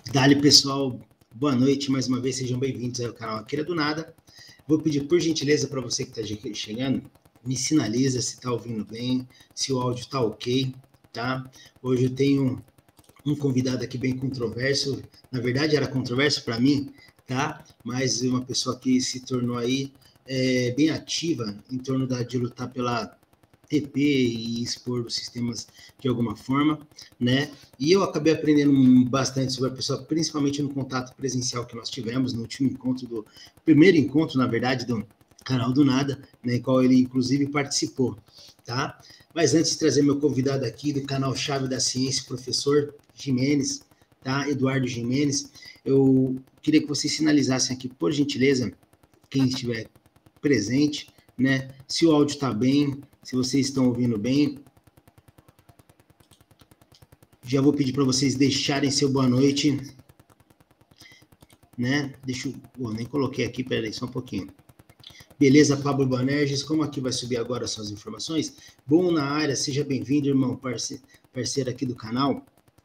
Dali, pessoal, boa noite, mais uma vez, sejam bem-vindos ao canal Aqui do Nada. Vou pedir, por gentileza, para você que está chegando, me sinaliza se está ouvindo bem, se o áudio está ok, tá? Hoje eu tenho um convidado aqui bem controverso, na verdade era controverso para mim, tá? Mas uma pessoa que se tornou aí bem ativa em torno de lutar pela TP e expor os sistemas de alguma forma, né? E eu acabei aprendendo bastante sobre a pessoa, principalmente no contato presencial que nós tivemos no último encontro, primeiro encontro, na verdade, do Canal do Nada, né, em qual ele, inclusive, participou, tá? Mas antes de trazer meu convidado aqui do canal Chave da Ciência, professor Jimenez, tá? Eduardo Jimenez, eu queria que vocês sinalizassem aqui, por gentileza, quem estiver presente, né? Se o áudio está bem, se vocês estão ouvindo bem. Já vou pedir para vocês deixarem seu boa noite, né? Nem coloquei aqui, peraí, só um pouquinho. Beleza, Pablo Banerjes, como aqui vai subir agora as suas informações? Bom na área, seja bem-vindo, irmão, parceiro aqui do canal.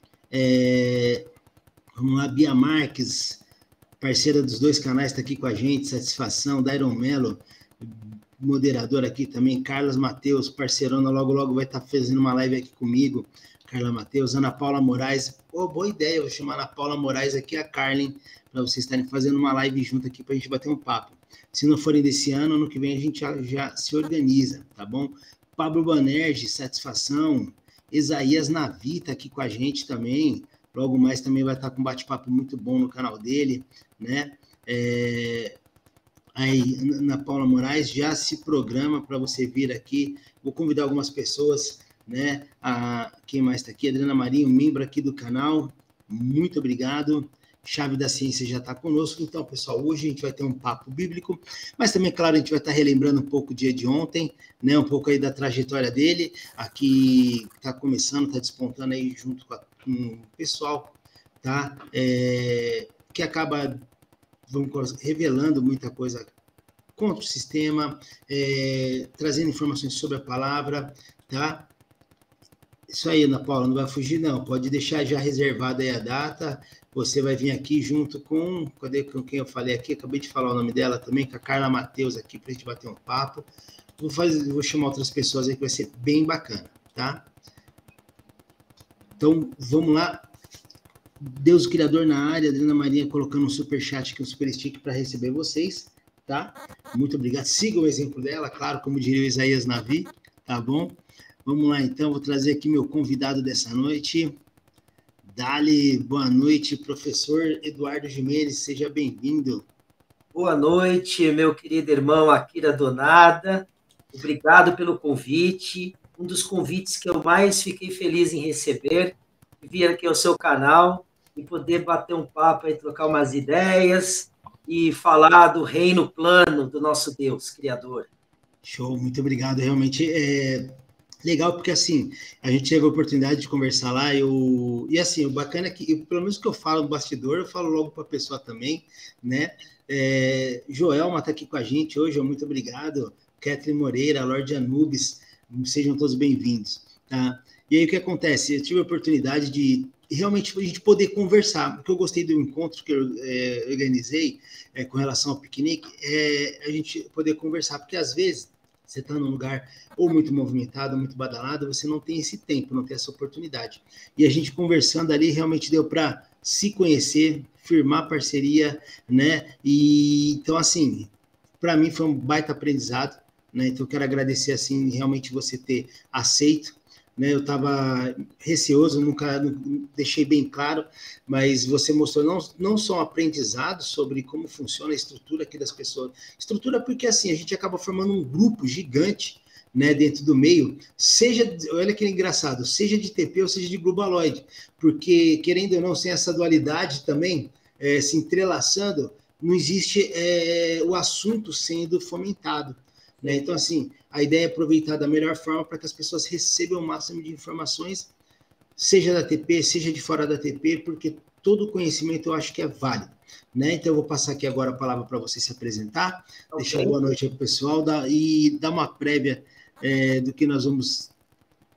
Vamos lá, Bia Marques, parceira dos dois canais, está aqui com a gente, satisfação. Dairon Mello, moderador aqui também. Carlos Mateus, parceirona, logo vai estar fazendo uma live aqui comigo. Carla Mateus, Ana Paula Moraes, boa ideia, eu vou chamar a Ana Paula Moraes aqui, a Carlin, para vocês estarem fazendo uma live junto aqui, para a gente bater um papo. Se não forem desse ano, ano que vem a gente já se organiza, tá bom? Pablo Banerjes, satisfação. Isaías Navi está aqui com a gente também, logo mais também vai estar com um bate-papo muito bom no canal dele, né? Aí, Ana Paula Moraes, já se programa para você vir aqui, vou convidar algumas pessoas, né? Quem mais está aqui? Adriana Marinho, membro aqui do canal, muito obrigado. Chave da Ciência já está conosco. Então, pessoal, hoje a gente vai ter um papo bíblico, mas também, claro, a gente vai estar relembrando um pouco o dia de ontem, né? Um pouco aí da trajetória dele, aqui está começando, está despontando aí junto com o pessoal, tá? Que acaba, vamos revelando muita coisa contra o sistema, trazendo informações sobre a palavra, tá? Isso aí, Ana Paula, não vai fugir, não. Pode deixar já reservada aí a data. Você vai vir aqui junto com quem eu falei aqui? Acabei de falar o nome dela também, com a Carla Mateus aqui, para a gente bater um papo. Vou chamar outras pessoas aí, que vai ser bem bacana, tá? Então, vamos lá. Deus, o Criador na área, Adriana Maria colocando um superchat aqui, um super stick para receber vocês, tá? Muito obrigado. Sigam o exemplo dela, claro, como diria o Isaías Navi, tá bom? Vamos lá, então, vou trazer aqui meu convidado dessa noite. Dali, boa noite, professor Eduardo Jimenez, seja bem-vindo. Boa noite, meu querido irmão Akira Donada. Obrigado pelo convite. Um dos convites que eu mais fiquei feliz em receber, vir aqui ao seu canal e poder bater um papo e trocar umas ideias e falar do reino plano do nosso Deus, Criador. Show, muito obrigado. Realmente legal, porque assim, a gente teve a oportunidade de conversar lá, e assim, o bacana é que, pelo menos que eu falo no bastidor, eu falo logo para a pessoa também, né? Joelma está aqui com a gente hoje, muito obrigado. Kathleen Moreira, Lorde Anubis, sejam todos bem-vindos, tá? E aí o que acontece? Eu tive a oportunidade de realmente a gente poder conversar, porque eu gostei do encontro que eu organizei com relação ao piquenique, a gente poder conversar, porque às vezes você está num lugar ou muito movimentado, muito badalado, você não tem esse tempo, não tem essa oportunidade. E a gente conversando ali, realmente deu para se conhecer, firmar parceria, né? E então, assim, para mim foi um baita aprendizado, né? Então, eu quero agradecer, assim, realmente você ter aceito, né? Eu estava receoso, nunca deixei bem claro, mas você mostrou não só um aprendizado sobre como funciona a estrutura aqui das pessoas, estrutura porque assim, a gente acaba formando um grupo gigante, né, dentro do meio, olha que engraçado, seja de TP ou seja de globaloide, porque querendo ou não, sem essa dualidade também, se entrelaçando, não existe o assunto sendo fomentado. Né? Então, assim, a ideia é aproveitar da melhor forma para que as pessoas recebam o máximo de informações, seja da TP, seja de fora da TP, porque todo conhecimento eu acho que é válido. Né? Então, eu vou passar aqui agora a palavra para você se apresentar, deixar boa noite aí para o pessoal e dar uma prévia do que nós vamos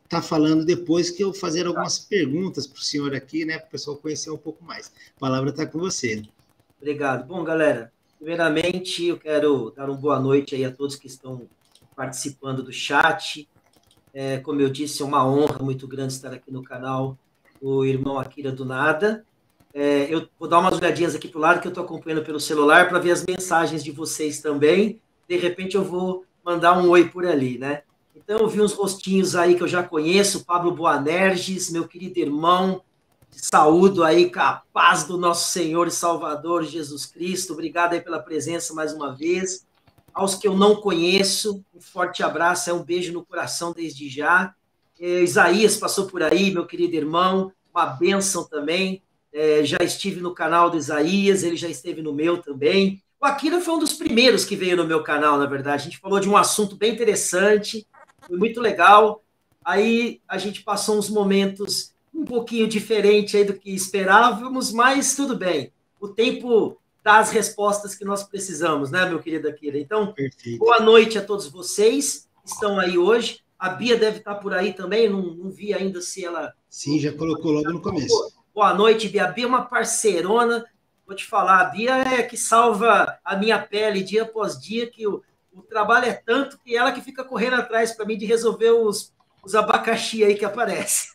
estar falando depois que eu fazer algumas perguntas para o senhor aqui, né, para o pessoal conhecer um pouco mais. A palavra está com você. Obrigado. Bom, galera, primeiramente eu quero dar uma boa noite aí a todos que estão participando do chat. Como eu disse, é uma honra muito grande estar aqui no canal do irmão Akira do Nada. Eu vou dar umas olhadinhas aqui para o lado que eu estou acompanhando pelo celular para ver as mensagens de vocês também. De repente eu vou mandar um oi por ali, né? Então eu vi uns rostinhos aí que eu já conheço, Pablo Boanerges, meu querido irmão, saúdo aí com a paz do nosso Senhor e Salvador Jesus Cristo. Obrigado aí pela presença mais uma vez. Aos que eu não conheço, um forte abraço, um beijo no coração desde já. Isaías passou por aí, meu querido irmão, uma bênção também. Já estive no canal do Isaías, ele já esteve no meu também. O Akira foi um dos primeiros que veio no meu canal, na verdade. A gente falou de um assunto bem interessante, foi muito legal. Aí a gente passou uns momentos um pouquinho diferente aí do que esperávamos, mas tudo bem. O tempo dá as respostas que nós precisamos, né, meu querido Akira? Então, perfeito. Boa noite a todos vocês que estão aí hoje. A Bia deve estar por aí também, não vi ainda se ela... Sim, já colocou logo no começo. Boa noite, Bia. A Bia é uma parceirona, vou te falar, a Bia é que salva a minha pele dia após dia, que o trabalho é tanto que ela que fica correndo atrás para mim de resolver os abacaxi aí que aparecem.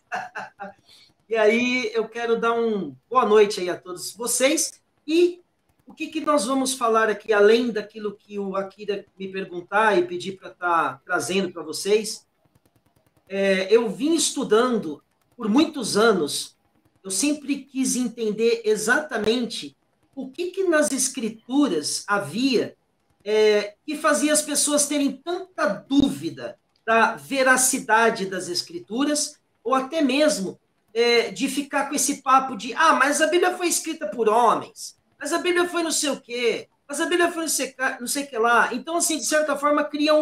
E aí eu quero dar boa noite aí a todos vocês. E o que nós vamos falar aqui, além daquilo que o Akira me perguntar e pedir para estar trazendo para vocês? Eu vim estudando por muitos anos, eu sempre quis entender exatamente o que nas escrituras havia que fazia as pessoas terem tanta dúvida da veracidade das escrituras, ou até mesmo de ficar com esse papo de, mas a Bíblia foi escrita por homens, mas a Bíblia foi não sei o quê, mas a Bíblia foi não sei o que lá. Então, assim, de certa forma, cria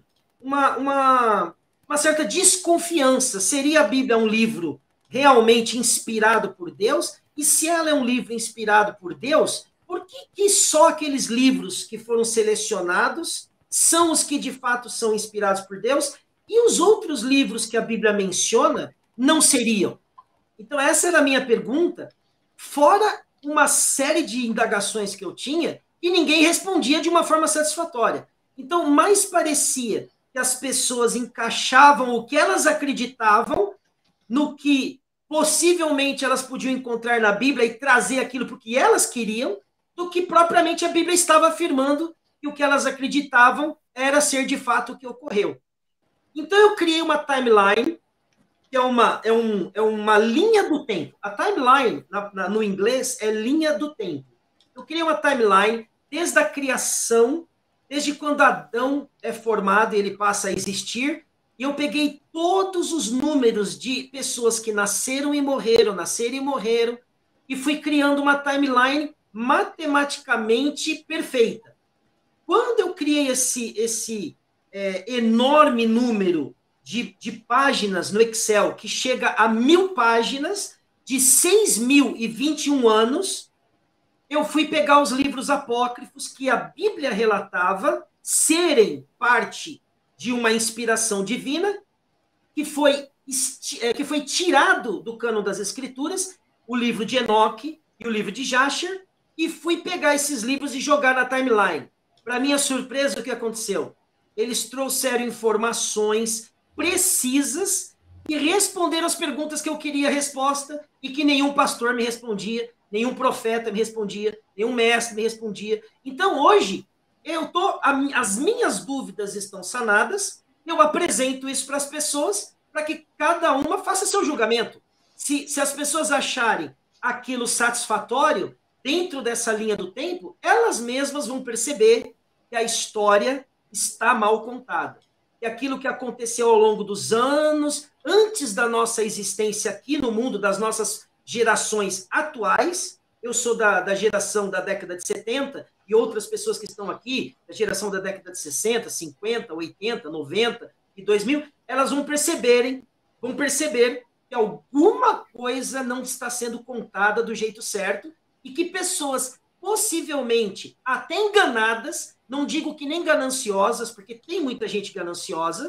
uma certa desconfiança. Seria a Bíblia um livro realmente inspirado por Deus? E se ela é um livro inspirado por Deus, por que só aqueles livros que foram selecionados são os que de fato são inspirados por Deus e os outros livros que a Bíblia menciona não seriam? Então essa era a minha pergunta, fora uma série de indagações que eu tinha e ninguém respondia de uma forma satisfatória. Então mais parecia que as pessoas encaixavam o que elas acreditavam no que possivelmente elas podiam encontrar na Bíblia e trazer aquilo porque elas queriam, do que propriamente a Bíblia estava afirmando que o que elas acreditavam era ser de fato o que ocorreu. Então eu criei uma timeline, que é uma linha do tempo. A timeline, no inglês, é linha do tempo. Eu criei uma timeline desde a criação, desde quando Adão é formado e ele passa a existir, e eu peguei todos os números de pessoas que nasceram e morreram, e fui criando uma timeline matematicamente perfeita. Quando eu criei esse enorme número de páginas no Excel, que chega a 1000 páginas, de 6.021 anos, eu fui pegar os livros apócrifos que a Bíblia relatava serem parte de uma inspiração divina, que foi tirado do cânon das Escrituras, o livro de Enoque e o livro de Jasher, e fui pegar esses livros e jogar na timeline. Para minha surpresa, o que aconteceu? Eles trouxeram informações precisas e responderam as perguntas que eu queria resposta e que nenhum pastor me respondia, nenhum profeta me respondia, nenhum mestre me respondia. Então, hoje, as minhas dúvidas estão sanadas, eu apresento isso para as pessoas, para que cada uma faça seu julgamento. Se as pessoas acharem aquilo satisfatório, dentro dessa linha do tempo, elas mesmas vão perceber que a história está mal contada. Que aquilo que aconteceu ao longo dos anos, antes da nossa existência aqui no mundo, das nossas gerações atuais, eu sou da geração da década de 70, e outras pessoas que estão aqui, da geração da década de 60, 50, 80, 90 e 2000, elas vão perceber que alguma coisa não está sendo contada do jeito certo e que pessoas possivelmente até enganadas, não digo que nem gananciosas, porque tem muita gente gananciosa,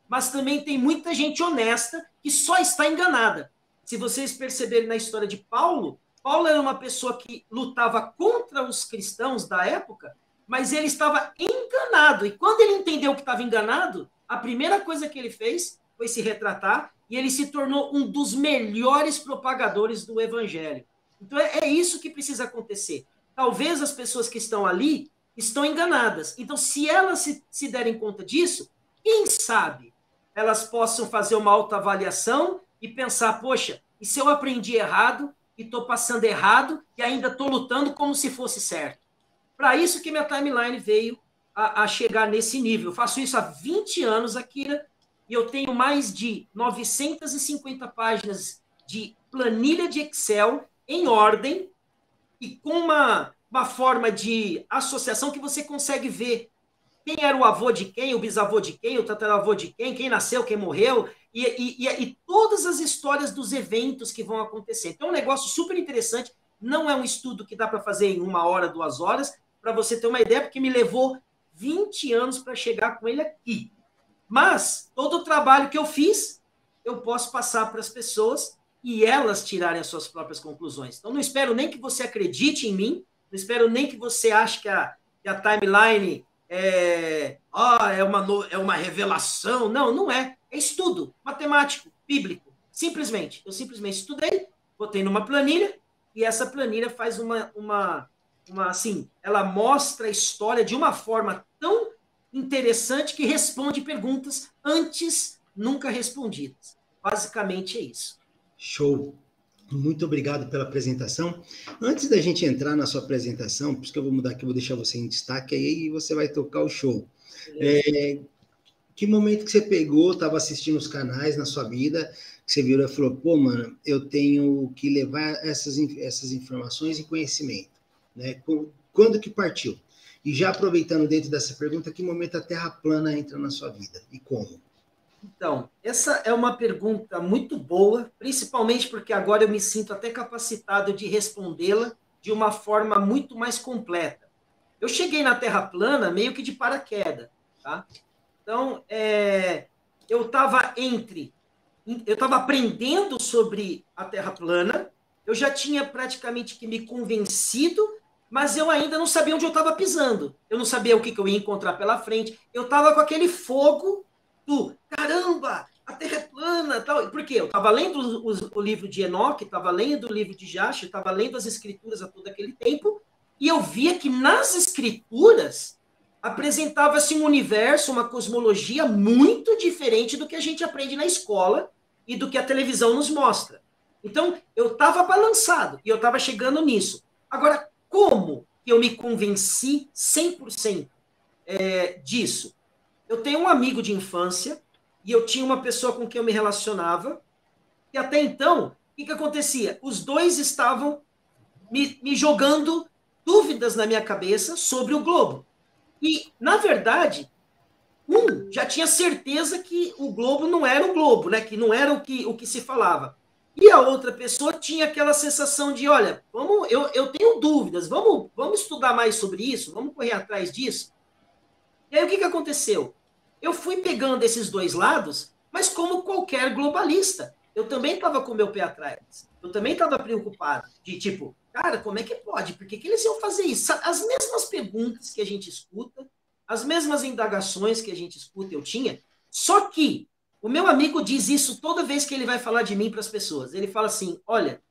mas também tem muita gente honesta que só está enganada. Se vocês perceberem na história de Paulo, Paulo era uma pessoa que lutava contra os cristãos da época, mas ele estava enganado. E quando ele entendeu que estava enganado, a primeira coisa que ele fez foi se retratar e ele se tornou um dos melhores propagadores do evangelho. Então é isso que precisa acontecer. Talvez as pessoas que estão ali estão enganadas. Então, se elas se derem conta disso, quem sabe elas possam fazer uma autoavaliação e pensar, poxa, e se eu aprendi errado e estou passando errado e ainda estou lutando como se fosse certo? Para isso que minha timeline veio a chegar nesse nível. Eu faço isso há 20 anos, Akira, e eu tenho mais de 950 páginas de planilha de Excel em ordem e com uma forma de associação que você consegue ver quem era o avô de quem, o bisavô de quem, o tataravô de quem nasceu, quem morreu, e todas as histórias dos eventos que vão acontecer. Então, é um negócio super interessante, não é um estudo que dá para fazer em 1 hora, 2 horas, para você ter uma ideia, porque me levou 20 anos para chegar com ele aqui. Mas, todo o trabalho que eu fiz, eu posso passar para as pessoas e elas tirarem as suas próprias conclusões. Então, não espero nem que você acredite em mim, não espero nem que você ache que a timeline é uma revelação. Não, não é. É estudo matemático, bíblico. Simplesmente. Eu simplesmente estudei, botei numa planilha, e essa planilha faz assim, ela mostra a história de uma forma tão interessante que responde perguntas antes nunca respondidas. Basicamente é isso. Show. Muito obrigado pela apresentação. Antes da gente entrar na sua apresentação, por isso que eu vou mudar aqui, vou deixar você em destaque aí e você vai tocar o show. Que momento que você pegou, estava assistindo os canais na sua vida, que você virou e falou, pô, mano, eu tenho que levar essas informações e conhecimento, né? Quando que partiu? E já aproveitando dentro dessa pergunta, que momento a Terra plana entra na sua vida e como? Então, essa é uma pergunta muito boa, principalmente porque agora eu me sinto até capacitado de respondê-la de uma forma muito mais completa. Eu cheguei na Terra plana meio que de paraquedas, tá? Então, eu estava aprendendo sobre a Terra plana, eu já tinha praticamente que me convencido, mas eu ainda não sabia onde eu estava pisando. Eu não sabia o que eu ia encontrar pela frente. Eu estava com aquele fogo do, caramba, a Terra é plana, tal. Por quê? Eu estava lendo o livro de Enoque, estava lendo o livro de Jasher, estava lendo as escrituras a todo aquele tempo, e eu via que nas escrituras apresentava-se um universo, uma cosmologia muito diferente do que a gente aprende na escola e do que a televisão nos mostra. Então, eu estava balançado e eu estava chegando nisso. Agora, como que eu me convenci 100% disso? Eu tenho um amigo de infância e eu tinha uma pessoa com quem eu me relacionava, e até então, o que acontecia? Os dois estavam me jogando dúvidas na minha cabeça sobre o globo. E, na verdade, um já tinha certeza que o globo não era o globo, né? Que não era o que se falava. E a outra pessoa tinha aquela sensação de, olha, eu tenho dúvidas, vamos estudar mais sobre isso, vamos correr atrás disso. E aí o que aconteceu? Eu fui pegando esses dois lados, mas como qualquer globalista, eu também estava com o meu pé atrás. Eu também estava preocupado de tipo, cara, como é que pode? Por que eles iam fazer isso? As mesmas perguntas que a gente escuta, as mesmas indagações que a gente escuta, eu tinha, só que o meu amigo diz isso toda vez que ele vai falar de mim para as pessoas. Ele fala assim, olha,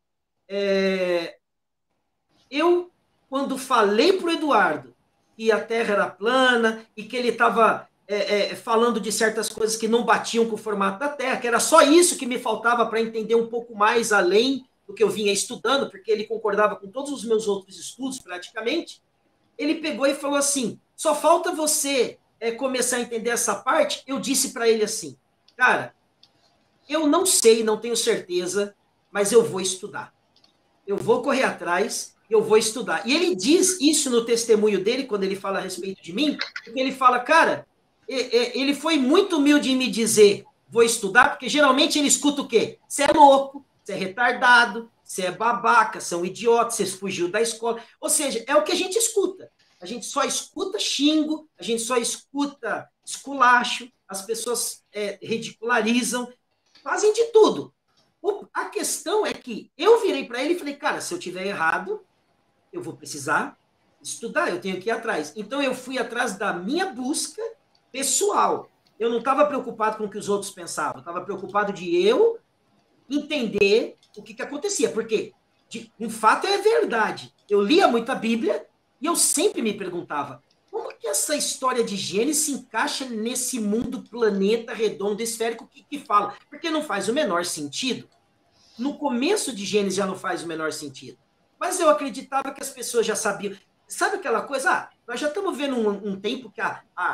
eu, quando falei para o Eduardo que a Terra era plana e que ele estava falando de certas coisas que não batiam com o formato da Terra, que era só isso que me faltava para entender um pouco mais além do que eu vinha estudando, porque ele concordava com todos os meus outros estudos, praticamente. Ele pegou e falou assim, só falta você começar a entender essa parte. Eu disse para ele assim, cara, eu não sei, não tenho certeza, mas eu vou estudar. Eu vou correr atrás, eu vou estudar. E ele diz isso no testemunho dele, quando ele fala a respeito de mim, porque ele fala, cara, ele foi muito humilde em me dizer, vou estudar, porque geralmente ele escuta o quê? Você é louco, você é retardado, você é babaca, você é um idiota, você fugiu da escola. Ou seja, é o que a gente escuta. A gente só escuta xingo, a gente só escuta esculacho, as pessoas ridicularizam, fazem de tudo. A questão é que eu virei para ele e falei, cara, se eu tiver errado, eu vou precisar estudar, eu tenho que ir atrás. Então, eu fui atrás da minha busca pessoal. Eu não estava preocupado com o que os outros pensavam, eu estava preocupado de eu entender o que acontecia, porque um fato é verdade. Eu lia muito a Bíblia e eu sempre me perguntava, como que essa história de Gênesis se encaixa nesse mundo, planeta redondo, esférico, que fala? Porque não faz o menor sentido. No começo de Gênesis já não faz o menor sentido. Mas eu acreditava que as pessoas já sabiam. Sabe aquela coisa? Nós já estamos vendo um tempo que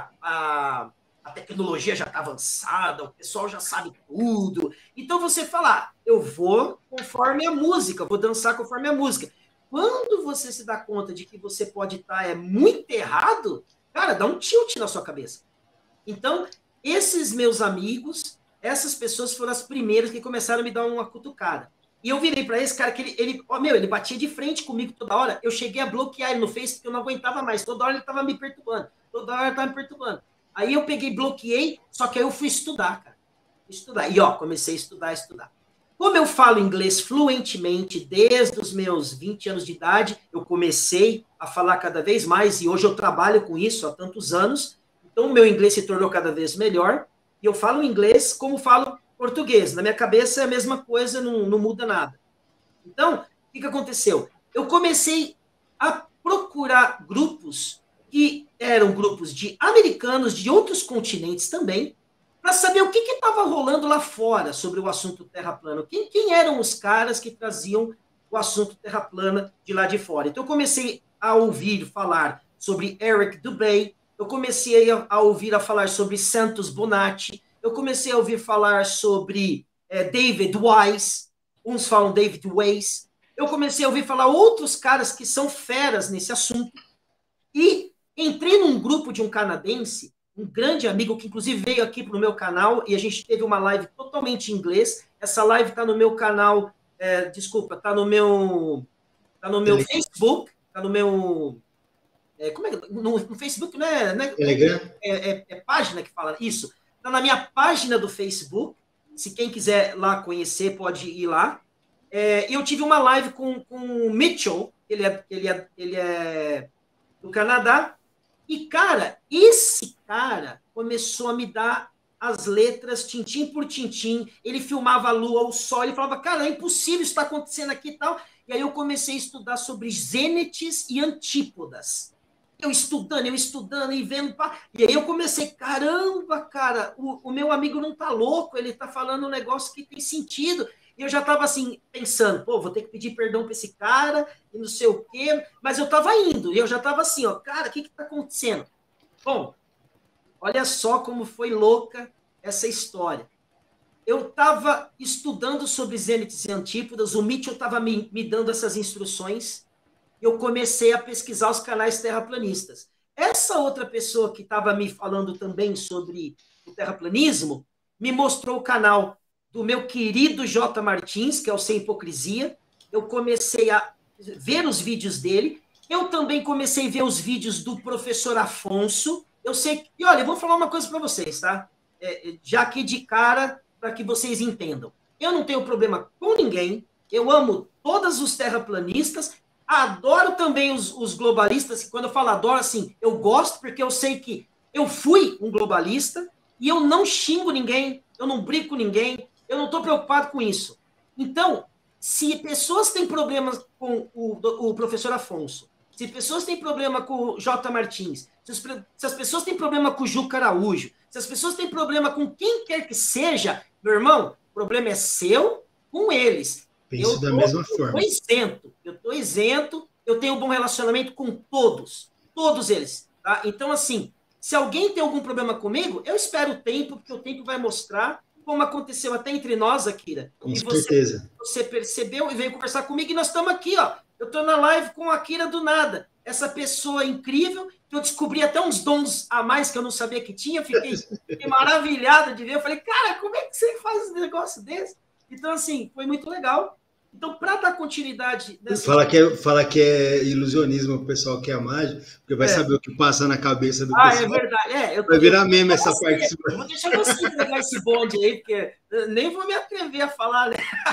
a tecnologia já está avançada, o pessoal já sabe tudo. Então você fala, eu vou conforme a música, vou dançar conforme a música. Quando você se dá conta de que você pode estar muito errado, cara, dá um tilt na sua cabeça. Então, esses meus amigos, essas pessoas foram as primeiras que começaram a me dar uma cutucada. E eu virei para esse cara que ele batia de frente comigo toda hora. Eu cheguei a bloquear ele no Face porque eu não aguentava mais. Toda hora ele estava me perturbando. Toda hora ele estava me perturbando. Aí eu peguei, bloqueei, só que aí eu fui estudar, cara. Estudar. E comecei a estudar. Como eu falo inglês fluentemente desde os meus 20 anos de idade, eu comecei a falar cada vez mais e hoje eu trabalho com isso há tantos anos. Então o meu inglês se tornou cada vez melhor. E eu falo inglês como falo português. Na minha cabeça é a mesma coisa, não muda nada. Então, o que aconteceu? Eu comecei a procurar grupos que eram grupos de americanos de outros continentes também, para saber o que estava rolando lá fora sobre o assunto terra plana. Quem eram os caras que traziam o assunto terra plana de lá de fora? Então, eu comecei a ouvir falar sobre Eric Dubay, eu comecei a ouvir falar sobre Santos Bonatti, eu comecei a ouvir falar sobre David Wise, uns falam David Weiss, eu comecei a ouvir falar outros caras que são feras nesse assunto, e entrei num grupo de um canadense, um grande amigo, que inclusive veio aqui para o meu canal, e a gente teve uma live totalmente em inglês. Essa live está no meu canal, está no meu Facebook, está no meu... como é que... No Facebook, né? É página que fala isso. Está na minha página do Facebook. Se quem quiser lá conhecer, pode ir lá. Eu tive uma live com o Mitchell, ele é do Canadá, e, cara, esse cara começou a me dar as letras tintim por tintim, ele filmava a lua, o sol, ele falava, cara, é impossível isso está acontecendo aqui e tal, e aí eu comecei a estudar sobre zênites e antípodas, eu estudando e vendo, e aí eu comecei, caramba, cara, o meu amigo não tá louco, ele tá falando um negócio que tem sentido. E eu já estava assim, pensando, vou ter que pedir perdão para esse cara, e não sei o quê, mas eu estava indo, e eu já estava assim, cara, o que está acontecendo? Bom, olha só como foi louca essa história. Eu estava estudando sobre zênites e antípodas, o Mitchell estava me dando essas instruções, e eu comecei a pesquisar os canais terraplanistas. Essa outra pessoa que estava me falando também sobre o terraplanismo, me mostrou o canal do meu querido J. Martins, que é o Sem Hipocrisia. Eu comecei a ver os vídeos dele. Eu também comecei a ver os vídeos do professor Afonso. Eu sei... E olha, eu vou falar uma coisa para vocês, tá? Já aqui de cara, para que vocês entendam. Eu não tenho problema com ninguém. Eu amo todos os terraplanistas. Adoro também os globalistas. Quando eu falo adoro, assim, eu gosto porque eu sei que eu fui um globalista e eu não xingo ninguém, eu não brigo com ninguém, eu não estou preocupado com isso. Então, se pessoas têm problemas com o professor Afonso, se pessoas têm problema com o J. Martins, se as pessoas têm problema com o Juca Araújo, se as pessoas têm problema com quem quer que seja, meu irmão, o problema é seu com eles. Penso da mesma forma. Eu estou isento, eu tenho um bom relacionamento com todos eles. Tá? Então, assim, se alguém tem algum problema comigo, eu espero o tempo, porque o tempo vai mostrar, como aconteceu até entre nós, Akira. Com certeza. Você percebeu e veio conversar comigo, e nós estamos aqui, ó. Eu estou na live com a Akira do nada. Essa pessoa incrível, que eu descobri até uns dons a mais que eu não sabia que tinha, fiquei maravilhado de ver. Eu falei, cara, como é que você faz um negócio desse? Então, assim, foi muito legal. Então, para dar continuidade nessa... Fala que é ilusionismo o pessoal que é mágico, porque vai saber o que passa na cabeça do pessoal. É verdade. Vai virar meme essa parte. Eu vou deixar você entregar esse bonde aí, porque eu nem vou me atrever a falar, né?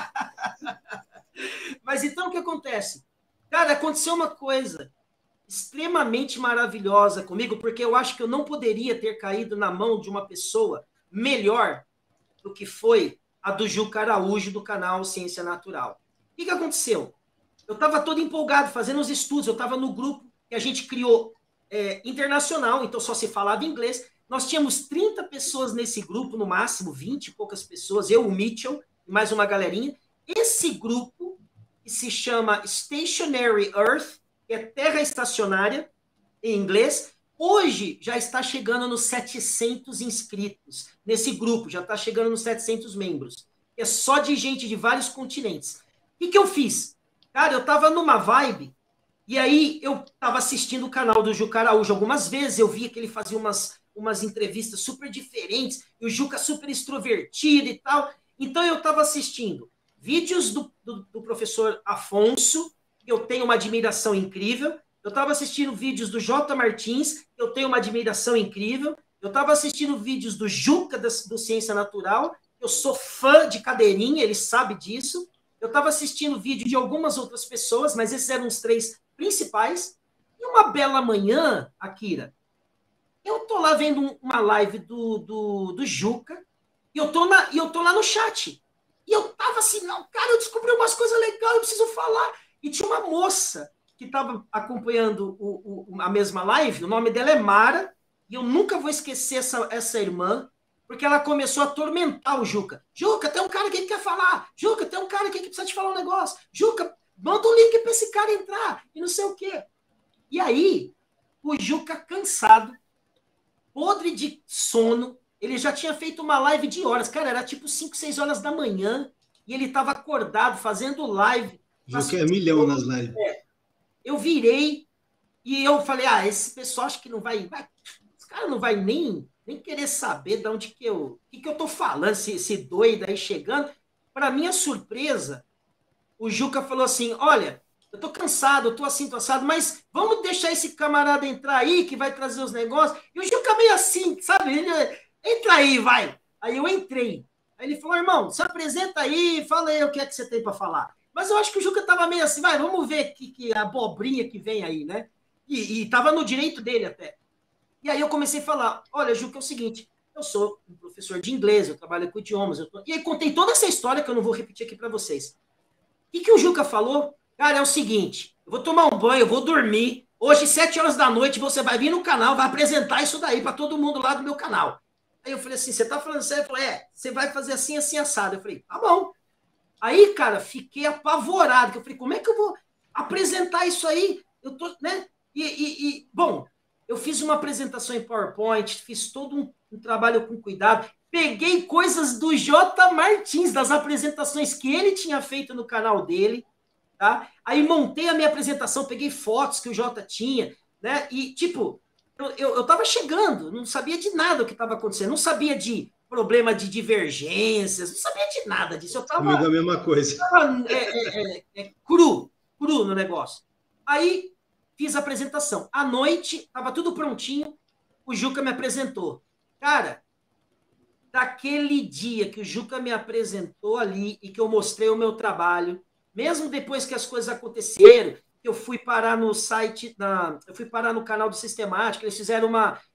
Mas então, o que acontece? Cara, aconteceu uma coisa extremamente maravilhosa comigo, porque eu acho que eu não poderia ter caído na mão de uma pessoa melhor do que foi a do Juca Araújo, do canal Ciência Natural. O que aconteceu? Eu estava todo empolgado, fazendo os estudos, eu estava no grupo que a gente criou internacional, então só se falava inglês. Nós tínhamos 30 pessoas nesse grupo, no máximo, 20 e poucas pessoas, eu, o Mitchell, e mais uma galerinha. Esse grupo, que se chama Stationary Earth, que é Terra Estacionária, em inglês, hoje já está chegando nos 700 inscritos nesse grupo, já está chegando nos 700 membros. É só de gente de vários continentes. O que eu fiz? Cara, eu estava numa vibe, e aí eu estava assistindo o canal do Juca Araújo algumas vezes, eu via que ele fazia umas entrevistas super diferentes, e o Juca super extrovertido e tal. Então eu estava assistindo vídeos do professor Afonso, que eu tenho uma admiração incrível. Eu estava assistindo vídeos do J. Martins, que eu tenho uma admiração incrível. Eu estava assistindo vídeos do Juca, do Ciência Natural. Eu sou fã de cadeirinha, ele sabe disso. Eu estava assistindo vídeo de algumas outras pessoas, mas esses eram os 3 principais. E uma bela manhã, Akira, eu tô lá vendo uma live do Juca, e eu tô lá no chat. E eu tava assim, não, cara, eu descobri umas coisas legais, eu preciso falar. E tinha uma moça que estava acompanhando a mesma live, o nome dela é Mara, e eu nunca vou esquecer essa irmã, porque ela começou a atormentar o Juca. Juca, tem um cara aqui que quer falar. Juca, tem um cara aqui que precisa te falar um negócio. Juca, manda um link para esse cara entrar, e não sei o quê. E aí, o Juca cansado, podre de sono, ele já tinha feito uma live de horas. Cara, era tipo 5, 6 horas da manhã, e ele estava acordado, fazendo live. Juca é milhão nas lives. Eu virei e eu falei, esse pessoal acho que não vai esse cara não vai nem querer saber de onde que eu tô falando, esse doido aí chegando. Para minha surpresa, o Juca falou assim, olha, eu tô cansado, eu tô assim, tô assado, mas vamos deixar esse camarada entrar aí, que vai trazer os negócios. E o Juca meio assim, sabe? Ele, entra aí, vai. Aí eu entrei. Aí ele falou, irmão, se apresenta aí, fala aí o que é que você tem para falar. Mas eu acho que o Juca tava meio assim, vai, vamos ver que abobrinha que vem aí, né? E tava no direito dele até. E aí eu comecei a falar, olha, Juca, é o seguinte, eu sou um professor de inglês, eu trabalho com idiomas. E aí contei toda essa história que eu não vou repetir aqui para vocês. O que o Juca falou? Cara, é o seguinte, eu vou tomar um banho, eu vou dormir. Hoje, 7 horas da noite, você vai vir no canal, vai apresentar isso daí para todo mundo lá do meu canal. Aí eu falei assim, você tá falando sério? Ele falou, você vai fazer assim, assim, assado. Eu falei, tá bom. Aí, cara, fiquei apavorado, que eu falei, como é que eu vou apresentar isso aí? Eu tô, né? Bom, eu fiz uma apresentação em PowerPoint, fiz todo um trabalho com cuidado, peguei coisas do J. Martins, das apresentações que ele tinha feito no canal dele, tá? Aí montei a minha apresentação, peguei fotos que o Jota tinha, né? E, tipo, eu tava chegando, não sabia de nada o que estava acontecendo, não sabia de problema de divergências, não sabia de nada disso. Eu tava, comigo a mesma coisa. Tava, cru no negócio. Aí fiz a apresentação. À noite, tava tudo prontinho, o Juca me apresentou. Cara, daquele dia que o Juca me apresentou ali e que eu mostrei o meu trabalho, mesmo depois que as coisas aconteceram, que eu fui parar no site, eu fui parar no canal do Sistemática, eles fizeram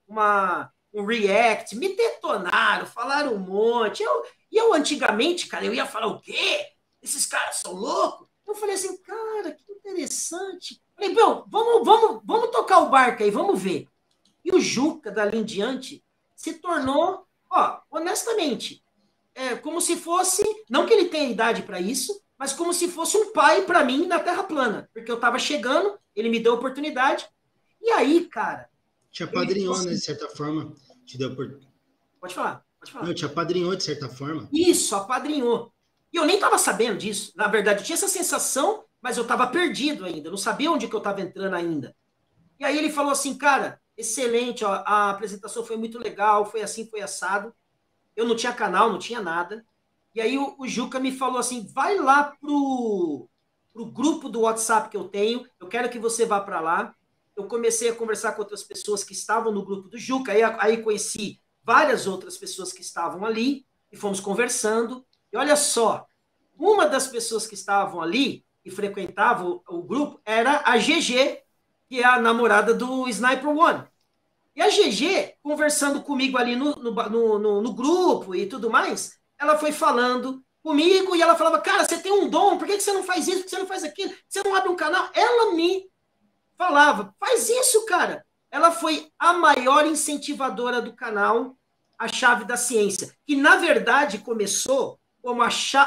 um react, me detonaram, falaram um monte. Eu antigamente, cara, eu ia falar o quê? Esses caras são loucos? Eu falei assim, cara, que interessante. Falei, bom, vamos tocar o barco aí, vamos ver. E o Juca, dali em diante, se tornou, honestamente, como se fosse, não que ele tenha idade para isso, mas como se fosse um pai para mim na Terra plana. Porque eu estava chegando, ele me deu a oportunidade. E aí, cara... Te apadrinhou, né, de certa forma. Te deu por... Pode falar. Não, te apadrinhou, de certa forma. Isso, apadrinhou. E eu nem estava sabendo disso. Na verdade, eu tinha essa sensação, mas eu estava perdido ainda. Eu não sabia onde que eu estava entrando ainda. E aí ele falou assim, cara, excelente, ó, a apresentação foi muito legal, foi assim, foi assado. Eu não tinha canal, não tinha nada. E aí o Juca me falou assim, vai lá pro grupo do WhatsApp que eu tenho, eu quero que você vá para lá. Eu comecei a conversar com outras pessoas que estavam no grupo do Juca, aí conheci várias outras pessoas que estavam ali, e fomos conversando. E olha só, uma das pessoas que estavam ali e frequentavam o grupo era a GG, que é a namorada do Sniper One. E a GG, conversando comigo ali no grupo e tudo mais, ela foi falando comigo e ela falava, cara, você tem um dom, por que você não faz isso, por que você não faz aquilo, você não abre um canal? Ela me falava, faz isso, cara. Ela foi a maior incentivadora do canal A Chave da Ciência, que na verdade começou como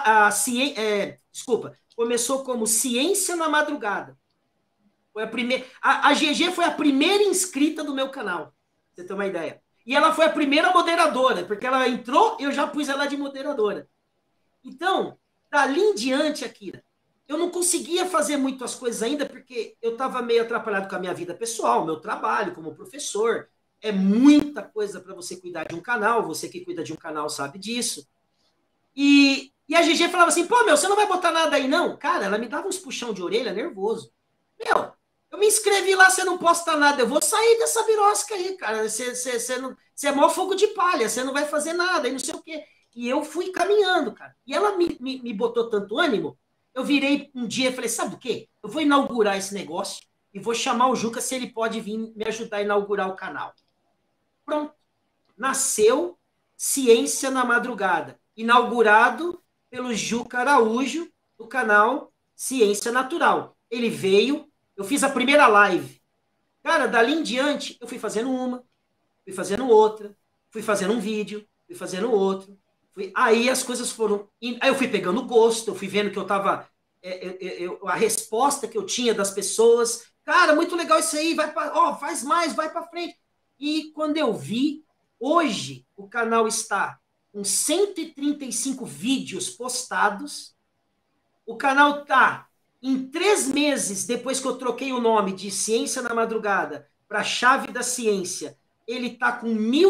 começou como Ciência na Madrugada. Foi a primeira, a GG foi a primeira inscrita do meu canal, pra você ter uma ideia. E ela foi a primeira moderadora, porque ela entrou e eu já pus ela de moderadora. Então, dali em diante, Akira, eu não conseguia fazer muito as coisas ainda, porque eu estava meio atrapalhado com a minha vida pessoal, meu trabalho como professor. É muita coisa para você cuidar de um canal, você que cuida de um canal sabe disso. E a GG falava assim, pô, meu, você não vai botar nada aí, não? Cara, ela me dava uns puxão de orelha nervoso. Meu, eu me inscrevi lá, você não posta nada, eu vou sair dessa birosca aí, cara. Você é maior fogo de palha, você não vai fazer nada, e não sei o quê. E eu fui caminhando, cara. E ela me botou tanto ânimo, eu virei um dia e falei, sabe o quê? Eu vou inaugurar esse negócio e vou chamar o Juca se ele pode vir me ajudar a inaugurar o canal. Pronto. Nasceu Ciência na Madrugada, inaugurado pelo Juca Araújo, do canal Ciência Natural. Ele veio, eu fiz a primeira live. Cara, dali em diante, eu fui fazendo uma, fui fazendo outra, fui fazendo um vídeo, fui fazendo outro. Aí as coisas foram... Aí eu fui pegando gosto, eu fui vendo que eu estava... a resposta que eu tinha das pessoas, cara, muito legal isso aí, vai para, faz mais, vai para frente. E quando eu vi, hoje o canal está com 135 vídeos postados, o canal está em 3 meses, depois que eu troquei o nome de Ciência na Madrugada para Chave da Ciência, ele está com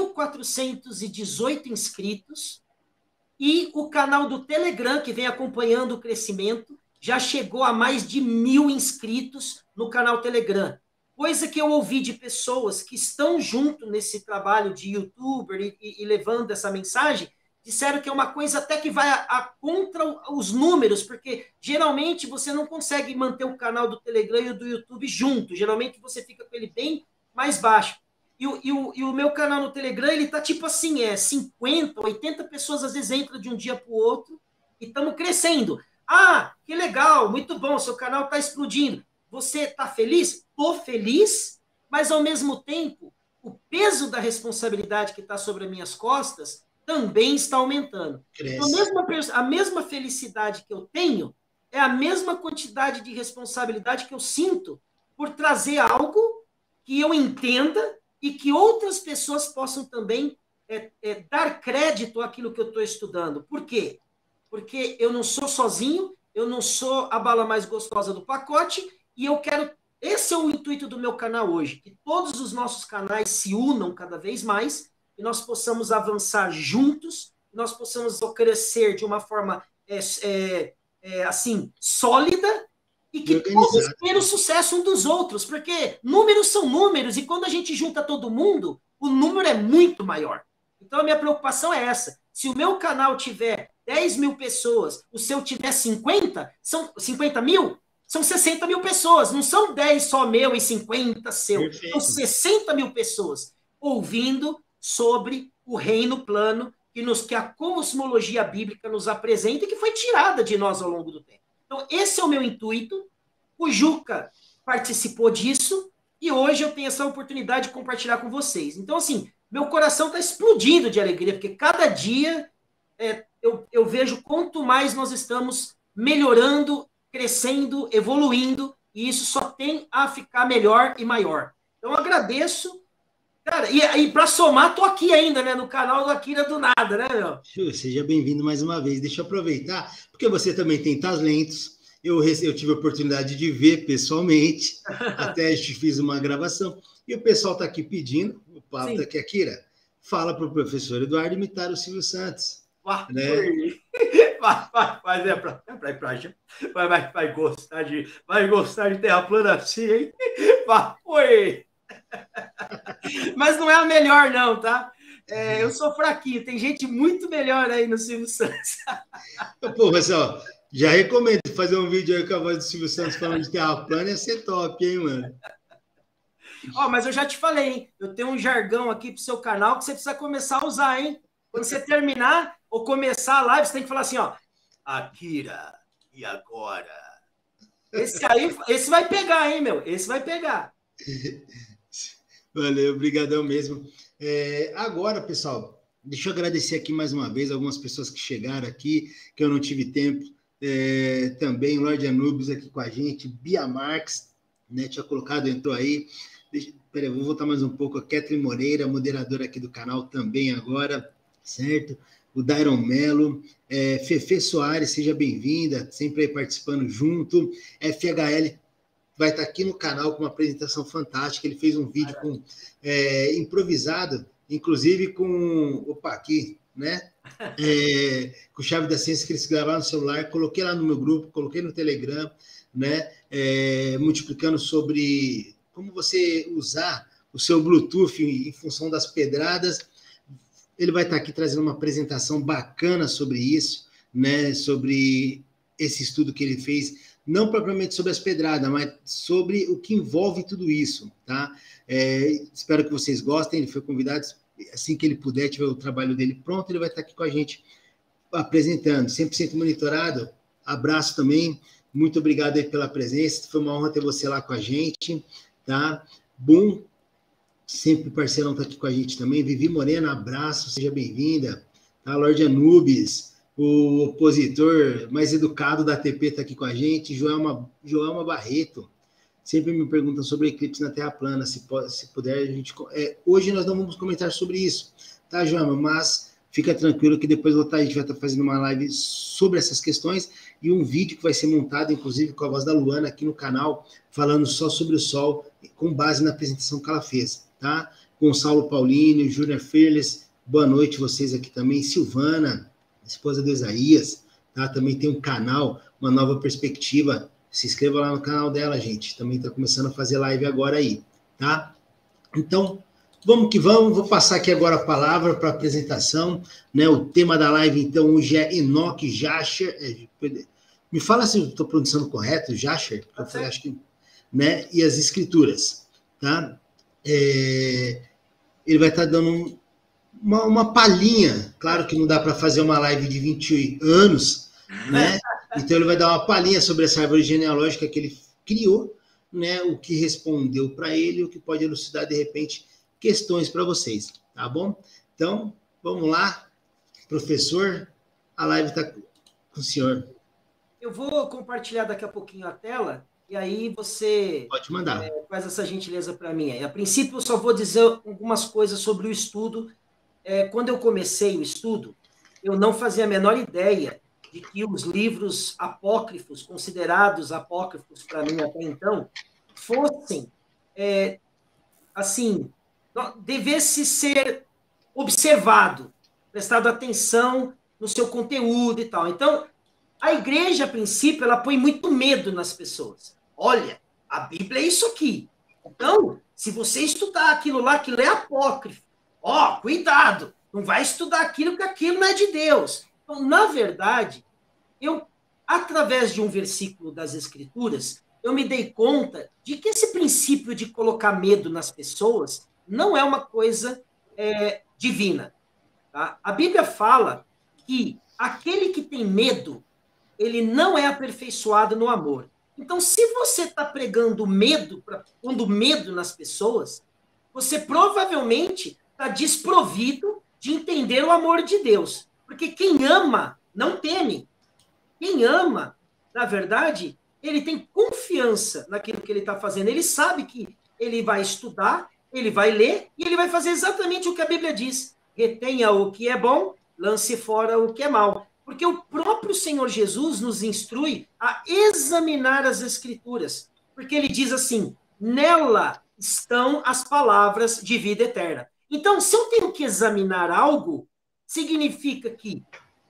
1.418 inscritos, e o canal do Telegram, que vem acompanhando o crescimento, já chegou a mais de 1.000 inscritos no canal Telegram. Coisa que eu ouvi de pessoas que estão junto nesse trabalho de youtuber e levando essa mensagem, disseram que é uma coisa até que vai contra os números, porque geralmente você não consegue manter o canal do Telegram e o do YouTube junto, geralmente você fica com ele bem mais baixo. E o meu canal no Telegram, ele tá tipo assim, 50, 80 pessoas às vezes entram de um dia para o outro e estamos crescendo. Ah, que legal, muito bom, seu canal está explodindo. Você está feliz? Estou feliz, mas ao mesmo tempo, o peso da responsabilidade que está sobre as minhas costas também está aumentando. Então, a mesma felicidade que eu tenho é a mesma quantidade de responsabilidade que eu sinto por trazer algo que eu entenda e que outras pessoas possam também dar crédito àquilo que eu estou estudando. Por quê? Porque eu não sou sozinho, eu não sou a bala mais gostosa do pacote, e eu quero... Esse é o intuito do meu canal hoje, que todos os nossos canais se unam cada vez mais, e nós possamos avançar juntos, nós possamos crescer de uma forma assim, sólida, e que todos tenham o sucesso um dos outros, porque números são números, e quando a gente junta todo mundo, o número é muito maior. Então a minha preocupação é essa. Se o meu canal tiver 10 mil pessoas, o seu tiver 50, são 50 mil, são 60 mil pessoas, não são 10 só meu e 50 seu, perfeito. São 60 mil pessoas ouvindo sobre o reino plano que a cosmologia bíblica nos apresenta e que foi tirada de nós ao longo do tempo. Então, esse é o meu intuito. O Juca participou disso e hoje eu tenho essa oportunidade de compartilhar com vocês. Então, assim, meu coração está explodindo de alegria, porque cada dia eu vejo quanto mais nós estamos melhorando, crescendo, evoluindo, e isso só tem a ficar melhor e maior. Então, eu agradeço. Cara, e para somar, tô aqui ainda, né? No canal do Akira do Nada, né, meu? Seja bem-vindo mais uma vez. Deixa eu aproveitar, porque você também tem talentos. Eu tive a oportunidade de ver pessoalmente, até fiz uma gravação, e o pessoal está aqui pedindo, o Pablo está aqui, Akira, fala para o professor Eduardo imitar o Silvio Santos. Né? Vai gostar de terra plana assim, hein? Foi! Mas não é a melhor, não, tá? Eu sou fraquinho, tem gente muito melhor aí no Silvio Santos. Pô, mas ó, já recomendo fazer um vídeo aí com a voz do Silvio Santos falando de terra plana, ia ser top, hein, mano? Mas eu já te falei, hein? Eu tenho um jargão aqui pro seu canal que você precisa começar a usar, hein? Quando você terminar ou começar a live, você tem que falar assim, ó. Akira, e agora? Esse vai pegar, hein, meu? Esse vai pegar. Valeu, obrigadão mesmo. Agora, pessoal, deixa eu agradecer aqui mais uma vez algumas pessoas que chegaram aqui, que eu não tive tempo. Também Lorde Anubis aqui com a gente, Bia Marques, né, tinha colocado, entrou aí. Peraí, vou voltar mais um pouco. A Ketrin Moreira, moderadora aqui do canal também agora, certo? O Dairon Melo, Fefe Soares, seja bem-vinda, sempre aí participando junto. FHL vai estar aqui no canal com uma apresentação fantástica. Ele fez um vídeo improvisado, inclusive com. Opa, aqui, né? Com chave da ciência que eles gravaram no celular. Coloquei lá no meu grupo, coloquei no Telegram, né? Multiplicando sobre como você usar o seu Bluetooth em função das pedradas. Ele vai estar aqui trazendo uma apresentação bacana sobre isso, né? Sobre esse estudo que ele fez, não propriamente sobre as pedradas, mas sobre o que envolve tudo isso, tá? Espero que vocês gostem. Ele foi convidado, assim que ele puder, tiver o trabalho dele pronto, ele vai estar aqui com a gente apresentando, 100% monitorado. Abraço também, muito obrigado aí pela presença, foi uma honra ter você lá com a gente, tá? Boom, sempre parceirão está aqui com a gente também. Vivi Morena, abraço, seja bem-vinda. Tá? Lorde Anubis, o opositor mais educado da ATP está aqui com a gente. Joelma Barreto, sempre me perguntam sobre eclipse na Terra plana. Se puder, a gente. Hoje nós não vamos comentar sobre isso, tá, Joelma? Mas fica tranquilo que depois a gente vai estar fazendo uma live sobre essas questões e um vídeo que vai ser montado, inclusive, com a voz da Luana aqui no canal, falando só sobre o Sol, com base na apresentação que ela fez, tá? Gonçalo Paulino, Júnior Fearless, boa noite vocês aqui também. Silvana, esposa do Isaías, tá? Também tem um canal, Uma Nova Perspectiva. Se inscreva lá no canal dela, gente. Também está começando a fazer live agora aí, tá? Então, vamos que vamos. Vou passar aqui agora a palavra para a apresentação, né? O tema da live, então, hoje é Enoque Jasher. Me fala se eu estou pronunciando correto, Jasher, porque eu falei, acho que, né? E as escrituras, tá? Ele vai estar dando uma palhinha. Claro que não dá para fazer uma live de 20 anos, né? Então ele vai dar uma palhinha sobre essa árvore genealógica que ele criou, né? O que respondeu para ele, o que pode elucidar de repente questões para vocês, tá bom? Então, vamos lá, professor, a live está com o senhor. Eu vou compartilhar daqui a pouquinho a tela e aí você pode mandar. Faz essa gentileza para mim. A princípio, eu só vou dizer algumas coisas sobre o estudo. Quando eu comecei o estudo, eu não fazia a menor ideia de que os livros apócrifos, considerados apócrifos para mim até então, fossem, assim, devesse ser observado, prestado atenção no seu conteúdo e tal. Então, a igreja, a princípio, ela põe muito medo nas pessoas. Olha, a Bíblia é isso aqui. Então, se você estudar aquilo lá, aquilo é apócrifo, cuidado, não vai estudar aquilo, que aquilo não é de Deus. Então, na verdade, eu, através de um versículo das Escrituras, eu me dei conta de que esse princípio de colocar medo nas pessoas não é uma coisa divina. Tá? A Bíblia fala que aquele que tem medo, ele não é aperfeiçoado no amor. Então, se você está pregando medo, pondo medo nas pessoas, você provavelmente está desprovido de entender o amor de Deus. Porque quem ama não teme. Quem ama, na verdade, ele tem confiança naquilo que ele está fazendo. Ele sabe que ele vai estudar, ele vai ler e ele vai fazer exatamente o que a Bíblia diz. Retenha o que é bom, lance fora o que é mal. Porque o próprio Senhor Jesus nos instrui a examinar as Escrituras. Porque ele diz assim, nela estão as palavras de vida eterna. Então, se eu tenho que examinar algo, significa que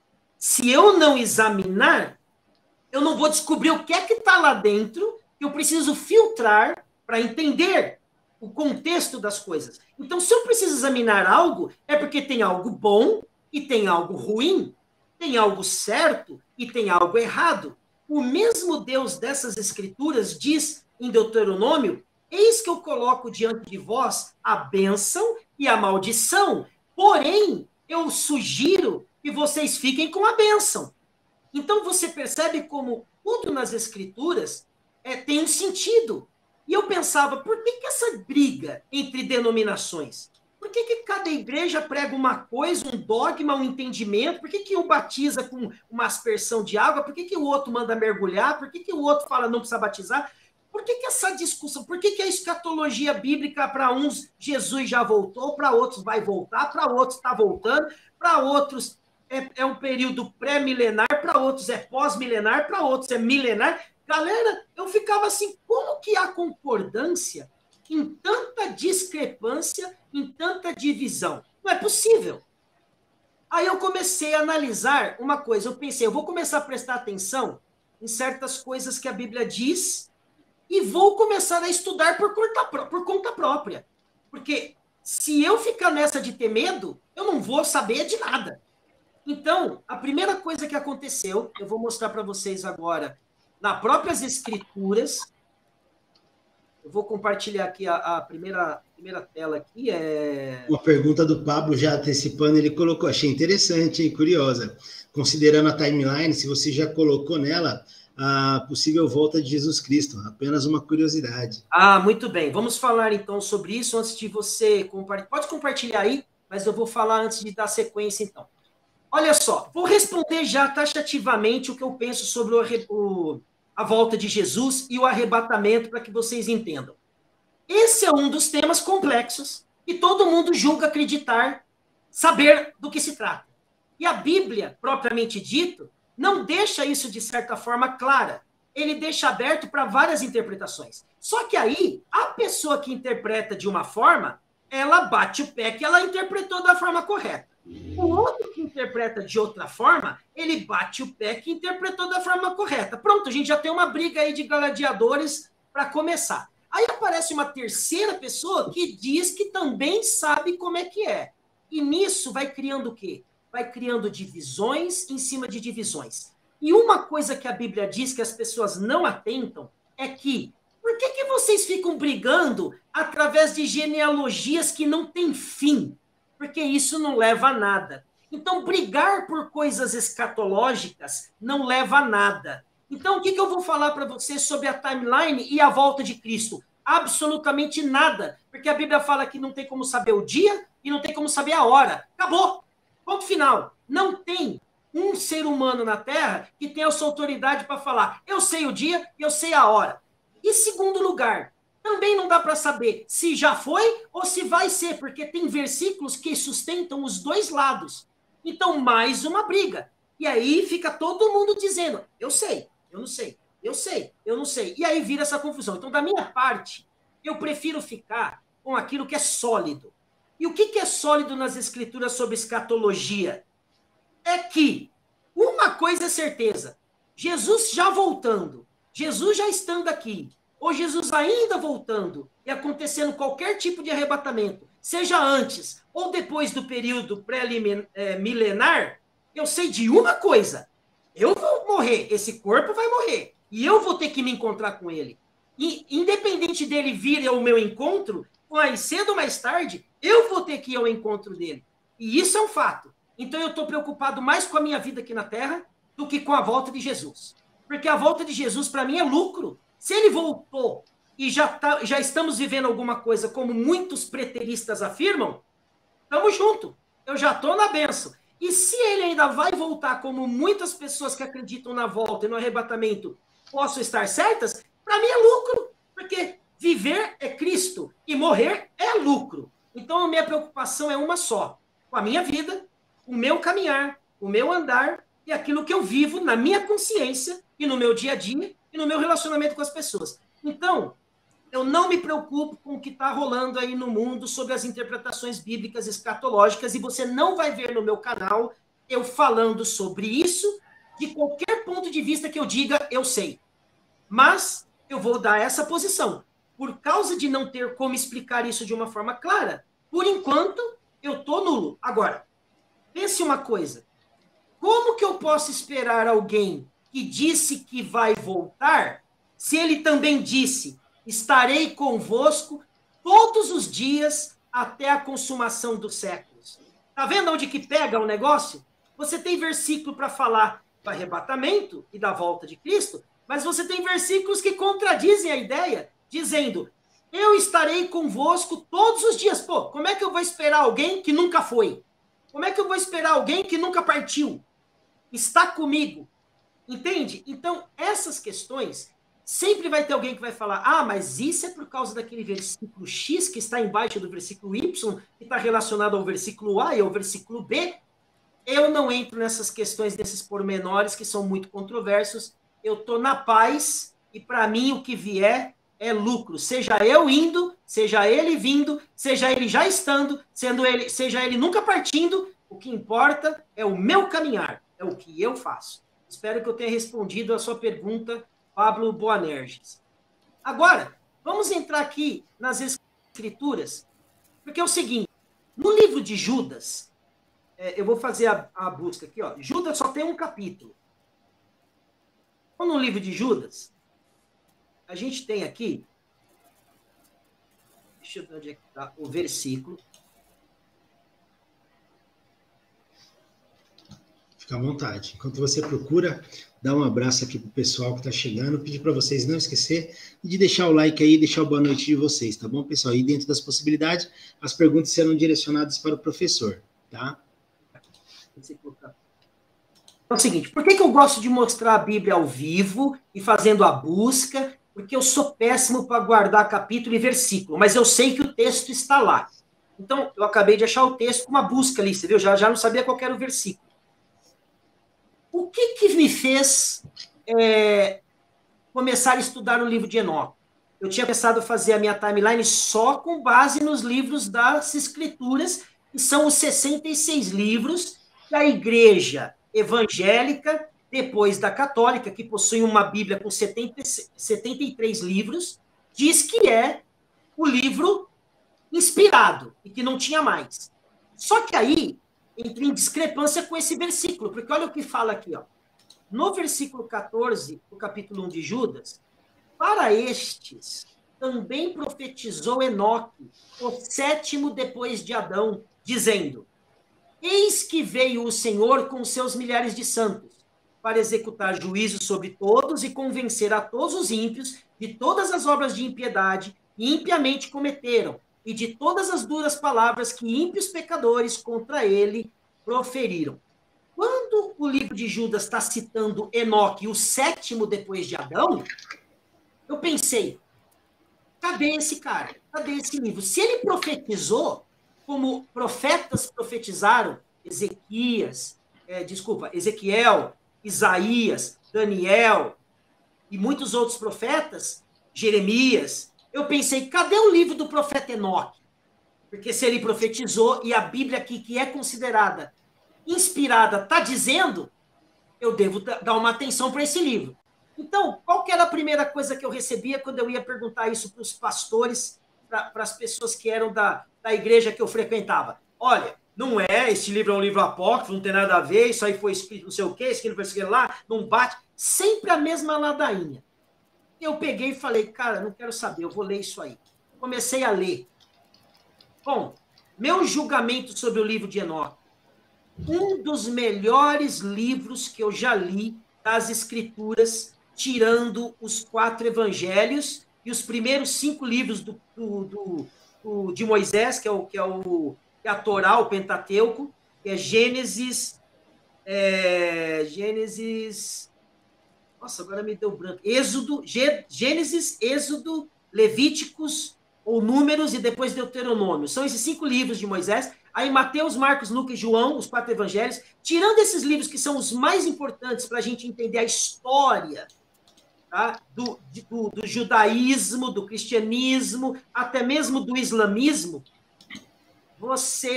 se eu não examinar, eu não vou descobrir o que é que está lá dentro, que eu preciso filtrar para entender o contexto das coisas. Então, se eu preciso examinar algo, é porque tem algo bom e tem algo ruim, tem algo certo e tem algo errado. O mesmo Deus dessas escrituras diz em Deuteronômio: eis que eu coloco diante de vós a bênção e a maldição, porém, eu sugiro que vocês fiquem com a bênção. Então, você percebe como tudo nas escrituras tem um sentido. E eu pensava, por que essa briga entre denominações? Por que cada igreja prega uma coisa, um dogma, um entendimento? Por que um batiza com uma aspersão de água? Por que o outro manda mergulhar? Por que o outro fala não precisa batizar? Por que essa discussão? Por que a escatologia bíblica, para uns, Jesus já voltou, para outros vai voltar, para outros está voltando, para outros é um período pré-milenar, para outros é pós-milenar, para outros é milenar? Galera, eu ficava assim, como que há concordância em tanta discrepância, em tanta divisão? Não é possível. Aí eu comecei a analisar uma coisa, eu pensei, eu vou começar a prestar atenção em certas coisas que a Bíblia diz e vou começar a estudar por conta própria. Porque se eu ficar nessa de ter medo, eu não vou saber de nada. Então, a primeira coisa que aconteceu, eu vou mostrar para vocês agora, nas próprias escrituras, eu vou compartilhar aqui a primeira tela aqui. Uma pergunta do Pablo, já antecipando, ele colocou, achei interessante, hein, curiosa. Considerando a timeline, se você já colocou nela a possível volta de Jesus Cristo, apenas uma curiosidade. Ah, muito bem. Vamos falar então sobre isso antes de você compartilhar. Pode compartilhar aí, mas eu vou falar antes de dar sequência então. Olha só, vou responder já taxativamente o que eu penso sobre a volta de Jesus e o arrebatamento para que vocês entendam. Esse é um dos temas complexos e todo mundo julga acreditar, saber do que se trata. E a Bíblia, propriamente dito, não deixa isso de certa forma clara. Ele deixa aberto para várias interpretações. Só que aí, a pessoa que interpreta de uma forma, ela bate o pé que ela interpretou da forma correta. O outro que interpreta de outra forma, ele bate o pé que interpretou da forma correta. Pronto, a gente já tem uma briga aí de gladiadores para começar. Aí aparece uma terceira pessoa que diz que também sabe como é que é. E nisso vai criando o quê? Vai criando divisões em cima de divisões. E uma coisa que a Bíblia diz que as pessoas não atentam é que por que vocês ficam brigando através de genealogias que não têm fim? Porque isso não leva a nada. Então, brigar por coisas escatológicas não leva a nada. Então, o que eu vou falar para você sobre a timeline e a volta de Cristo? Absolutamente nada, porque a Bíblia fala que não tem como saber o dia e não tem como saber a hora. Acabou. Ponto final. Não tem um ser humano na Terra que tenha essa autoridade para falar, eu sei o dia e eu sei a hora. E segundo lugar, também não dá para saber se já foi ou se vai ser, porque tem versículos que sustentam os dois lados. Então, mais uma briga. E aí fica todo mundo dizendo, eu sei, eu não sei, eu sei, eu não sei. E aí vira essa confusão. Então, da minha parte, eu prefiro ficar com aquilo que é sólido. E o que é sólido nas escrituras sobre escatologia? É que uma coisa é certeza, Jesus já voltando, Jesus já estando aqui, ou Jesus ainda voltando e acontecendo qualquer tipo de arrebatamento, seja antes ou depois do período pré-milenar, eu sei de uma coisa, eu vou morrer, esse corpo vai morrer, e eu vou ter que me encontrar com ele. E independente dele vir ao meu encontro, mais cedo ou mais tarde, eu vou ter que ir ao encontro dele. E isso é um fato. Então eu estou preocupado mais com a minha vida aqui na Terra do que com a volta de Jesus. Porque a volta de Jesus, para mim, é lucro. Se ele voltou e já estamos vivendo alguma coisa como muitos preteristas afirmam, estamos juntos. Eu já estou na benção. E se ele ainda vai voltar como muitas pessoas que acreditam na volta e no arrebatamento possam estar certas, para mim é lucro. Porque viver é Cristo e morrer é lucro. Então a minha preocupação é uma só. Com a minha vida, o meu caminhar, o meu andar e aquilo que eu vivo na minha consciência e no meu dia a dia e no meu relacionamento com as pessoas. Então, eu não me preocupo com o que está rolando aí no mundo sobre as interpretações bíblicas escatológicas e você não vai ver no meu canal eu falando sobre isso de qualquer ponto de vista que eu diga, eu sei. Mas eu vou dar essa posição. Por causa de não ter como explicar isso de uma forma clara, por enquanto, eu estou nulo. Agora, pense uma coisa. Como que eu posso esperar alguém que disse que vai voltar, se ele também disse, estarei convosco todos os dias até a consumação dos séculos? Tá vendo onde que pega o negócio? Você tem versículo para falar do arrebatamento e da volta de Cristo, mas você tem versículos que contradizem a ideia, dizendo, eu estarei convosco todos os dias. Pô, como é que eu vou esperar alguém que nunca foi? Como é que eu vou esperar alguém que nunca partiu? Está comigo. Entende? Então, essas questões, sempre vai ter alguém que vai falar, ah, mas isso é por causa daquele versículo X que está embaixo do versículo Y, que está relacionado ao versículo A e ao versículo B. Eu não entro nessas questões, nesses pormenores que são muito controversos. Eu estou na paz e, para mim, o que vier é lucro. Seja eu indo, seja ele vindo, seja ele já estando, seja ele nunca partindo, o que importa é o meu caminhar, é o que eu faço. Espero que eu tenha respondido a sua pergunta, Pablo Boanerges. Agora, vamos entrar aqui nas Escrituras, porque é o seguinte, no livro de Judas, eu vou fazer a busca aqui, ó. Judas só tem um capítulo. Então, no livro de Judas, a gente tem aqui, deixa eu ver onde é que está o versículo. Fica à vontade. Enquanto você procura, dá um abraço aqui pro pessoal que está chegando. Pedir para vocês não esquecer de deixar o like aí, deixar o boa noite de vocês, tá bom, pessoal? E dentro das possibilidades, as perguntas serão direcionadas para o professor, tá? É o seguinte, por que eu gosto de mostrar a Bíblia ao vivo e fazendo a busca? Porque eu sou péssimo para guardar capítulo e versículo, mas eu sei que o texto está lá. Então, eu acabei de achar o texto com uma busca ali, você viu? Já não sabia qual era o versículo. O que me fez começar a estudar o livro de Enoque? Eu tinha começado a fazer a minha timeline só com base nos livros das Escrituras, que são os 66 livros que a igreja evangélica, depois da católica, que possui uma Bíblia com 73 livros, diz que é o livro inspirado e que não tinha mais. Só que aí entra em discrepância com esse versículo, porque olha o que fala aqui, ó. No versículo 14, do capítulo 1 de Judas, para estes também profetizou Enoque, o 7º depois de Adão, dizendo, eis que veio o Senhor com seus milhares de santos, para executar juízo sobre todos e convencer a todos os ímpios de todas as obras de impiedade que impiamente cometeram, e de todas as duras palavras que ímpios pecadores contra ele proferiram. Quando o livro de Judas está citando Enoque, o 7º depois de Adão, eu pensei, cadê esse cara? Cadê esse livro? Se ele profetizou, como profetas profetizaram, Ezequiel, Isaías, Daniel e muitos outros profetas, Jeremias, eu pensei, cadê o livro do profeta Enoque? Porque se ele profetizou e a Bíblia aqui, que é considerada inspirada, está dizendo, eu devo dar uma atenção para esse livro. Então, qual que era a primeira coisa que eu recebia quando eu ia perguntar isso para os pastores, para as pessoas que eram da igreja que eu frequentava? Olha, não é, esse livro é um livro apócrifo, não tem nada a ver, isso aí foi escrito não sei o quê, isso aqui não foi escrito lá, não bate. Sempre a mesma ladainha. Eu peguei e falei, cara, não quero saber, eu vou ler isso aí. Comecei a ler. Bom, meu julgamento sobre o livro de Enoque, um dos melhores livros que eu já li das Escrituras, tirando os 4 evangelhos e os primeiros 5 livros de Moisés, que é a Torá, o Pentateuco, que é Gênesis, nossa, agora me deu branco, Gênesis, Êxodo, Levíticos, ou Números e depois Deuteronômio. São esses 5 livros de Moisés. Aí Mateus, Marcos, Lucas e João, os 4 evangelhos. Tirando esses livros que são os mais importantes para a gente entender a história, tá? do judaísmo, do cristianismo, até mesmo do islamismo, você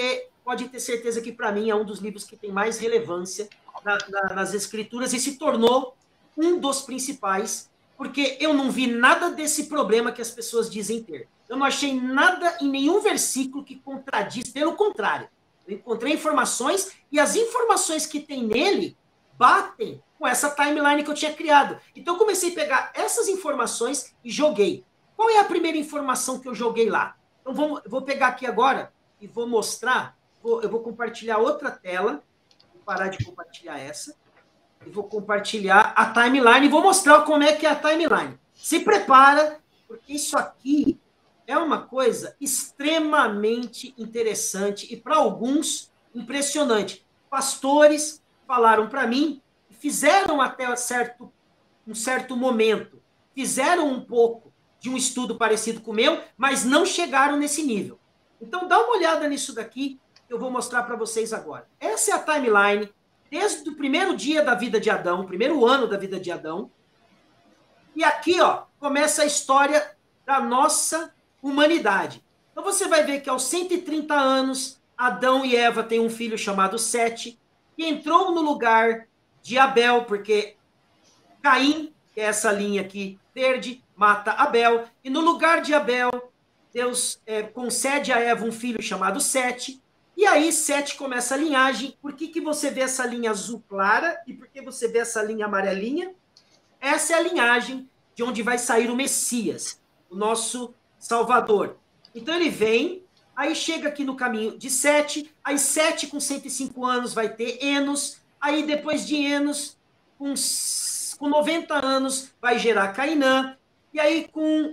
pode ter certeza que, para mim, é um dos livros que tem mais relevância nas Escrituras e se tornou um dos principais, porque eu não vi nada desse problema que as pessoas dizem ter. Eu não achei nada em nenhum versículo que contradiz, pelo contrário. Eu encontrei informações e as informações que tem nele batem com essa timeline que eu tinha criado. Então, eu comecei a pegar essas informações e joguei. Qual é a primeira informação que eu joguei lá? Então, vou pegar aqui agora e vou mostrar. Eu vou compartilhar outra tela. Vou parar de compartilhar essa. E vou compartilhar a timeline e vou mostrar como é que é a timeline. Se prepara, porque isso aqui é uma coisa extremamente interessante e, para alguns, impressionante. Pastores falaram para mim, fizeram até um certo momento, fizeram um pouco de um estudo parecido com o meu, mas não chegaram nesse nível. Então, dá uma olhada nisso daqui, que eu vou mostrar para vocês agora. Essa é a timeline, desde o primeiro dia da vida de Adão, primeiro ano da vida de Adão. E aqui, ó, começa a história da nossa humanidade. Então, você vai ver que aos 130 anos, Adão e Eva têm um filho chamado Sete, que entrou no lugar de Abel, porque Caim, que é essa linha aqui verde, mata Abel, e no lugar de Abel, Deus concede a Eva um filho chamado Sete, e aí Sete começa a linhagem. Por que você vê essa linha azul clara e por que você vê essa linha amarelinha? Essa é a linhagem de onde vai sair o Messias, o nosso Salvador. Então ele vem, aí chega aqui no caminho de Sete, aí Sete com 105 anos vai ter Enos, aí depois de Enos, com 90 anos, vai gerar Cainã, e aí com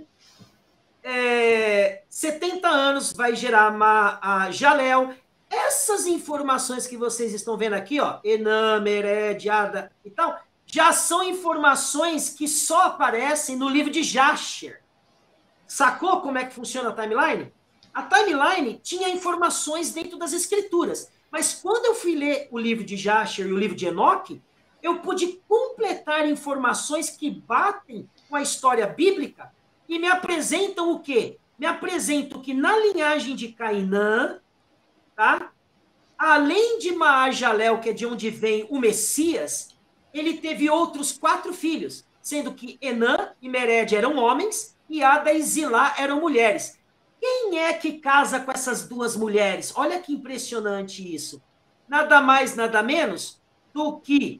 70 anos vai gerar Jalel. Essas informações que vocês estão vendo aqui, ó, Enã, Mered, Ada e tal, já são informações que só aparecem no livro de Jasher. Sacou como é que funciona a timeline? A timeline tinha informações dentro das escrituras, mas quando eu fui ler o livro de Jasher e o livro de Enoque, eu pude completar informações que batem com a história bíblica e me apresentam o quê? Me apresentam que na linhagem de Cainã, tá? Além de Maajalel, que é de onde vem o Messias, ele teve outros 4 filhos, sendo que Enã e Mered eram homens e Ada e Zilá eram mulheres. Quem é que casa com essas 2 mulheres? Olha que impressionante isso. Nada mais, nada menos do que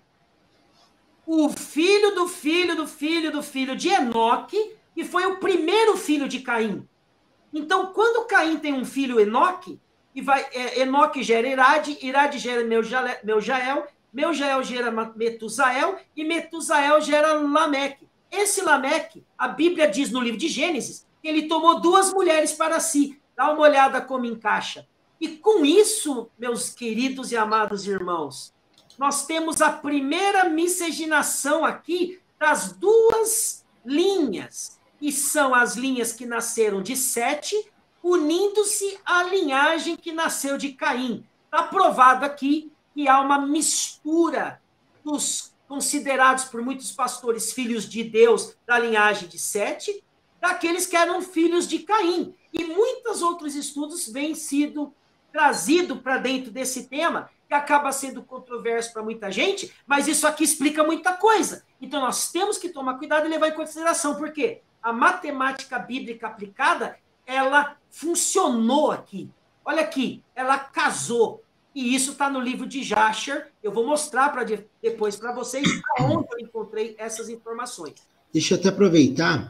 o filho do filho do filho do filho de Enoque, que foi o primeiro filho de Caim. Então, quando Caim tem um filho, Enoque, Enoque gera Irade, Irade gera Meujael, Meujael gera Metusael, e Metusael gera Lameque. Esse Lameque, a Bíblia diz no livro de Gênesis, que ele tomou 2 mulheres para si. Dá uma olhada como encaixa. E com isso, meus queridos e amados irmãos, nós temos a primeira miscigenação aqui das 2 linhas, que são as linhas que nasceram de Sete, unindo-se à linhagem que nasceu de Caim. Está provado aqui que há uma mistura dos considerados por muitos pastores filhos de Deus da linhagem de Sete, daqueles que eram filhos de Caim. E muitos outros estudos vêm sido trazidos para dentro desse tema, que acaba sendo controverso para muita gente, mas isso aqui explica muita coisa. Então, nós temos que tomar cuidado e levar em consideração, porque a matemática bíblica aplicada, ela funcionou aqui. Olha aqui, ela casou. E isso está no livro de Jasher. Eu vou mostrar depois para vocês aonde eu encontrei essas informações. Deixa eu até aproveitar,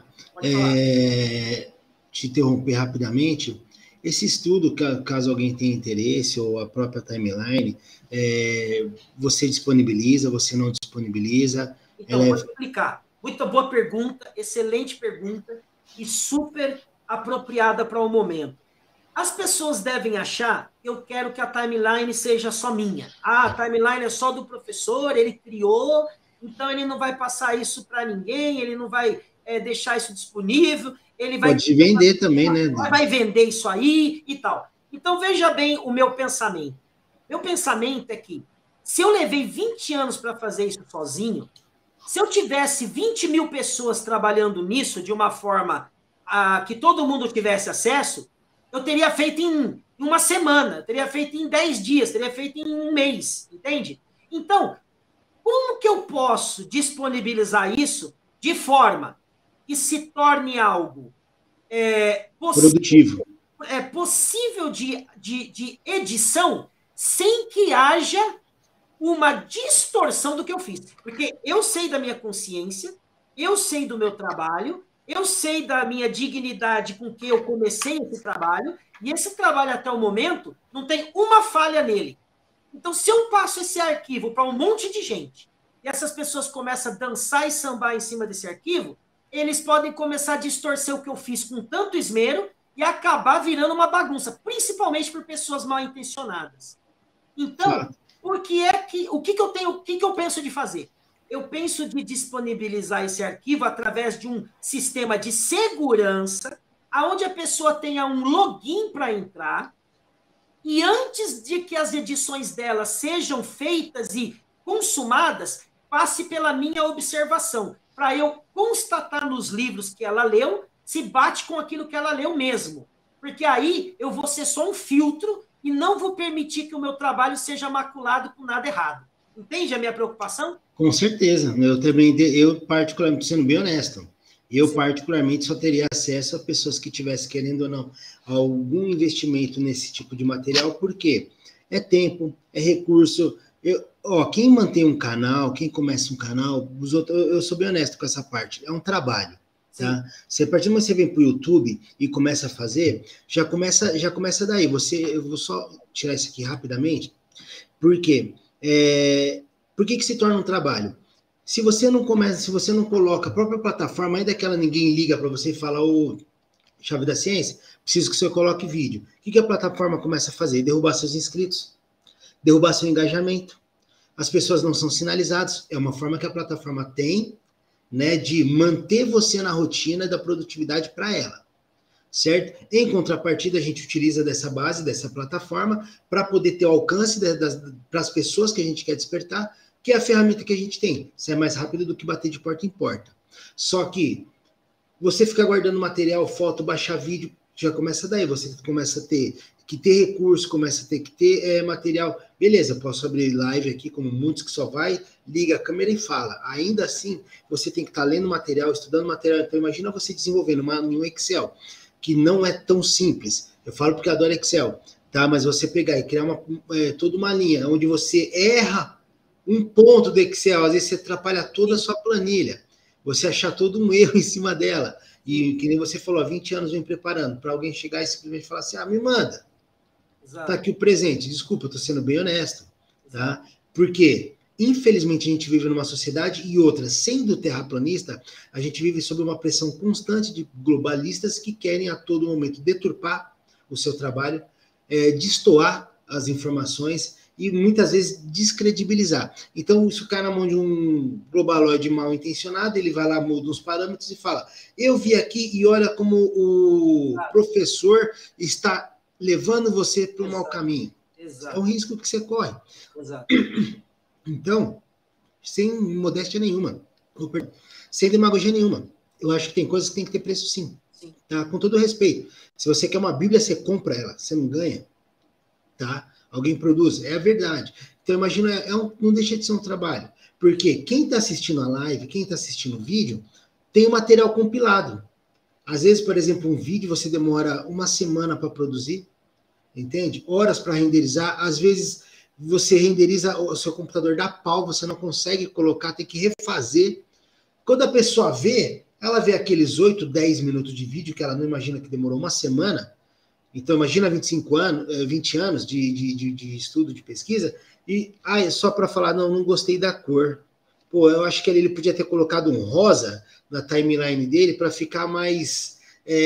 te interromper rapidamente. Esse estudo, caso alguém tenha interesse, ou a própria timeline, você disponibiliza, você não disponibiliza? Então, vou explicar. Muito boa pergunta, excelente pergunta e super apropriada para o momento. As pessoas devem achar que eu quero que a timeline seja só minha. A timeline é só do professor, ele criou, então ele não vai passar isso para ninguém, ele não vai deixar isso disponível, ele vai... Pode vender também, né? Vai vender isso aí e tal. Então, veja bem o meu pensamento. Meu pensamento é que, se eu levei 20 anos para fazer isso sozinho, se eu tivesse 20 mil pessoas trabalhando nisso de uma forma que todo mundo tivesse acesso, eu teria feito em em uma semana, teria feito em 10 dias, teria feito em um mês, entende? Então, como que eu posso disponibilizar isso de forma que se torne algo Produtivo. Possível de edição sem que haja uma distorção do que eu fiz? Porque eu sei da minha consciência, eu sei do meu trabalho, eu sei da minha dignidade com que eu comecei esse trabalho, e esse trabalho até o momento não tem uma falha nele. Então, se eu passo esse arquivo para um monte de gente, e essas pessoas começam a dançar e sambar em cima desse arquivo, eles podem começar a distorcer o que eu fiz com tanto esmero e acabar virando uma bagunça, principalmente por pessoas mal intencionadas. Então, o que eu penso de fazer? Eu penso de disponibilizar esse arquivo através de um sistema de segurança, onde a pessoa tenha um login para entrar, e antes de que as edições dela sejam feitas e consumadas, passe pela minha observação, para eu constatar nos livros que ela leu se bate com aquilo que ela leu mesmo. Porque aí eu vou ser só um filtro e não vou permitir que o meu trabalho seja maculado com nada errado. Entende a minha preocupação? Com certeza. Eu particularmente, sendo bem honesto, eu particularmente só teria acesso a pessoas que tivessem, querendo ou não, algum investimento nesse tipo de material, porque é tempo, é recurso. Quem mantém um canal, quem começa um canal, eu sou bem honesto com essa parte, é um trabalho. Tá? Se a partir do momento que você vem para o YouTube e começa a fazer, já começa daí. Eu vou só tirar isso aqui rapidamente. Por quê? Por que se torna um trabalho? Se você não coloca a própria plataforma, ainda que ela ninguém liga para você e fala, chave da ciência, preciso que você coloque vídeo. O que a plataforma começa a fazer? Derrubar seus inscritos, derrubar seu engajamento. As pessoas não são sinalizadas. É uma forma que a plataforma tem, né, de manter você na rotina da produtividade para ela, certo? Em contrapartida, a gente utiliza dessa base, dessa plataforma, para poder ter o alcance para as pessoas que a gente quer despertar, que é a ferramenta que a gente tem. Isso é mais rápido do que bater de porta em porta. Só que você fica guardando material, foto, baixar vídeo, já começa daí, você começa a ter que ter recurso, começa a ter que ter material. Beleza, posso abrir live aqui, como muitos que só vai, liga a câmera e fala. Ainda assim, você tem que estar lendo material, estudando material. Então, imagina você desenvolvendo em um Excel, que não é tão simples. Eu falo porque eu adoro Excel, tá? Mas você pegar e criar toda uma linha, onde você erra um ponto do Excel, às vezes você atrapalha toda a sua planilha. Você achar todo um erro em cima dela. E que nem você falou, há 20 anos vem preparando, para alguém chegar e simplesmente falar assim, me manda. Exato. Tá aqui o presente. Desculpa, eu tô sendo bem honesto, tá? Porque, infelizmente, a gente vive numa sociedade e outra, sendo terraplanista, a gente vive sob uma pressão constante de globalistas que querem a todo momento deturpar o seu trabalho, destoar as informações e muitas vezes descredibilizar. Então, isso cai na mão de um globaloide mal intencionado, ele vai lá, muda os parâmetros e fala, eu vi aqui e olha como o professor está levando você para um mau caminho. Exato. É um risco que você corre. Exato. Então, sem modéstia nenhuma, sem demagogia nenhuma, eu acho que tem coisas que tem que ter preço sim. Tá? Com todo respeito. Se você quer uma Bíblia, você compra ela, você não ganha. Tá? Alguém produz, é a verdade. Então, imagina, não deixa de ser um trabalho. Porque quem está assistindo a live, quem está assistindo o vídeo, tem o material compilado. Às vezes, por exemplo, um vídeo você demora uma semana para produzir, entende? Horas para renderizar. Às vezes, você renderiza, o seu computador dá pau, você não consegue colocar, tem que refazer. Quando a pessoa vê, ela vê aqueles 8, 10 minutos de vídeo, que ela não imagina que demorou uma semana. Então, imagina 20 anos de estudo, de pesquisa, e só para falar, não gostei da cor. Pô, eu acho que ele podia ter colocado um rosa na timeline dele para ficar mais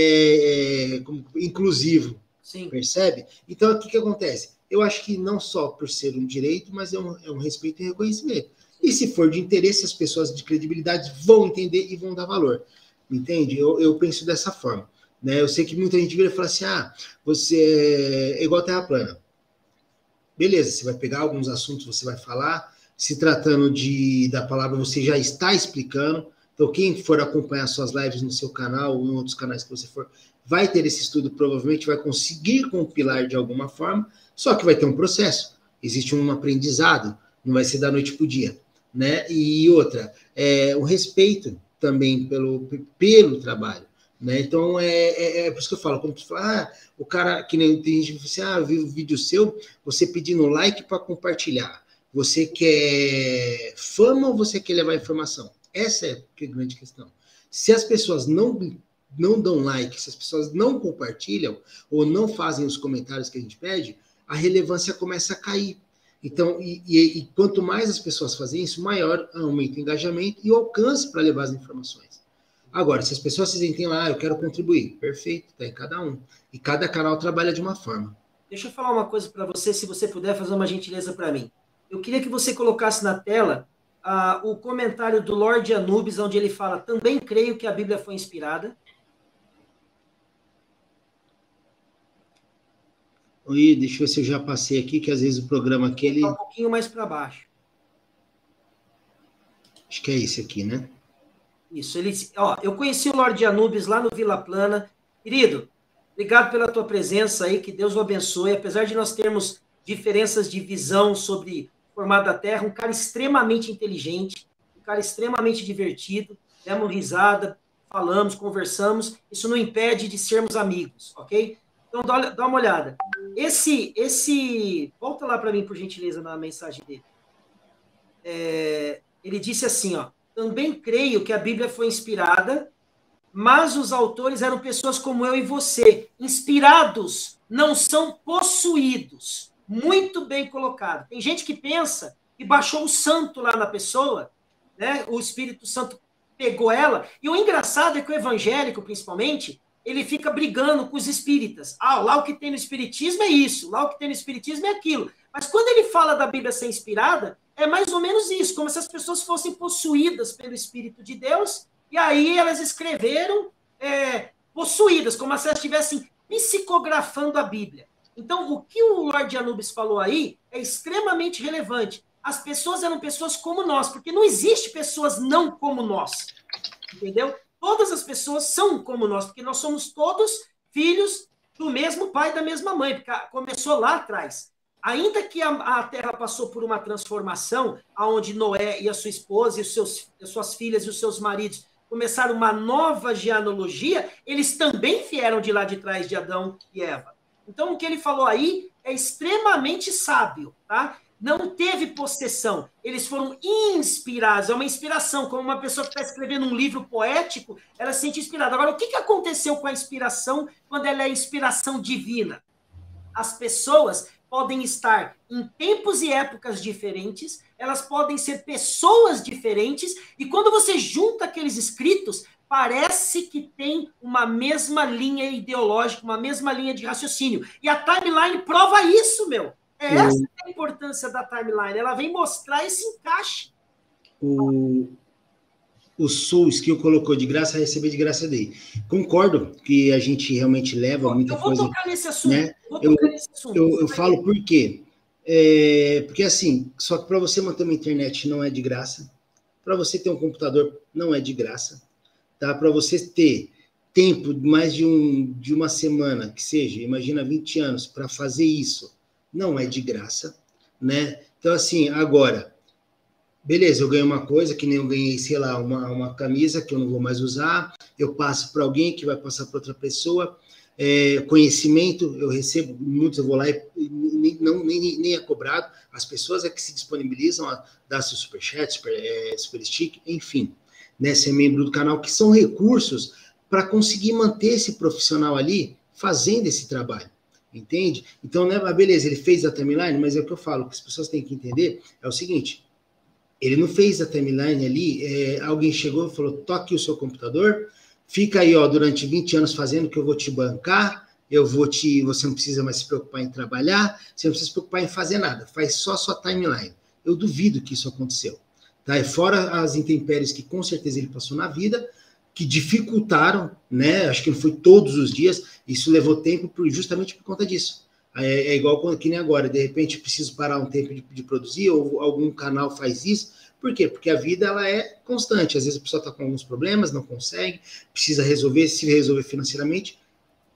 inclusivo. Sim. Percebe? Então, o que acontece? Eu acho que não só por ser um direito, mas é um respeito e reconhecimento. E se for de interesse, as pessoas de credibilidade vão entender e vão dar valor. Entende? Eu penso dessa forma. Né? Eu sei que muita gente vira e fala assim, você é igual a terra plana. Beleza, você vai pegar alguns assuntos, você vai falar, se tratando da palavra, você já está explicando. Então, quem for acompanhar suas lives no seu canal ou em outros canais que você for, vai ter esse estudo, provavelmente vai conseguir compilar de alguma forma, só que vai ter um processo, existe um aprendizado, não vai ser da noite para o dia, né? E outra, o respeito também pelo trabalho, né? Então, por isso que eu falo, quando tu fala, o cara, que nem tem gente que fala assim, viu o vídeo seu, você pedindo like para compartilhar, você quer fama ou você quer levar informação? Essa é a grande questão. Se as pessoas não dão like, se as pessoas não compartilham ou não fazem os comentários que a gente pede, a relevância começa a cair. Então, e quanto mais as pessoas fazem isso, maior aumenta o engajamento e o alcance para levar as informações. Agora, se as pessoas se sentem lá, eu quero contribuir, perfeito, está em cada um. E cada canal trabalha de uma forma. Deixa eu falar uma coisa para você, se você puder fazer uma gentileza para mim. Eu queria que você colocasse na tela o comentário do Lorde Anubis, onde ele fala, também creio que a Bíblia foi inspirada. Oi, deixa eu ver se eu já passei aqui, que às vezes o programa aqui, ele... Um pouquinho mais para baixo. Acho que é esse aqui, né? Isso, eu conheci o Lorde Anubis lá no Vila Plana. Querido, obrigado pela tua presença aí, que Deus o abençoe. Apesar de nós termos diferenças de visão sobre o formato da Terra, um cara extremamente inteligente, um cara extremamente divertido, demos risada, falamos, conversamos, isso não impede de sermos amigos, ok? Então, dá uma olhada. Volta lá para mim, por gentileza, na mensagem dele. Ele disse assim, também creio que a Bíblia foi inspirada, mas os autores eram pessoas como eu e você. Inspirados não são possuídos. Muito bem colocado. Tem gente que pensa que baixou o santo lá na pessoa, né? O Espírito Santo pegou ela. E o engraçado é que o evangélico, principalmente, ele fica brigando com os espíritas. Lá o que tem no espiritismo é isso, lá o que tem no espiritismo é aquilo. Mas quando ele fala da Bíblia ser inspirada, é mais ou menos isso, como se as pessoas fossem possuídas pelo Espírito de Deus, e aí elas escreveram possuídas, como se elas estivessem psicografando a Bíblia. Então, o que o Lorde Anubis falou aí é extremamente relevante. As pessoas eram pessoas como nós, porque não existe pessoas não como nós, entendeu? Todas as pessoas são como nós, porque nós somos todos filhos do mesmo pai e da mesma mãe, porque começou lá atrás. Ainda que a Terra passou por uma transformação, onde Noé e a sua esposa, e as suas filhas e os seus maridos começaram uma nova genealogia, eles também vieram de lá de trás de Adão e Eva. Então, o que ele falou aí é extremamente sábio, tá? Não teve possessão, eles foram inspirados, é uma inspiração, como uma pessoa que está escrevendo um livro poético, ela se sente inspirada. Agora, o que aconteceu com a inspiração quando ela é inspiração divina? As pessoas podem estar em tempos e épocas diferentes, elas podem ser pessoas diferentes, e quando você junta aqueles escritos, parece que tem uma mesma linha ideológica, uma mesma linha de raciocínio. E a timeline prova isso, meu. Essa é a importância da timeline, ela vem mostrar esse encaixe. O SUS que eu colocou de graça, receber de graça dele. Concordo que a gente realmente leva muita coisa... Eu vou tocar nesse assunto. Né? Eu falo por quê? Porque assim, só que para você manter uma internet não é de graça, para você ter um computador não é de graça, tá? Para você ter tempo, mais de uma semana, que seja, imagina 20 anos, para fazer isso, não é de graça, né? Então, assim, agora, beleza, eu ganho uma coisa, que nem eu ganhei, sei lá, uma camisa que eu não vou mais usar, eu passo para alguém que vai passar para outra pessoa, conhecimento, eu recebo, muitos eu vou lá e nem é cobrado, as pessoas é que se disponibilizam a dar seu superchat, super stick, enfim, né, ser membro do canal, que são recursos para conseguir manter esse profissional ali fazendo esse trabalho. Entende? Então, né, beleza, ele fez a timeline, mas é o que eu falo, que as pessoas têm que entender é o seguinte, ele não fez a timeline ali, alguém chegou e falou, toque o seu computador, fica aí, durante 20 anos fazendo que eu vou te bancar, você não precisa mais se preocupar em trabalhar, você não precisa se preocupar em fazer nada, faz só a sua timeline. Eu duvido que isso aconteceu. Tá? E fora as intempéries que com certeza ele passou na vida, que dificultaram, né? Acho que não foi todos os dias, isso levou tempo justamente por conta disso. É igual que nem agora, de repente preciso parar um tempo de produzir, ou algum canal faz isso. Por quê? Porque a vida ela é constante. Às vezes a pessoa está com alguns problemas, não consegue, precisa resolver, se resolver financeiramente,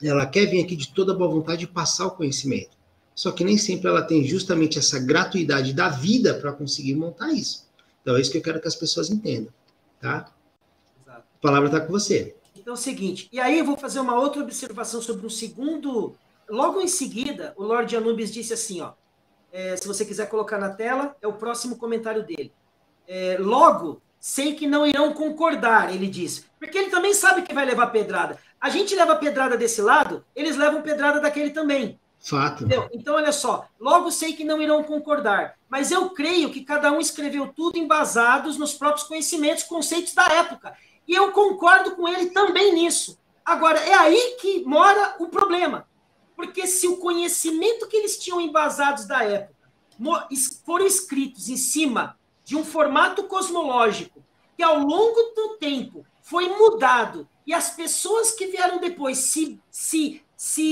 ela quer vir aqui de toda boa vontade e passar o conhecimento. Só que nem sempre ela tem justamente essa gratuidade da vida para conseguir montar isso. Então, é isso que eu quero que as pessoas entendam, tá? Exato. A palavra está com você. Então é o seguinte, e aí eu vou fazer uma outra observação sobre um segundo. Logo em seguida, o Lorde Anubis disse assim, ó, se você quiser colocar na tela, é o próximo comentário dele. Logo, sei que não irão concordar, ele disse, porque ele também sabe que vai levar pedrada. A gente leva pedrada desse lado, eles levam pedrada daquele também. Fato. Entendeu? Então, olha só, logo sei que não irão concordar, mas eu creio que cada um escreveu tudo embasados nos próprios conhecimentos, conceitos da época. E eu concordo com ele também nisso. Agora, é aí que mora o problema. Porque se o conhecimento que eles tinham embasados da época foram escritos em cima de um formato cosmológico que ao longo do tempo foi mudado e as pessoas que vieram depois se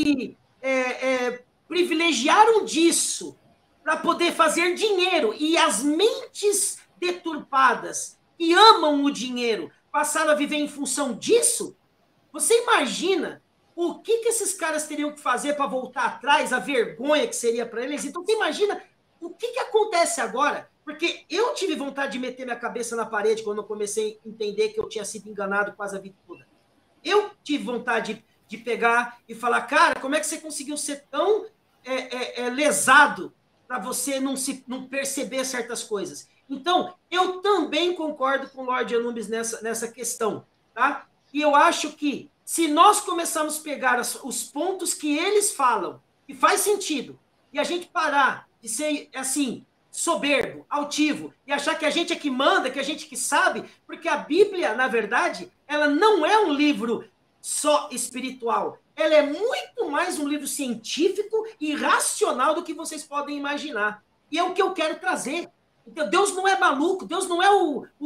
privilegiaram disso para poder fazer dinheiro e as mentes deturpadas que amam o dinheiro passaram a viver em função disso, você imagina o que esses caras teriam que fazer para voltar atrás, a vergonha que seria para eles? Então, você imagina o que acontece agora? Porque eu tive vontade de meter minha cabeça na parede quando eu comecei a entender que eu tinha sido enganado quase a vida toda. Eu tive vontade de pegar e falar, cara, como é que você conseguiu ser tão lesado para você não perceber certas coisas? Então, eu também concordo com o Lorde Anubis nessa questão, tá? E eu acho que se nós começarmos a pegar os pontos que eles falam, que faz sentido, e a gente parar de ser, assim, soberbo, altivo, e achar que a gente é que manda, que a gente que sabe, porque a Bíblia, na verdade, ela não é um livro só espiritual. Ela é muito mais um livro científico e racional do que vocês podem imaginar. E é o que eu quero trazer. Então, Deus não é maluco, Deus não é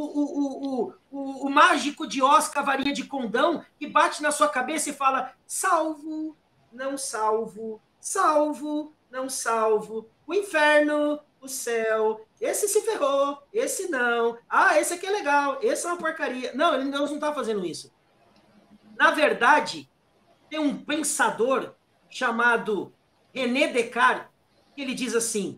o mágico de Oz, cavarinha de condão, que bate na sua cabeça e fala, salvo, não salvo, salvo, não salvo, o inferno, o céu, esse se ferrou, esse não, esse aqui é legal, esse é uma porcaria. Não, Deus não está fazendo isso. Na verdade, tem um pensador chamado René Descartes, que ele diz assim,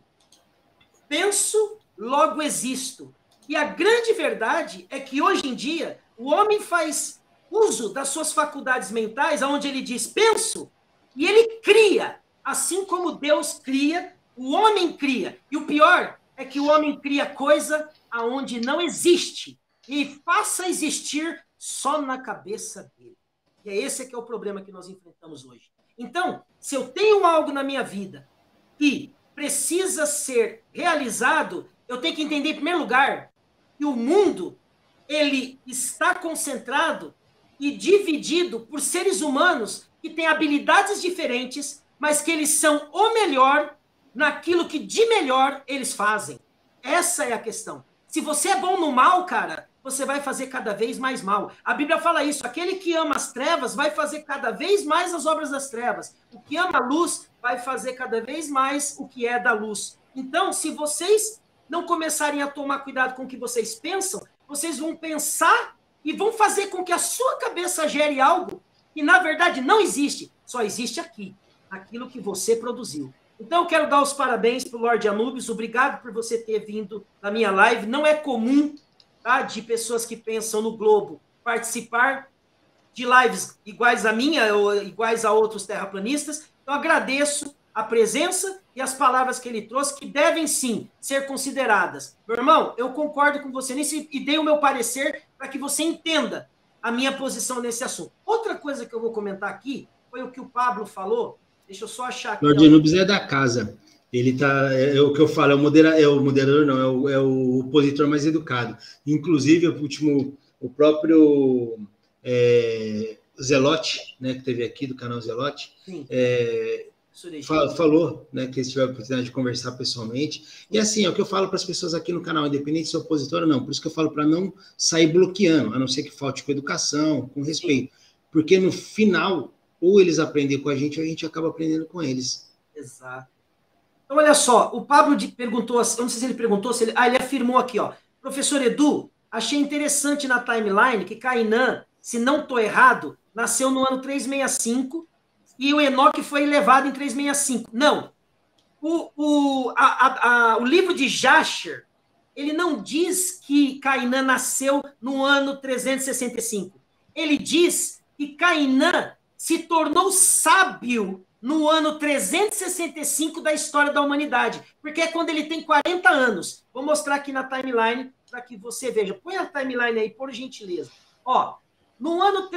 penso, logo existo. E a grande verdade é que, hoje em dia, o homem faz uso das suas faculdades mentais, onde ele diz, penso, e ele cria. Assim como Deus cria, o homem cria. E o pior é que o homem cria coisa aonde não existe e faça existir só na cabeça dele. E é esse que é o problema que nós enfrentamos hoje. Então, se eu tenho algo na minha vida que precisa ser realizado, eu tenho que entender, em primeiro lugar, que o mundo ele está concentrado e dividido por seres humanos que têm habilidades diferentes, mas que eles são o melhor naquilo que de melhor eles fazem. Essa é a questão. Se você é bom no mal, cara, você vai fazer cada vez mais mal. A Bíblia fala isso, aquele que ama as trevas vai fazer cada vez mais as obras das trevas. O que ama a luz vai fazer cada vez mais o que é da luz. Então, se vocês não começarem a tomar cuidado com o que vocês pensam, vocês vão pensar e vão fazer com que a sua cabeça gere algo que, na verdade, não existe. Só existe aqui, aquilo que você produziu. Então, eu quero dar os parabéns para o Lorde Anubis. Obrigado por você ter vindo na minha live. Não é comum, tá, de pessoas que pensam no globo participar de lives iguais à minha ou iguais a outros terraplanistas. Então, agradeço a presença e as palavras que ele trouxe, que devem, sim, ser consideradas. Meu irmão, eu concordo com você nisso e dei o meu parecer para que você entenda a minha posição nesse assunto. Outra coisa que eu vou comentar aqui foi o que o Pablo falou. Deixa eu só achar aqui. Lorde Anubis é da casa. Ele tá, o que eu falo, é o moderador, não, é o opositor mais educado. Inclusive, o próprio Zelote, né, que teve aqui do canal Zelote, falou, né, que eles tiveram a oportunidade de conversar pessoalmente. E assim, é o que eu falo para as pessoas aqui no canal, independente se é opositor ou não, por isso que eu falo para não sair bloqueando, a não ser que falte com educação, com respeito. Porque no final, ou eles aprendem com a gente, ou a gente acaba aprendendo com eles. Exato. Então, olha só, o Pablo perguntou, eu não sei se ele perguntou, ele afirmou aqui, ó, professor Edu, achei interessante na timeline que Cainã, se não estou errado, nasceu no ano 365, e o Enoque foi elevado em 365. Não. O livro de Jasher, ele não diz que Cainã nasceu no ano 365. Ele diz que Cainã se tornou sábio no ano 365 da história da humanidade, porque é quando ele tem 40 anos. Vou mostrar aqui na timeline para que você veja. Põe a timeline aí, por gentileza. Ó, no ano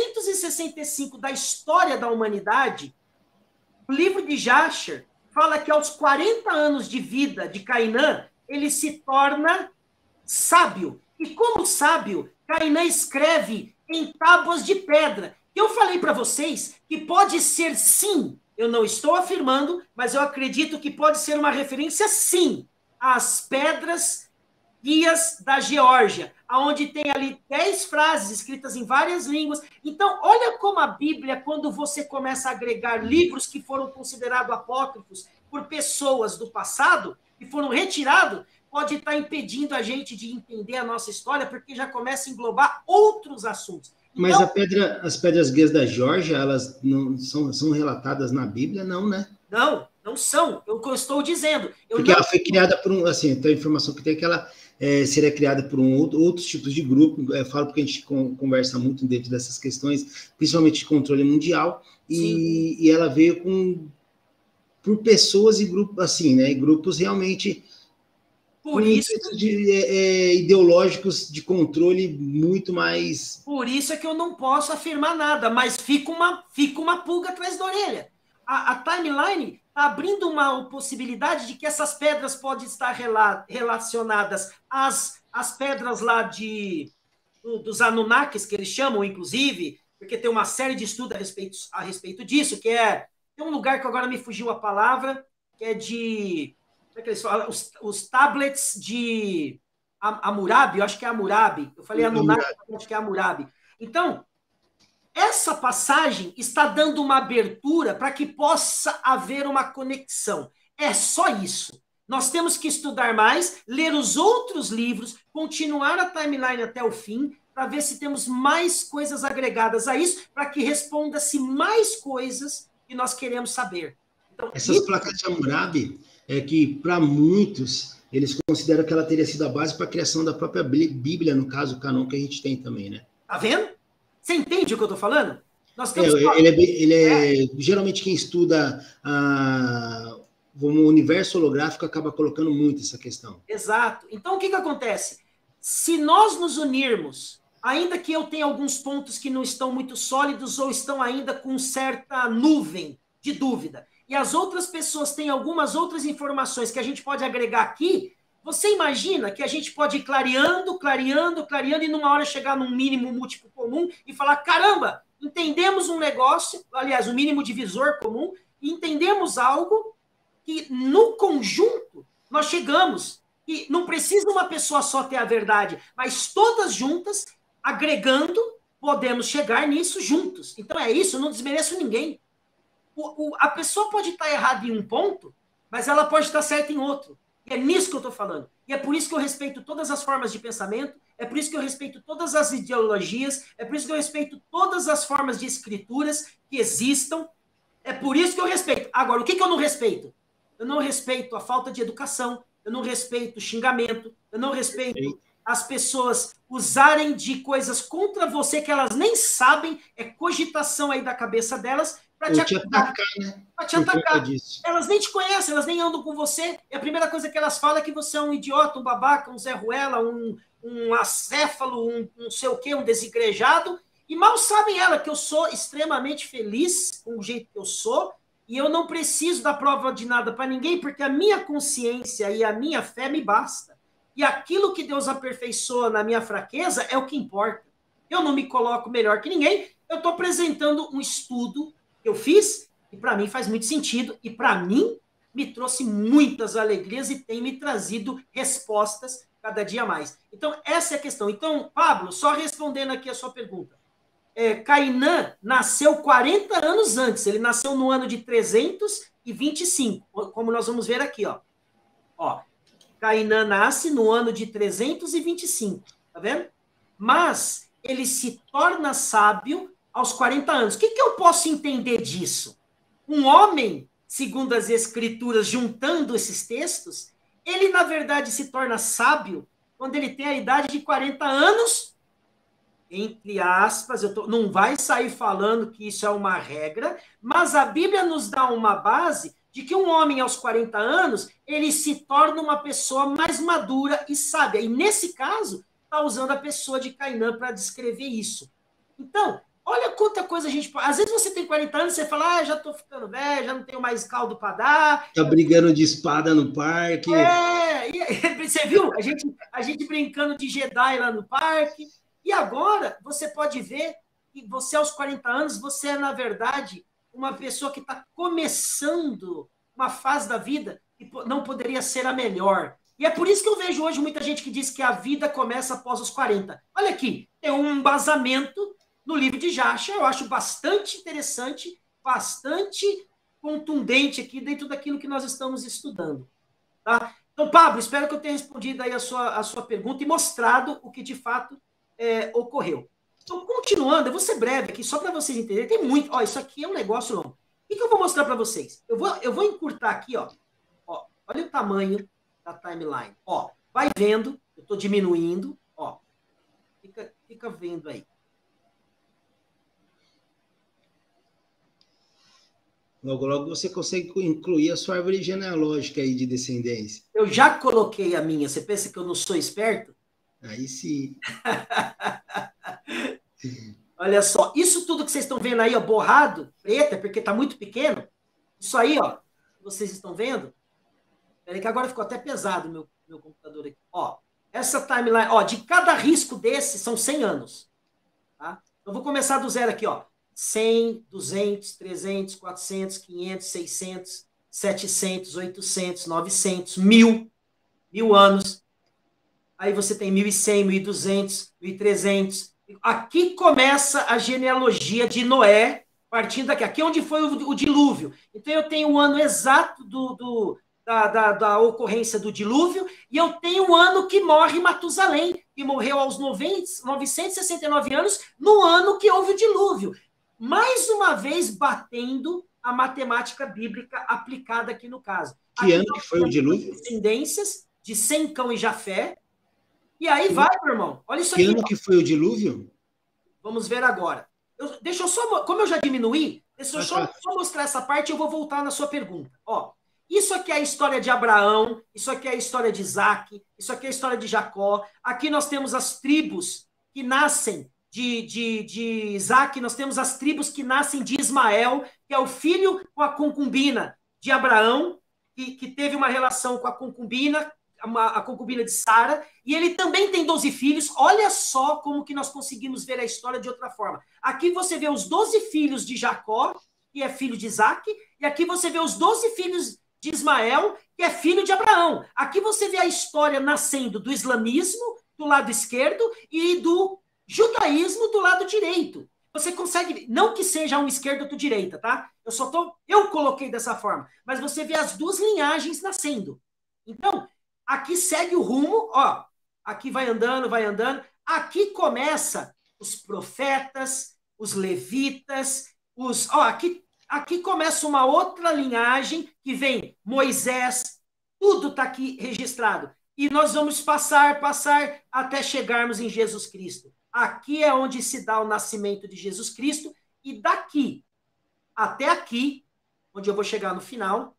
365 da história da humanidade, o livro de Jasher fala que aos 40 anos de vida de Cainã, ele se torna sábio. E como sábio, Cainã escreve em tábuas de pedra. Eu falei para vocês que pode ser sim, eu não estou afirmando, mas eu acredito que pode ser uma referência sim às pedras guias da Geórgia, onde tem ali 10 frases escritas em várias línguas. Então, olha como a Bíblia, quando você começa a agregar livros que foram considerados apócrifos por pessoas do passado, que foram retirados, pode estar impedindo a gente de entender a nossa história, porque já começa a englobar outros assuntos. Então, mas as pedras guias da Geórgia, elas não são relatadas na Bíblia, não, né? Não são. É o que eu estou dizendo. Porque ela foi criada por assim, tem a informação que tem que ela seria criada por outros tipos de grupo. Eu falo porque a gente conversa muito dentro dessas questões, principalmente de controle mundial, e ela veio por pessoas e grupos, assim, né? Grupos realmente por isso ideológicos de controle muito mais. Por isso é que eu não posso afirmar nada, mas fica uma pulga atrás da orelha. A timeline está abrindo uma possibilidade de que essas pedras podem estar relacionadas às pedras lá dos Anunnakis, que eles chamam, inclusive, porque tem uma série de estudos a respeito disso, que tem um lugar que agora me fugiu a palavra, que é de... Como é que eles falam? Os tablets de Hammurabi, eu acho que é Hammurabi. Eu falei Anunnaki, eu acho que é Hammurabi. Então, essa passagem está dando uma abertura para que possa haver uma conexão. É só isso. Nós temos que estudar mais, ler os outros livros, continuar a timeline até o fim, para ver se temos mais coisas agregadas a isso, para que responda-se mais coisas que nós queremos saber. Então, essas placas de Hammurabi é que, para muitos, eles consideram que ela teria sido a base para a criação da própria Bíblia, no caso, o canon que a gente tem também, né? Tá vendo? Você entende o que eu estou falando? Nós temos geralmente quem estuda o universo holográfico acaba colocando muito essa questão. Exato. Então, o que acontece? Se nós nos unirmos, ainda que eu tenha alguns pontos que não estão muito sólidos ou estão ainda com certa nuvem de dúvida, e as outras pessoas têm algumas outras informações que a gente pode agregar aqui, você imagina que a gente pode ir clareando, e numa hora chegar num mínimo múltiplo comum e falar, caramba, entendemos um negócio, aliás, um mínimo divisor comum, e entendemos algo que no conjunto nós chegamos. E não precisa uma pessoa só ter a verdade, mas todas juntas, agregando, podemos chegar nisso juntos. Então é isso, eu não desmereço ninguém. A pessoa pode estar errada em um ponto, mas ela pode estar certa em outro. E é nisso que eu estou falando. E é por isso que eu respeito todas as formas de pensamento, é por isso que eu respeito todas as ideologias, é por isso que eu respeito todas as formas de escrituras que existam, é por isso que eu respeito. Agora, o que eu não respeito? Eu não respeito a falta de educação, eu não respeito o xingamento, eu não respeito as pessoas usarem de coisas contra você que elas nem sabem, é cogitação aí da cabeça delas, para te atacar, né? Para te atacar. Elas nem te conhecem, elas nem andam com você. E a primeira coisa que elas falam é que você é um idiota, um babaca, um Zé Ruela, um acéfalo, um não sei o quê, um desigrejado. E mal sabem elas que eu sou extremamente feliz com o jeito que eu sou e eu não preciso dar prova de nada para ninguém, porque a minha consciência e a minha fé me basta. E aquilo que Deus aperfeiçoa na minha fraqueza é o que importa. Eu não me coloco melhor que ninguém, eu estou apresentando um estudo que eu fiz, e para mim faz muito sentido, e para mim me trouxe muitas alegrias e tem me trazido respostas cada dia mais. Então, essa é a questão. Então, Pablo, só respondendo aqui a sua pergunta. Cainã nasceu 40 anos antes, ele nasceu no ano de 325, como nós vamos ver aqui, ó. Cainã nasce no ano de 325, tá vendo? Mas ele se torna sábio aos 40 anos. O que eu posso entender disso? Um homem, segundo as Escrituras, juntando esses textos, ele, na verdade, se torna sábio quando ele tem a idade de 40 anos, entre aspas, não vai sair falando que isso é uma regra, mas a Bíblia nos dá uma base de que um homem aos 40 anos, ele se torna uma pessoa mais madura e sábia. E, nesse caso, está usando a pessoa de Cainã para descrever isso. Então, olha quanta coisa a gente... Às vezes você tem 40 anos e você fala, já estou ficando velho, já não tenho mais caldo para dar. Tá brigando de espada no parque. Você viu? A gente brincando de Jedi lá no parque. E agora, você pode ver que você, aos 40 anos, você é, na verdade, uma pessoa que está começando uma fase da vida que não poderia ser a melhor. E é por isso que eu vejo hoje muita gente que diz que a vida começa após os 40. Olha aqui, tem um embasamento no livro de Jasher, eu acho bastante interessante, bastante contundente aqui dentro daquilo que nós estamos estudando. Tá? Então, Pablo, espero que eu tenha respondido aí a sua pergunta e mostrado o que de fato ocorreu. Então, continuando, eu vou ser breve aqui, só para vocês entenderem. Tem muito. Ó, isso aqui é um negócio longo. O que eu vou mostrar para vocês? Eu vou encurtar aqui, ó. Olha o tamanho da timeline. Ó, vai vendo, eu estou diminuindo. Ó, fica vendo aí. Logo, logo você consegue incluir a sua árvore genealógica aí de descendência. Eu já coloquei a minha. Você pensa que eu não sou esperto? Aí sim. Olha só, isso tudo que vocês estão vendo aí, ó, borrado, preto, é porque está muito pequeno. Isso aí, ó, vocês estão vendo? Peraí que agora ficou até pesado o meu computador aqui. Ó, essa timeline, ó, de cada risco desse são 100 anos. Tá? Eu vou começar do zero aqui, ó. 100, 200, 300, 400, 500, 600, 700, 800, 900, 1000 anos. Aí você tem 1100, 1200, 1300. Aqui começa a genealogia de Noé, partindo daqui. Aqui é onde foi o dilúvio. Então, eu tenho o ano exato da ocorrência do dilúvio, e eu tenho o ano que morre Matusalém, que morreu aos 969 anos, no ano que houve o dilúvio. Mais uma vez, batendo a matemática bíblica aplicada aqui no caso. Que ano que foi o dilúvio? Descendências de Sem, Cão e Jafé. E aí vai, meu irmão. Olha isso aqui. Que ano que foi o dilúvio? Vamos ver agora. Deixa eu só... Como eu já diminuí, deixa eu só mostrar essa parte e eu vou voltar na sua pergunta. Ó, isso aqui é a história de Abraão, isso aqui é a história de Isaac, isso aqui é a história de Jacó. Aqui nós temos as tribos que nascem de Isaac, nós temos as tribos que nascem de Ismael, que é o filho com a concubina de Abraão, que teve uma relação com a concubina de Sara, e ele também tem 12 filhos. Olha só como que nós conseguimos ver a história de outra forma. Aqui você vê os 12 filhos de Jacó, que é filho de Isaac, e aqui você vê os 12 filhos de Ismael, que é filho de Abraão. Aqui você vê a história nascendo do islamismo, do lado esquerdo, e do judaísmo do lado direito. Você consegue, não que seja um esquerdo ou outro direita, tá? Eu coloquei dessa forma, mas você vê as duas linhagens nascendo. Então, aqui segue o rumo, ó, aqui vai andando, aqui começa os profetas, os levitas, aqui começa uma outra linhagem que vem Moisés, tudo está aqui registrado. E nós vamos passar até chegarmos em Jesus Cristo. Aqui é onde se dá o nascimento de Jesus Cristo, e daqui até aqui, onde eu vou chegar no final,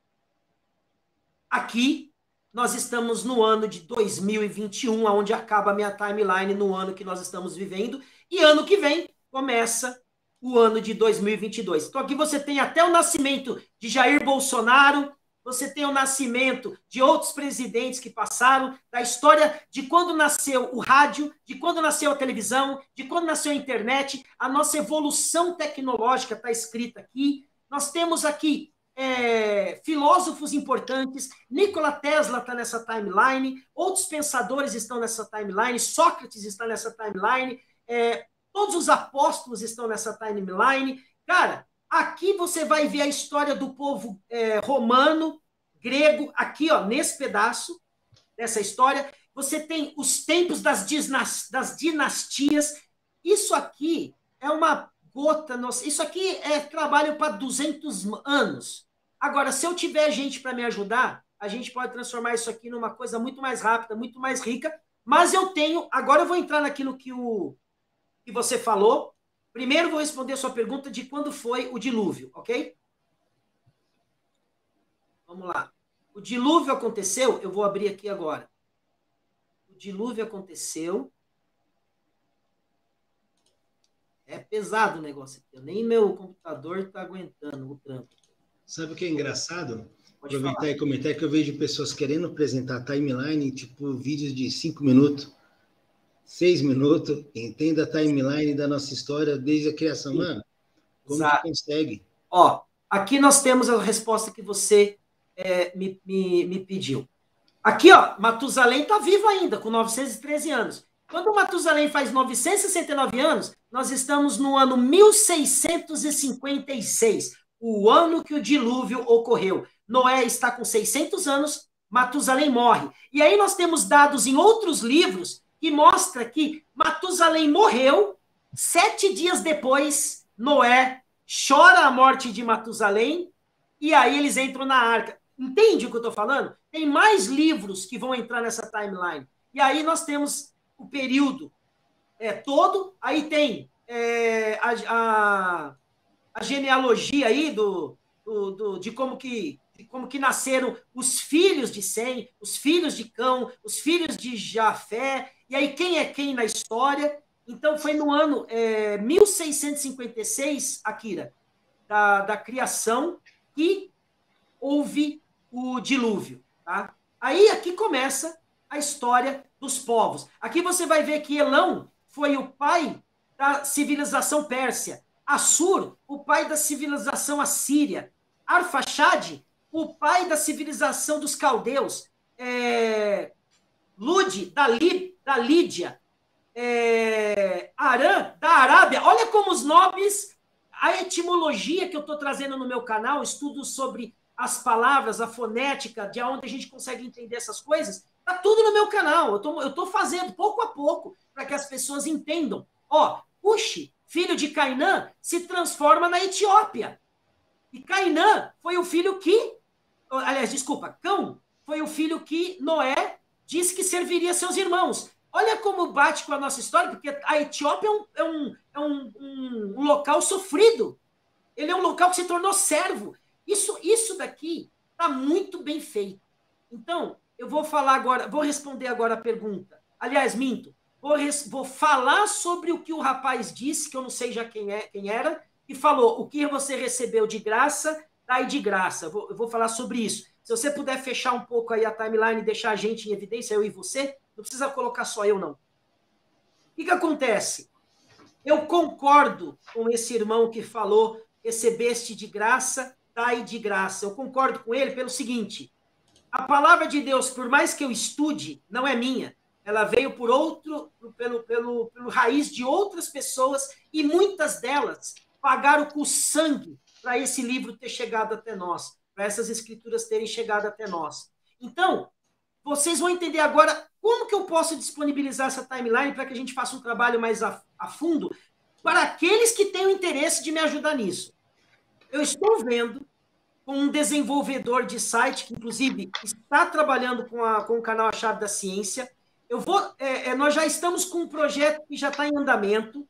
aqui nós estamos no ano de 2021, onde acaba a minha timeline no ano que nós estamos vivendo, e ano que vem começa o ano de 2022. Então aqui você tem até o nascimento de Jair Bolsonaro, você tem o nascimento de outros presidentes que passaram, da história de quando nasceu o rádio, de quando nasceu a televisão, de quando nasceu a internet, a nossa evolução tecnológica está escrita aqui. Nós temos aqui filósofos importantes, Nikola Tesla está nessa timeline, outros pensadores estão nessa timeline, Sócrates está nessa timeline, todos os apóstolos estão nessa timeline. Cara, aqui você vai ver a história do povo romano, grego, aqui, ó, nesse pedaço dessa história. Você tem os tempos das dinastias. Isso aqui é uma gota. Nossa, isso aqui é trabalho para 200 anos. Agora, se eu tiver gente para me ajudar, a gente pode transformar isso aqui numa coisa muito mais rápida, muito mais rica. Mas eu tenho... Agora eu vou entrar naquilo que você falou. Primeiro vou responder a sua pergunta de quando foi o dilúvio, ok? Vamos lá. O dilúvio aconteceu, eu vou abrir aqui agora. O dilúvio aconteceu. É pesado o negócio aqui. Nem meu computador está aguentando o trampo. Sabe o que é engraçado? Pode Aproveitar falar. e comentar que eu vejo pessoas querendo apresentar timeline, tipo vídeos de 5 minutos, 6 minutos, entenda a timeline da nossa história desde a criação. Mano, como que consegue? Ó, aqui nós temos a resposta que você me pediu. Aqui, ó, Matusalém está vivo ainda, com 913 anos. Quando Matusalém faz 969 anos, nós estamos no ano 1656, o ano que o dilúvio ocorreu. Noé está com 600 anos, Matusalém morre. E aí nós temos dados em outros livros que mostra que Matusalém morreu, 7 dias depois, Noé chora a morte de Matusalém, e aí eles entram na arca. Entende o que eu estou falando? Tem mais livros que vão entrar nessa timeline. E aí nós temos o período todo, aí tem a genealogia aí de como que nasceram os filhos de Sem, os filhos de Cão, os filhos de Jafé, e aí quem é quem na história. Então foi no ano 1656, Akira, da criação, que houve o dilúvio. Tá? Aí aqui começa a história dos povos. Aqui você vai ver que Elão foi o pai da civilização pérsia, Assur, o pai da civilização assíria, Arfaxade, o pai da civilização dos caldeus, Lud, da Lídia, Arã, da Arábia. Olha como os nomes, a etimologia que eu estou trazendo no meu canal, estudos sobre as palavras, a fonética, de onde a gente consegue entender essas coisas, está tudo no meu canal. Eu estou fazendo pouco a pouco para que as pessoas entendam. Ó, Cuxi, filho de Cainã, se transforma na Etiópia. E Cainã foi o filho que... Aliás, desculpa, Cão foi o filho que Noé disse que serviria a seus irmãos. Olha como bate com a nossa história, porque a Etiópia é um local sofrido. Ele é um local que se tornou servo. Isso daqui está muito bem feito. Então, eu vou falar agora, vou responder agora a pergunta. Aliás, minto. Vou falar sobre o que o rapaz disse, que eu não sei já quem era, e falou: o que você recebeu de graça, dai de graça. Eu vou falar sobre isso. Se você puder fechar um pouco aí a timeline e deixar a gente em evidência, eu e você, não precisa colocar só eu, não. O que acontece? Eu concordo com esse irmão que falou: recebeste de graça, dai de graça. Eu concordo com ele pelo seguinte: a palavra de Deus, por mais que eu estude, não é minha. Ela veio pelo raiz de outras pessoas, e muitas delas pagaram com sangue para esse livro ter chegado até nós, para essas escrituras terem chegado até nós. Então, vocês vão entender agora como que eu posso disponibilizar essa timeline para que a gente faça um trabalho mais a fundo para aqueles que têm o interesse de me ajudar nisso. Eu estou vendo com um desenvolvedor de site, que inclusive está trabalhando com o canal A Chave da Ciência. Nós já estamos com um projeto que já está em andamento.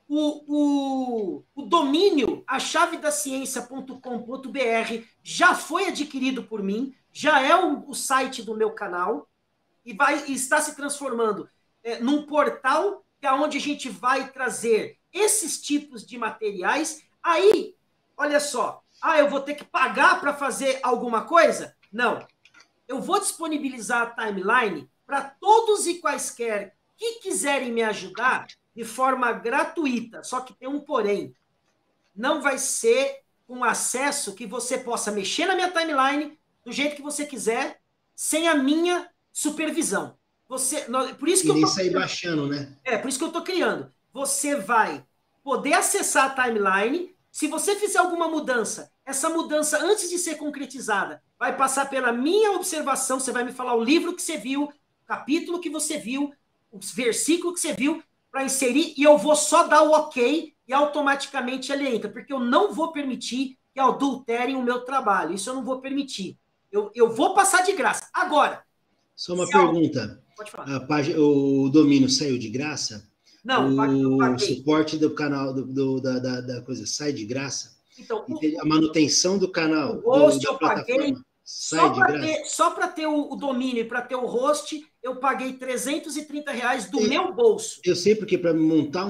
O domínio achavedaciencia.com.br já foi adquirido por mim, já é o site do meu canal, e está se transformando num portal onde a gente vai trazer esses tipos de materiais. Aí, olha só, eu vou ter que pagar para fazer alguma coisa? Não. Eu vou disponibilizar a timeline para todos e quaisquer que quiserem me ajudar de forma gratuita. Só que tem um porém. Não vai ser um acesso que você possa mexer na minha timeline do jeito que você quiser, sem a minha supervisão. Por isso que e nem sair baixando, né? Por isso que eu estou criando. Você vai poder acessar a timeline. Se você fizer alguma mudança, essa mudança, antes de ser concretizada, vai passar pela minha observação. Você vai me falar o livro que você viu, o capítulo que você viu, os versículos que você viu, para inserir, e eu vou só dar o ok e automaticamente ele entra, porque eu não vou permitir que adulterem o meu trabalho. Isso eu não vou permitir. Eu vou passar de graça. Agora... Só uma pergunta. Pode falar. O domínio saiu de graça? Não, o suporte do canal da coisa sai de graça? Então, a manutenção do canal, o host da eu paguei, sai de graça? Só para ter o domínio e para ter o host, eu paguei R$330 do meu bolso. Eu sei, porque para montar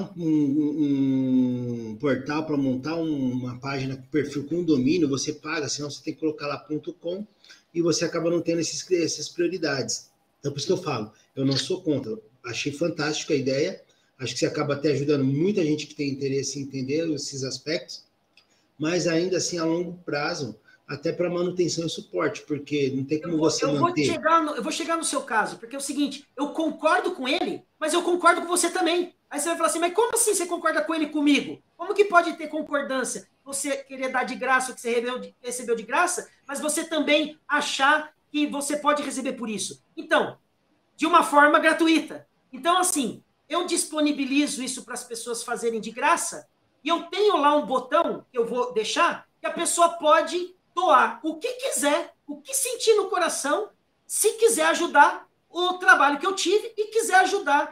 um portal, para montar uma página com perfil com domínio, você paga, senão você tem que colocar lá .com e você acaba não tendo essas prioridades. Então, por isso que eu falo, eu não sou contra. Achei fantástica a ideia, acho que você acaba até ajudando muita gente que tem interesse em entender esses aspectos, mas ainda assim, a longo prazo, até para manutenção e suporte, porque não tem como você manter. Eu vou chegar no seu caso, porque é o seguinte, eu concordo com ele, mas eu concordo com você também. Aí você vai falar assim, mas como assim você concorda com ele e comigo? Como que pode ter concordância? Você querer dar de graça o que você recebeu de graça, mas você também achar que você pode receber por isso. Então, de uma forma gratuita. Então, assim, eu disponibilizo isso para as pessoas fazerem de graça, e eu tenho lá um botão que eu vou deixar, que a pessoa pode doar o que quiser, o que sentir no coração, se quiser ajudar o trabalho que eu tive e quiser ajudar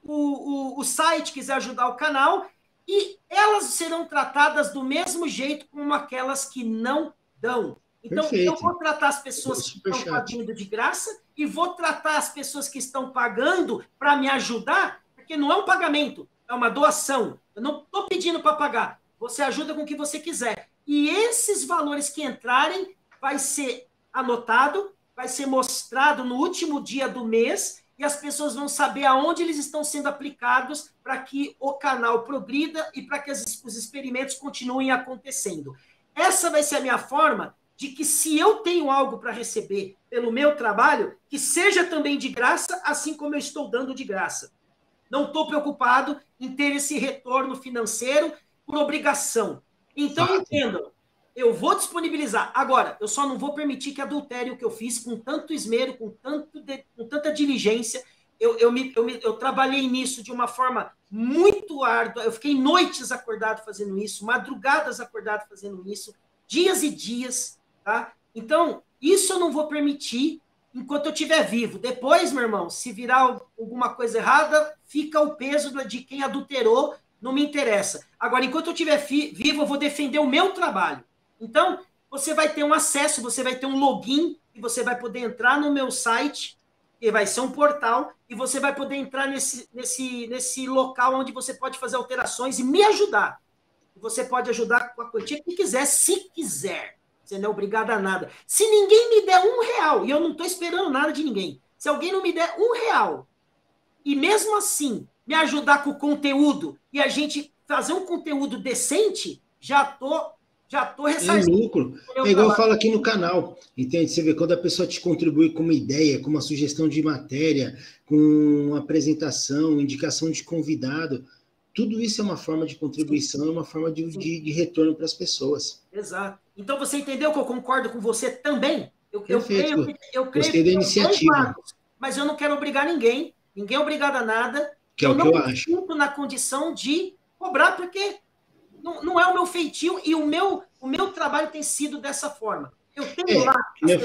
o site, quiser ajudar o canal, e elas serão tratadas do mesmo jeito como aquelas que não dão. Então, perfeito. Eu vou tratar as pessoas que estão pagando de graça e vou tratar as pessoas que estão pagando para me ajudar, porque não é um pagamento, é uma doação. Eu não estou pedindo para pagar. Você ajuda com o que você quiser. E esses valores que entrarem vai ser anotado, vai ser mostrado no último dia do mês e as pessoas vão saber aonde eles estão sendo aplicados para que o canal progrida e para que os experimentos continuem acontecendo. Essa vai ser a minha forma de que se eu tenho algo para receber pelo meu trabalho, que seja também de graça, assim como eu estou dando de graça. Não estou preocupado em ter esse retorno financeiro por obrigação. Então, entendam, eu vou disponibilizar. Agora, eu só não vou permitir que adultere o que eu fiz com tanto esmero, com tanta diligência. Eu trabalhei nisso de uma forma muito árdua. Eu fiquei noites acordado fazendo isso, madrugadas acordado fazendo isso, dias e dias. Tá? Então, isso eu não vou permitir enquanto eu estiver vivo. Depois, meu irmão, se virar alguma coisa errada, fica o peso de quem adulterou, não me interessa. Agora, enquanto eu estiver vivo, eu vou defender o meu trabalho. Então, você vai ter um acesso, você vai ter um login, e você vai poder entrar no meu site, que vai ser um portal, e você vai poder entrar nesse local onde você pode fazer alterações e me ajudar. Você pode ajudar com a quantia que quiser, se quiser. Você não é obrigado a nada. Se ninguém me der R$1, e eu não estou esperando nada de ninguém, se alguém não me der R$1, e mesmo assim me ajudar com o conteúdo, e a gente fazer um conteúdo decente, já tô ressarcindo. É lucro. É igual eu falo aqui no canal, entende? Você vê, quando a pessoa te contribui com uma ideia, com uma sugestão de matéria, com uma apresentação, indicação de convidado, tudo isso é uma forma de contribuição, é uma forma de retorno para as pessoas. Exato. Então, você entendeu que eu concordo com você também? Eu creio Gostei da iniciativa. Mas eu não quero obrigar ninguém é obrigado a nada. Que é o que eu acho. Eu não estou na condição de cobrar, porque não é o meu feitio e o meu trabalho tem sido dessa forma. Eu tenho lá...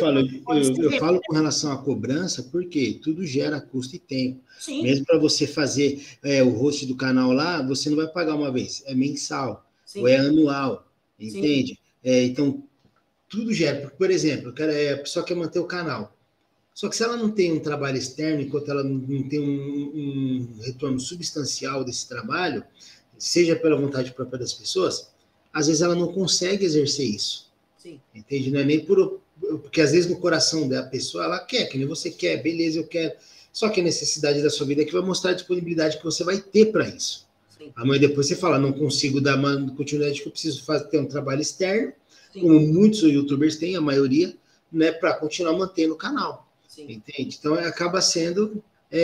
Eu falo com relação à cobrança, porque tudo gera custo e tempo. Sim. Mesmo para você fazer o host do canal lá, você não vai pagar uma vez, é mensal, Sim. ou é anual, entende? Então, tudo gera. Por exemplo, a pessoa quer manter o canal. Só que se ela não tem um trabalho externo, enquanto ela não tem um retorno substancial desse trabalho, seja pela vontade própria das pessoas, às vezes ela não consegue exercer isso. Sim. Entende? Não é nem porque às vezes no coração da pessoa ela quer, que nem você quer, beleza, eu quero. Só que a necessidade da sua vida é que vai mostrar a disponibilidade que você vai ter para isso. Sim. Amanhã depois você fala, não consigo dar continuidade, que eu preciso ter um trabalho externo, sim, como muitos youtubers têm, a maioria, né, para continuar mantendo o canal. Sim. Entende? Então acaba sendo,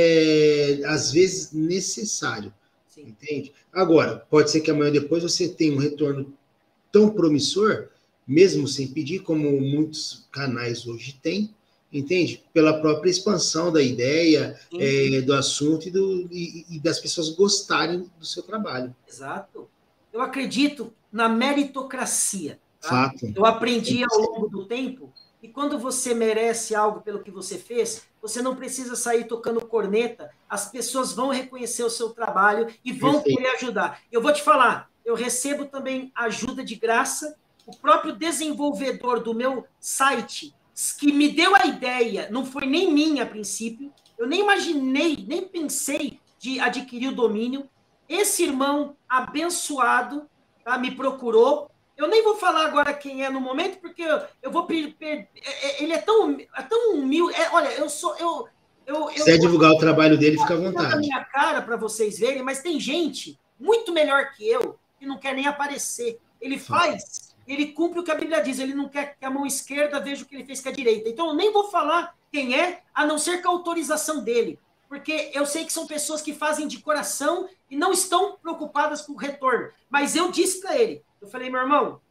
às vezes, necessário. Sim. Entende? Agora, pode ser que amanhã depois você tenha um retorno tão promissor, mesmo sem pedir, como muitos canais hoje têm, entende? Pela própria expansão da ideia, do assunto e das pessoas gostarem do seu trabalho. Exato. eu acredito na meritocracia. Tá? Fato. Eu aprendi ao longo do tempo que quando você merece algo pelo que você fez, você não precisa sair tocando corneta, as pessoas vão reconhecer o seu trabalho e vão querer ajudar. Eu vou te falar, eu recebo também ajuda de graça, o próprio desenvolvedor do meu site, que me deu a ideia, não foi nem minha a princípio, eu nem imaginei, nem pensei de adquirir o domínio, esse irmão abençoado, tá, me procurou. Eu nem vou falar agora quem é no momento, porque eu vou ele é tão humilde. Olha, eu sou. Se quiser divulgar o trabalho dele, fica à vontade. A minha cara para vocês verem, mas tem gente muito melhor que eu que não quer nem aparecer. Ele faz, ele cumpre o que a Bíblia diz, ele não quer que a mão esquerda veja o que ele fez com a direita. Então eu nem vou falar quem é, a não ser com a autorização dele. Porque eu sei que são pessoas que fazem de coração e não estão preocupadas com o retorno. Mas eu disse para ele, eu falei, meu irmão,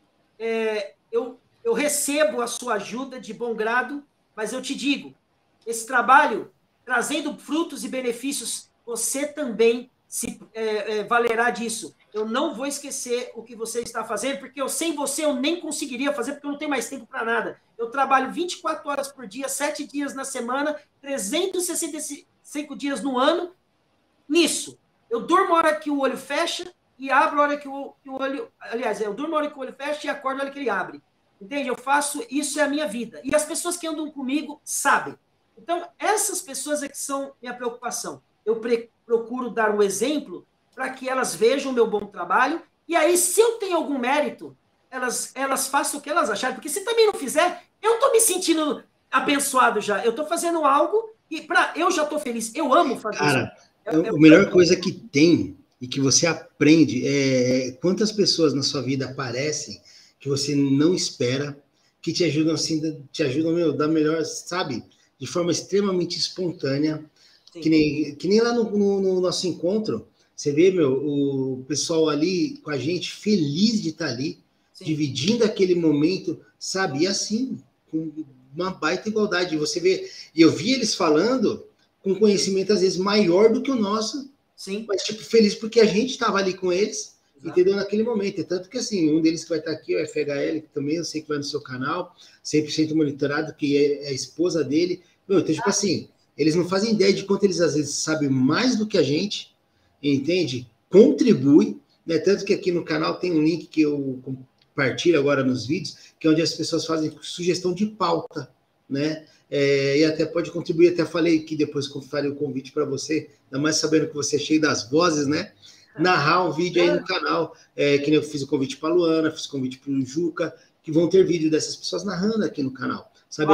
eu recebo a sua ajuda de bom grado, mas eu te digo, esse trabalho, trazendo frutos e benefícios, você também se valerá disso. Eu não vou esquecer o que você está fazendo, porque sem você eu nem conseguiria fazer, porque eu não tenho mais tempo para nada. Eu trabalho 24 horas por dia, 7 dias na semana, 365 dias no ano, nisso. Eu durmo a hora que o olho fecha e abro a hora que o olho... Aliás, eu durmo a hora que o olho fecha e acordo a hora que ele abre. Entende? Eu faço... Isso é a minha vida. E as pessoas que andam comigo sabem. Então, essas pessoas é que são minha preocupação. Eu procuro dar um exemplo para que elas vejam o meu bom trabalho e aí, se eu tenho algum mérito, elas façam o que elas acharem. Porque se também não fizer, eu estou me sentindo abençoado já. Eu estou fazendo algo e eu já estou feliz. Eu amo fazer isso. Cara, a melhor coisa que tem e que você aprende é quantas pessoas na sua vida aparecem que você não espera, que te ajudam assim, meu, da melhor, sabe? De forma extremamente espontânea, que nem lá no nosso encontro, você vê, meu, o pessoal ali com a gente, feliz de estar ali, dividindo aquele momento, sabe? E assim, com uma baita igualdade. Você vê, e eu vi eles falando com conhecimento às vezes maior do que o nosso, mas tipo, feliz porque a gente estava ali com eles, entendeu? Naquele momento. É tanto que assim, um deles que vai estar aqui, o FHL, que também eu sei que vai no seu canal, 100% monitorado, que é a esposa dele. Meu, então, tipo assim, eles não fazem ideia de quanto eles às vezes sabem mais do que a gente, entende? Contribui, né? Tanto que aqui no canal tem um link que eu compartilho agora nos vídeos, que é onde as pessoas fazem sugestão de pauta, né? E até pode contribuir, até falei que depois que eu farei o convite para você, ainda mais sabendo que você é cheio das vozes, né? Narrar um vídeo aí no canal, que nem eu fiz o convite para a Luana, fiz o convite para o Juca, que vão ter vídeo dessas pessoas narrando aqui no canal, sabe?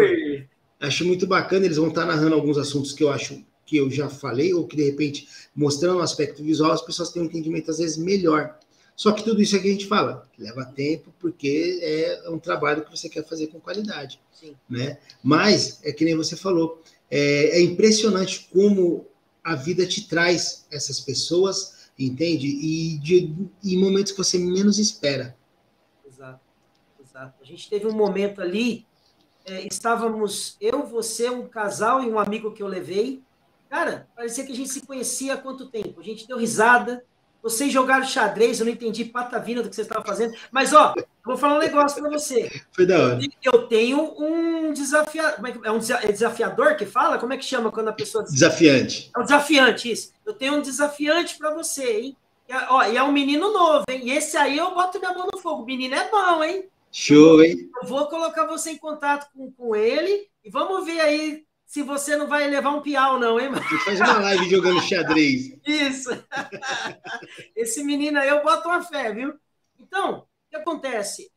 Acho muito bacana, eles vão estar narrando alguns assuntos que eu acho que eu já falei, ou que de repente, mostrando o aspecto visual, as pessoas têm um entendimento às vezes melhor. Só que tudo isso é que a gente fala, leva tempo, porque é um trabalho que você quer fazer com qualidade. Né? Mas, é que nem você falou, é impressionante como a vida te traz essas pessoas, entende? E em momentos que você menos espera. Exato. A gente teve um momento ali, estávamos eu, você, um casal e um amigo que eu levei. Cara, parecia que a gente se conhecia há quanto tempo. A gente deu risada. Vocês jogaram xadrez, eu não entendi patavina do que vocês estavam fazendo. Mas, ó, vou falar um negócio para você. Foi da hora. Eu tenho um desafiador. É desafiador que fala? Como é que chama quando a pessoa... Desafiante. É um desafiante, isso. Eu tenho um desafiante para você, hein? E é um menino novo, hein? E esse aí eu boto minha mão no fogo. O menino é bom, hein? Show, hein? Eu vou colocar você em contato com ele e vamos ver aí se você não vai levar um piau, não, hein? Faz uma live jogando xadrez. Isso. Esse menino aí eu boto uma fé, viu? Então, o que acontece?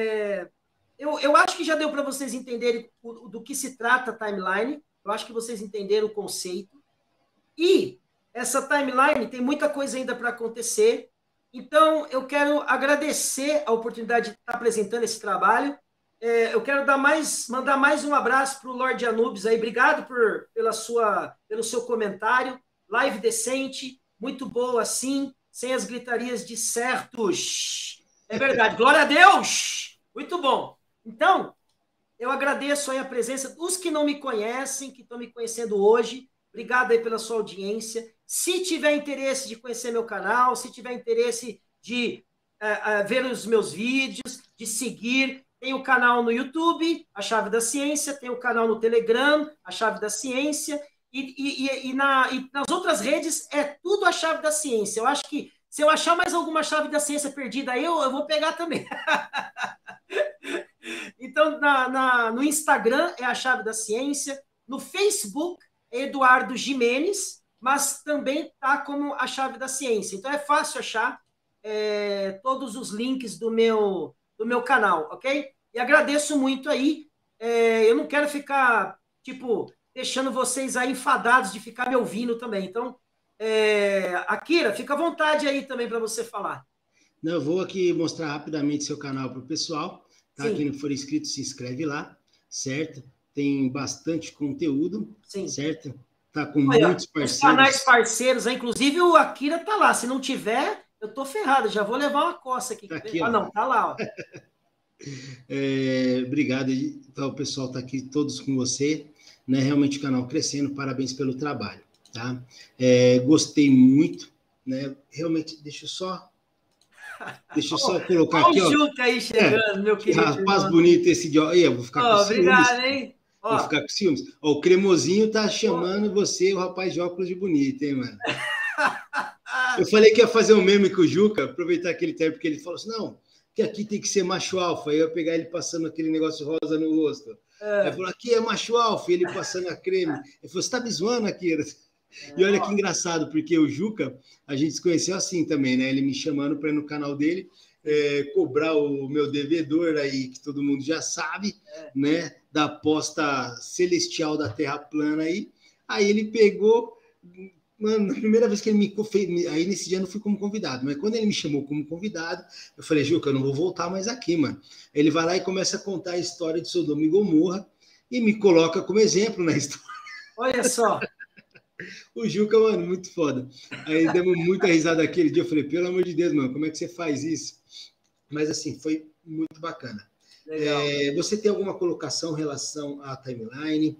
Eu acho que já deu para vocês entenderem do que se trata a timeline. Eu acho que vocês entenderam o conceito. E essa timeline tem muita coisa ainda para acontecer. Então, eu quero agradecer a oportunidade de estar apresentando esse trabalho. Eu quero mandar mais um abraço para o Lorde Anubis aí. Obrigado pelo seu comentário. Live decente, muito boa assim, sem as gritarias de certos. É verdade. Glória a Deus! Muito bom. Então, eu agradeço aí a presença dos que não me conhecem, que estão me conhecendo hoje. Obrigado aí pela sua audiência. Se tiver interesse de conhecer meu canal, se tiver interesse de ver os meus vídeos, de seguir. Tem o canal no YouTube, A Chave da Ciência, tem o canal no Telegram, A Chave da Ciência, e nas outras redes é tudo A Chave da Ciência. Eu acho que se eu achar mais alguma chave da ciência perdida aí, eu vou pegar também. Então, no Instagram é A Chave da Ciência, no Facebook é Eduardo Gimenez, mas também está como A Chave da Ciência. Então, é fácil achar todos os links do meu canal, ok? E agradeço muito aí. Eu não quero ficar, deixando vocês aí enfadados de ficar me ouvindo também. Então, Akira, fica à vontade aí também para você falar. Não, eu vou aqui mostrar rapidamente seu canal para o pessoal, tá? Sim. Quem não for inscrito, se inscreve lá, certo? Tem bastante conteúdo, Sim. Certo? Tá com muitos parceiros. Os canais parceiros, inclusive o Akira tá lá. Se não tiver, eu tô ferrado, já vou levar uma coça aqui. Tá aqui, não, tá lá, ó. Obrigado, então, o pessoal está aqui todos com você, né? Realmente o canal crescendo, parabéns pelo trabalho, tá? Gostei muito, né? Realmente, deixa eu só colocar aqui, ó. Olha o Juca aí chegando, meu querido. Rapaz bonito esse de ó. Eu vou ficar com ciúmes. Obrigado, hein? Vou ficar com ciúmes. Ó, o Cremosinho tá chamando você, o rapaz de óculos de bonito, hein, mano? Eu falei que ia fazer um meme com o Juca, aproveitar aquele tempo que ele falou assim, não, que aqui tem que ser macho alfa. Aí eu ia pegar ele passando aquele negócio rosa no rosto. Aí ele falou, aqui é macho alfa, e ele passando a creme. Ele falou, você tá me zoando, Akira? E olha que engraçado, porque o Juca, a gente se conheceu assim também, né? Ele me chamando para ir no canal dele, cobrar o meu devedor aí, que todo mundo já sabe, né? Da aposta celestial da Terra plana aí. Aí ele pegou... Mano, na primeira vez que ele me fez, aí nesse dia eu não fui como convidado, mas quando ele me chamou como convidado, eu falei, Juca, eu não vou voltar mais aqui, mano. Ele vai lá e começa a contar a história de Sodoma e Gomorra e me coloca como exemplo na história. Olha só. O Juca, mano, muito foda. Aí demos muita risada aquele dia, eu falei, pelo amor de Deus, mano, como é que você faz isso? Mas assim, foi muito bacana. Você tem alguma colocação em relação à timeline?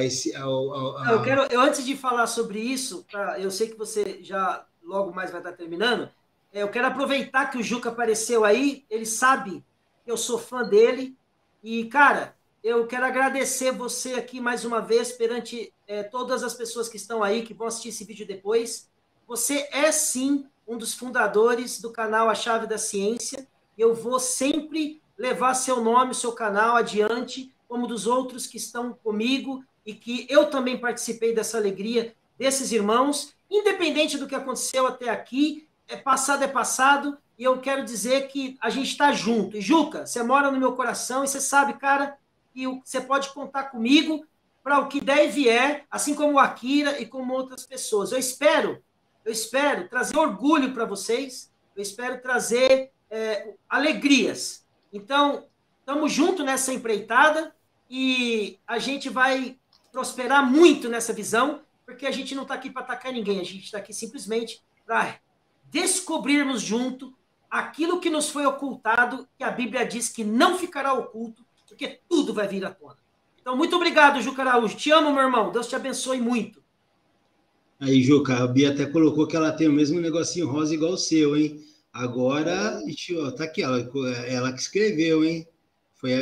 Eu antes de falar sobre isso, eu sei que você já logo mais vai estar terminando, eu quero aproveitar que o Juca apareceu aí, ele sabe que eu sou fã dele, e, cara, eu quero agradecer você aqui mais uma vez perante todas as pessoas que estão aí, que vão assistir esse vídeo depois. Você é, sim, um dos fundadores do canal A Chave da Ciência, e eu vou sempre levar seu nome, seu canal adiante, como dos outros que estão comigo e que eu também participei dessa alegria desses irmãos, independente do que aconteceu até aqui, é passado, e eu quero dizer que a gente está junto. E, Juca, você mora no meu coração e você sabe, cara, que você pode contar comigo para o que der e vier, assim como o Akira e como outras pessoas. Eu espero trazer orgulho para vocês, eu espero trazer alegrias. Então, estamos juntos nessa empreitada e a gente vai prosperar muito nessa visão, porque a gente não está aqui para atacar ninguém, a gente está aqui simplesmente para descobrirmos junto aquilo que nos foi ocultado, que a Bíblia diz que não ficará oculto, porque tudo vai vir à tona. Então, muito obrigado, Juca Araújo. Te amo, meu irmão. Deus te abençoe muito. Aí, Juca, a Bia até colocou que ela tem o mesmo negocinho rosa igual o seu, hein? Agora, ó, tá aqui, ela que escreveu, hein? Foi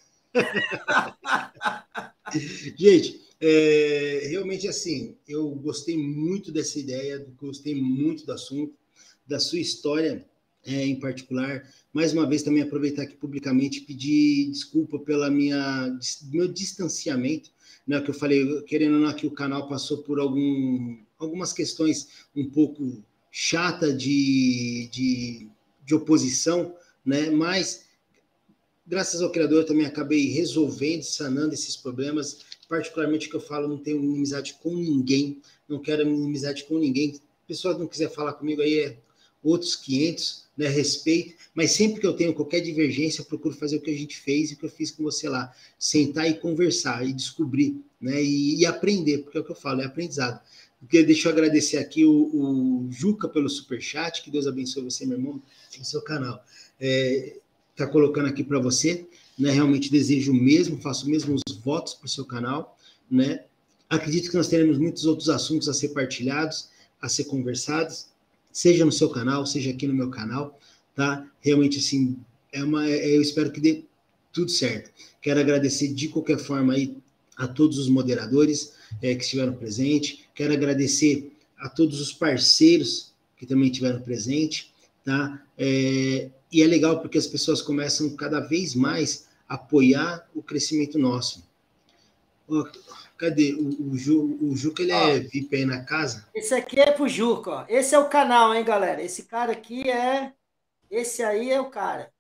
Gente, realmente assim, eu gostei muito dessa ideia, gostei muito do assunto, da sua história em particular. Mais uma vez, também aproveitar aqui publicamente pedir desculpa pela meu distanciamento, né? Que eu falei, querendo ou não, que o canal passou por algumas questões um pouco chata de oposição, né? Mas graças ao Criador também acabei resolvendo, sanando esses problemas. Particularmente que eu falo, não tenho inimizade com ninguém, não quero inimizade com ninguém. Se a pessoa não quiser falar comigo aí, outros 500, né? Respeito, mas sempre que eu tenho qualquer divergência, eu procuro fazer o que a gente fez e o que eu fiz com você lá, sentar e conversar e descobrir, né? E aprender, porque é o que eu falo, é aprendizado. Porque deixa eu agradecer aqui o Juca pelo superchat, que Deus abençoe você, meu irmão, no seu canal. Tá colocando aqui para você, né? Realmente desejo o mesmo, faço mesmo os votos para o seu canal, né? Acredito que nós teremos muitos outros assuntos a ser partilhados, a ser conversados, seja no seu canal, seja aqui no meu canal, tá? Realmente, assim, eu espero que dê tudo certo. Quero agradecer de qualquer forma aí a todos os moderadores que estiveram presentes. Quero agradecer a todos os parceiros que também estiveram presentes, tá? E é legal porque as pessoas começam cada vez mais a apoiar o crescimento nosso. Cadê? O Juca, ele é VIP aí na casa? Esse aqui é pro Juca, ó. Esse é o canal, hein, galera? Esse cara aqui é... Esse aí é o cara.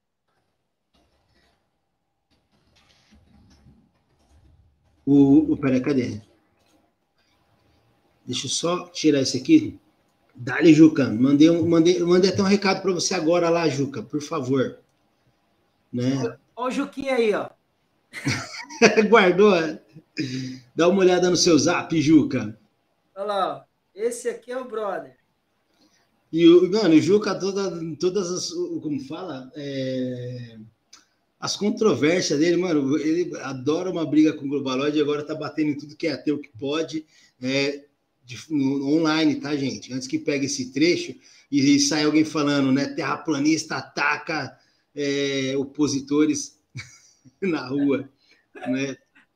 Peraí, cadê? Deixa eu só tirar esse aqui. Dale, Juca. Mandei até um recado para você agora lá, Juca, por favor. Né? Olha o Juquinha aí, ó. Guardou? Dá uma olhada no seu zap, Juca. Olha lá, ó. Esse aqui é o brother. E mano, o Juca, todas as. Como fala? As controvérsias dele, mano, ele adora uma briga com o Globaloid e agora tá batendo em tudo que é ateu que pode, online, tá, gente? Antes que pegue esse trecho e saia alguém falando, né? Terraplanista ataca opositores na rua, né?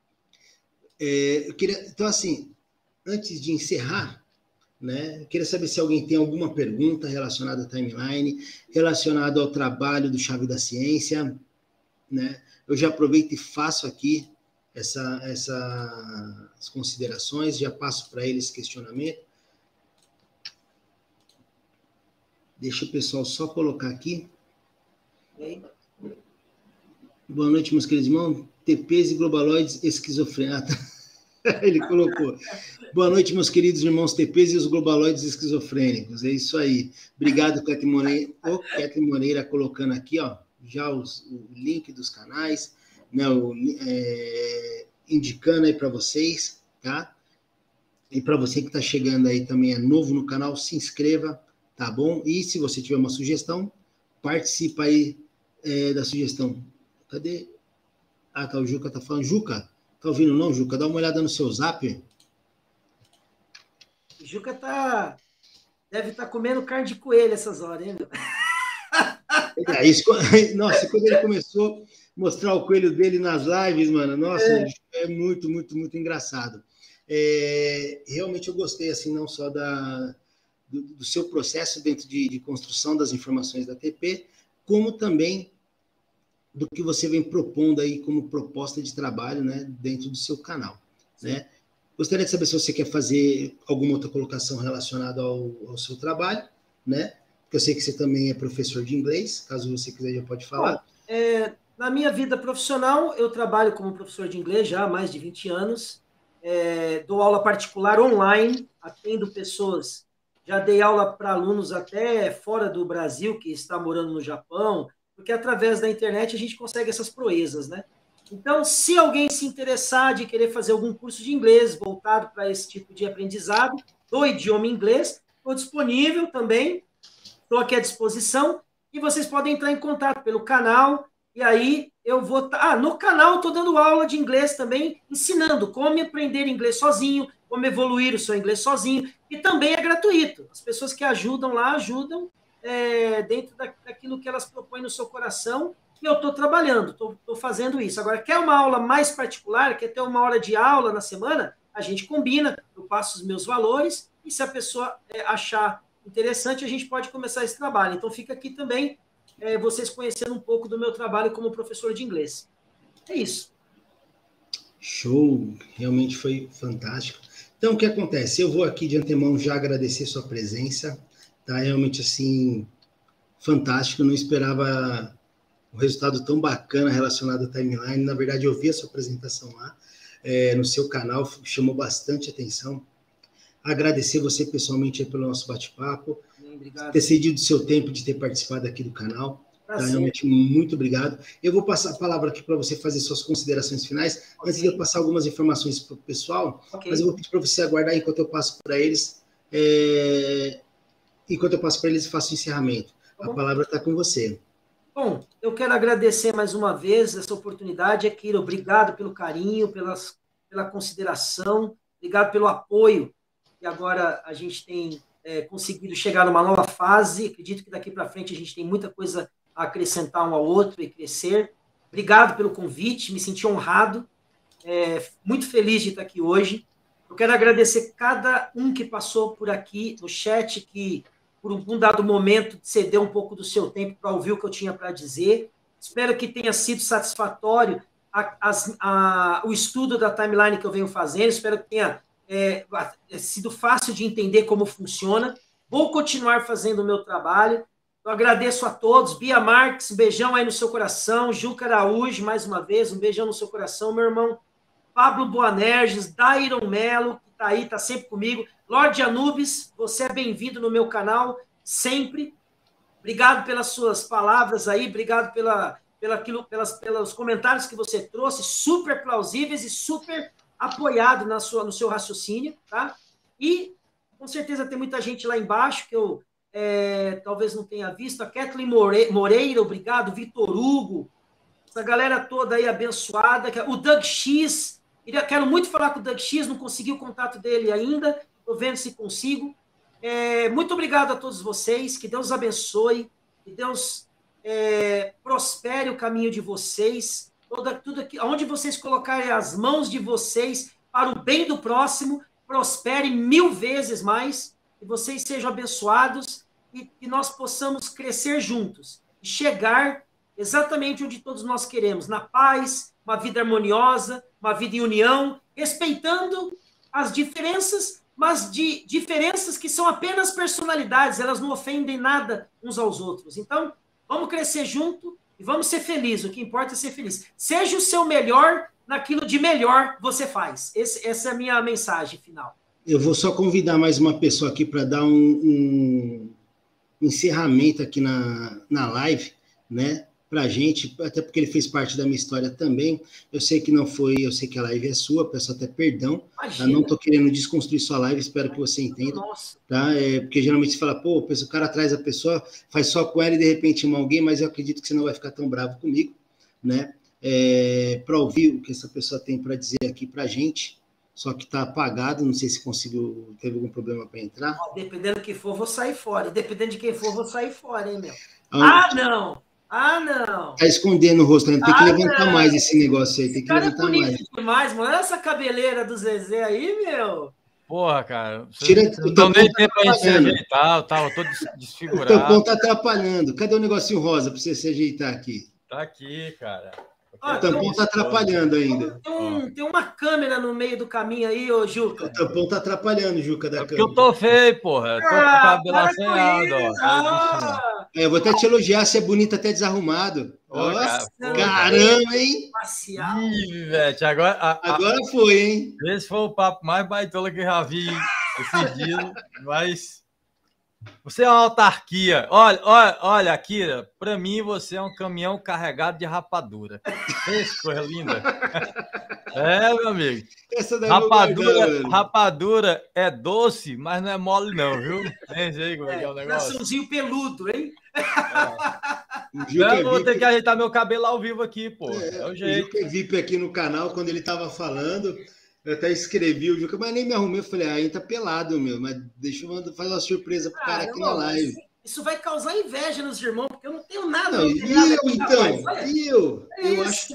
Então, assim, antes de encerrar, né, eu queria saber se alguém tem alguma pergunta relacionada à timeline, relacionada ao trabalho do Chave da Ciência, né? Eu já aproveito e faço aqui essas considerações, já passo para eles questionamento. Deixa o pessoal só colocar aqui. Boa noite, meus queridos irmãos. TPs e globaloides esquizofrênicos. Ele colocou. Boa noite, meus queridos irmãos TPs e os globaloides esquizofrênicos. É isso aí. Obrigado, Kathleen Moreira. Kathleen Moreira colocando aqui, ó, já o link dos canais, né, indicando aí para vocês, tá? E para você que está chegando aí também é novo no canal, se inscreva, tá bom? E se você tiver uma sugestão, participa aí da sugestão. Cadê? Ah, tá, o Juca tá falando. Juca, tá ouvindo não, Juca? Dá uma olhada no seu zap. O Juca deve estar comendo carne de coelho essas horas, hein, meu? Nossa, quando ele começou a mostrar o coelho dele nas lives, mano, nossa, é muito, muito, muito engraçado. Realmente eu gostei, assim, não só do seu processo dentro de construção das informações da TP, como também do que você vem propondo aí como proposta de trabalho, né, dentro do seu canal, né? Gostaria de saber se você quer fazer alguma outra colocação relacionada ao seu trabalho, né? Porque eu sei que você também é professor de inglês, caso você quiser já pode falar. Bom, na minha vida profissional, eu trabalho como professor de inglês já há mais de 20 anos, dou aula particular online, atendo pessoas, já dei aula para alunos até fora do Brasil, que está morando no Japão, porque através da internet a gente consegue essas proezas, né? Então, se alguém se interessar de querer fazer algum curso de inglês voltado para esse tipo de aprendizado, do idioma inglês, estou disponível também, estou aqui à disposição, e vocês podem entrar em contato pelo canal, e aí eu vou... no canal estou dando aula de inglês também, ensinando como aprender inglês sozinho, como evoluir o seu inglês sozinho, e também é gratuito. As pessoas que ajudam lá, ajudam dentro daquilo que elas propõem no seu coração, e eu estou trabalhando, estou fazendo isso. Agora, quer uma aula mais particular, quer ter uma hora de aula na semana, a gente combina, eu passo os meus valores, e se a pessoa achar interessante, a gente pode começar esse trabalho. Então, fica aqui também vocês conhecendo um pouco do meu trabalho como professor de inglês. É isso. Show! Realmente foi fantástico. Então, o que acontece? Eu vou aqui de antemão já agradecer sua presença, tá? Realmente, assim, fantástico. Eu não esperava um resultado tão bacana relacionado à timeline. Na verdade, eu vi a sua apresentação lá no seu canal, chamou bastante atenção. Agradecer você pessoalmente pelo nosso bate-papo, ter cedido seu tempo de ter participado aqui do canal. Tá? Realmente, muito obrigado. Eu vou passar a palavra aqui para você fazer suas considerações finais, antes de eu passar algumas informações para o pessoal, mas eu vou pedir para você aguardar enquanto eu passo para eles, enquanto eu passo para eles e faço o encerramento. A palavra está com você. Bom, eu quero agradecer mais uma vez essa oportunidade, Akira. Obrigado pelo carinho, pela consideração, obrigado pelo apoio que agora a gente tem conseguido chegar numa nova fase. Acredito que daqui para frente a gente tem muita coisa a acrescentar um ao outro e crescer. Obrigado pelo convite, me senti honrado, muito feliz de estar aqui hoje. Eu quero agradecer cada um que passou por aqui no chat, que por um dado momento cedeu um pouco do seu tempo para ouvir o que eu tinha para dizer. Espero que tenha sido satisfatório o estudo da timeline que eu venho fazendo. Espero que tenha sido fácil de entender como funciona. Vou continuar fazendo o meu trabalho. Eu agradeço a todos. Bia Marques, um beijão aí no seu coração. Juca Araújo, mais uma vez, um beijão no seu coração. Meu irmão Pablo Boanerges, Dairon Melo, que está aí, está sempre comigo. Lorde Anubis, você é bem-vindo no meu canal, sempre. Obrigado pelas suas palavras aí, obrigado pelos comentários que você trouxe, super plausíveis e super apoiado no seu raciocínio, tá? E, com certeza, tem muita gente lá embaixo que eu talvez não tenha visto. A Kathleen Moreira, obrigado. Vitor Hugo, essa galera toda aí abençoada. O Doug X, quero muito falar com o Doug X, não consegui o contato dele ainda, estou vendo se consigo. Muito obrigado a todos vocês, que Deus abençoe, que Deus prospere o caminho de vocês, tudo aqui, onde vocês colocarem as mãos de vocês para o bem do próximo, prospere 1000 vezes mais, que vocês sejam abençoados e que nós possamos crescer juntos e chegar exatamente onde todos nós queremos, na paz, uma vida harmoniosa, uma vida em união, respeitando as diferenças, mas de diferenças que são apenas personalidades, elas não ofendem nada uns aos outros. Então, vamos crescer junto e vamos ser felizes, o que importa é ser feliz. Seja o seu melhor naquilo de melhor você faz. Essa é a minha mensagem final. Eu vou só convidar mais uma pessoa aqui para dar um encerramento aqui na live, né? Pra gente, até porque ele fez parte da minha história também. Eu sei que não foi, eu sei que a live é sua, peço até perdão. Tá? Não tô querendo desconstruir sua live, espero que você entenda. Nossa. Tá? Porque geralmente você fala, pô, o cara traz a pessoa, faz só com ela e de repente chama alguém, mas eu acredito que você não vai ficar tão bravo comigo, né? Para ouvir o que essa pessoa tem para dizer aqui pra gente. Só que tá apagado, não sei se teve algum problema para entrar. Dependendo do que for, vou sair fora. Dependendo de quem for, vou sair fora, hein, meu? Não! Não! Tá escondendo o rosto, né? Tem que levantar mais esse negócio aí, tem que levantar mais. Demais, mano. Olha essa cabeleira do Zezé aí, meu. Porra, cara. Não deu nem tempo pra gente se ajeitar, eu tava todo desfigurado. O tampão tá atrapalhando. Cadê o negocinho rosa pra você se ajeitar aqui? Tá aqui, cara. O tampão tá atrapalhando ainda. Tem uma câmera no meio do caminho aí, ô Juca. O tampão tá atrapalhando, Juca, da câmera. Eu tô feio, porra. Eu tô com o cabelo assanhado, ó. Eu vou até te elogiar, você é bonito até desarrumado. Nossa, caramba, hein? Ih, Vete, agora foi, hein? Esse foi o papo mais baitola que eu já vi esses dias, mas você é uma autarquia. Olha, Akira, para mim você é um caminhão carregado de rapadura. Que coisa linda. Meu amigo. Rapadura é doce, mas não é mole não, viu? Nem sei como é que é o negócio. Coraçãozinho peludo, hein? Eu vou ter que ajeitar meu cabelo ao vivo aqui, pô. É o jeito. O Juca é VIP aqui no canal, quando ele tava falando, eu até escrevi o Juca, mas nem me arrumei. Eu falei, ainda tá pelado, meu, mas deixa eu fazer uma surpresa pro cara aqui na live. Isso vai causar inveja nos irmãos, porque eu não tenho nada. Eu acho que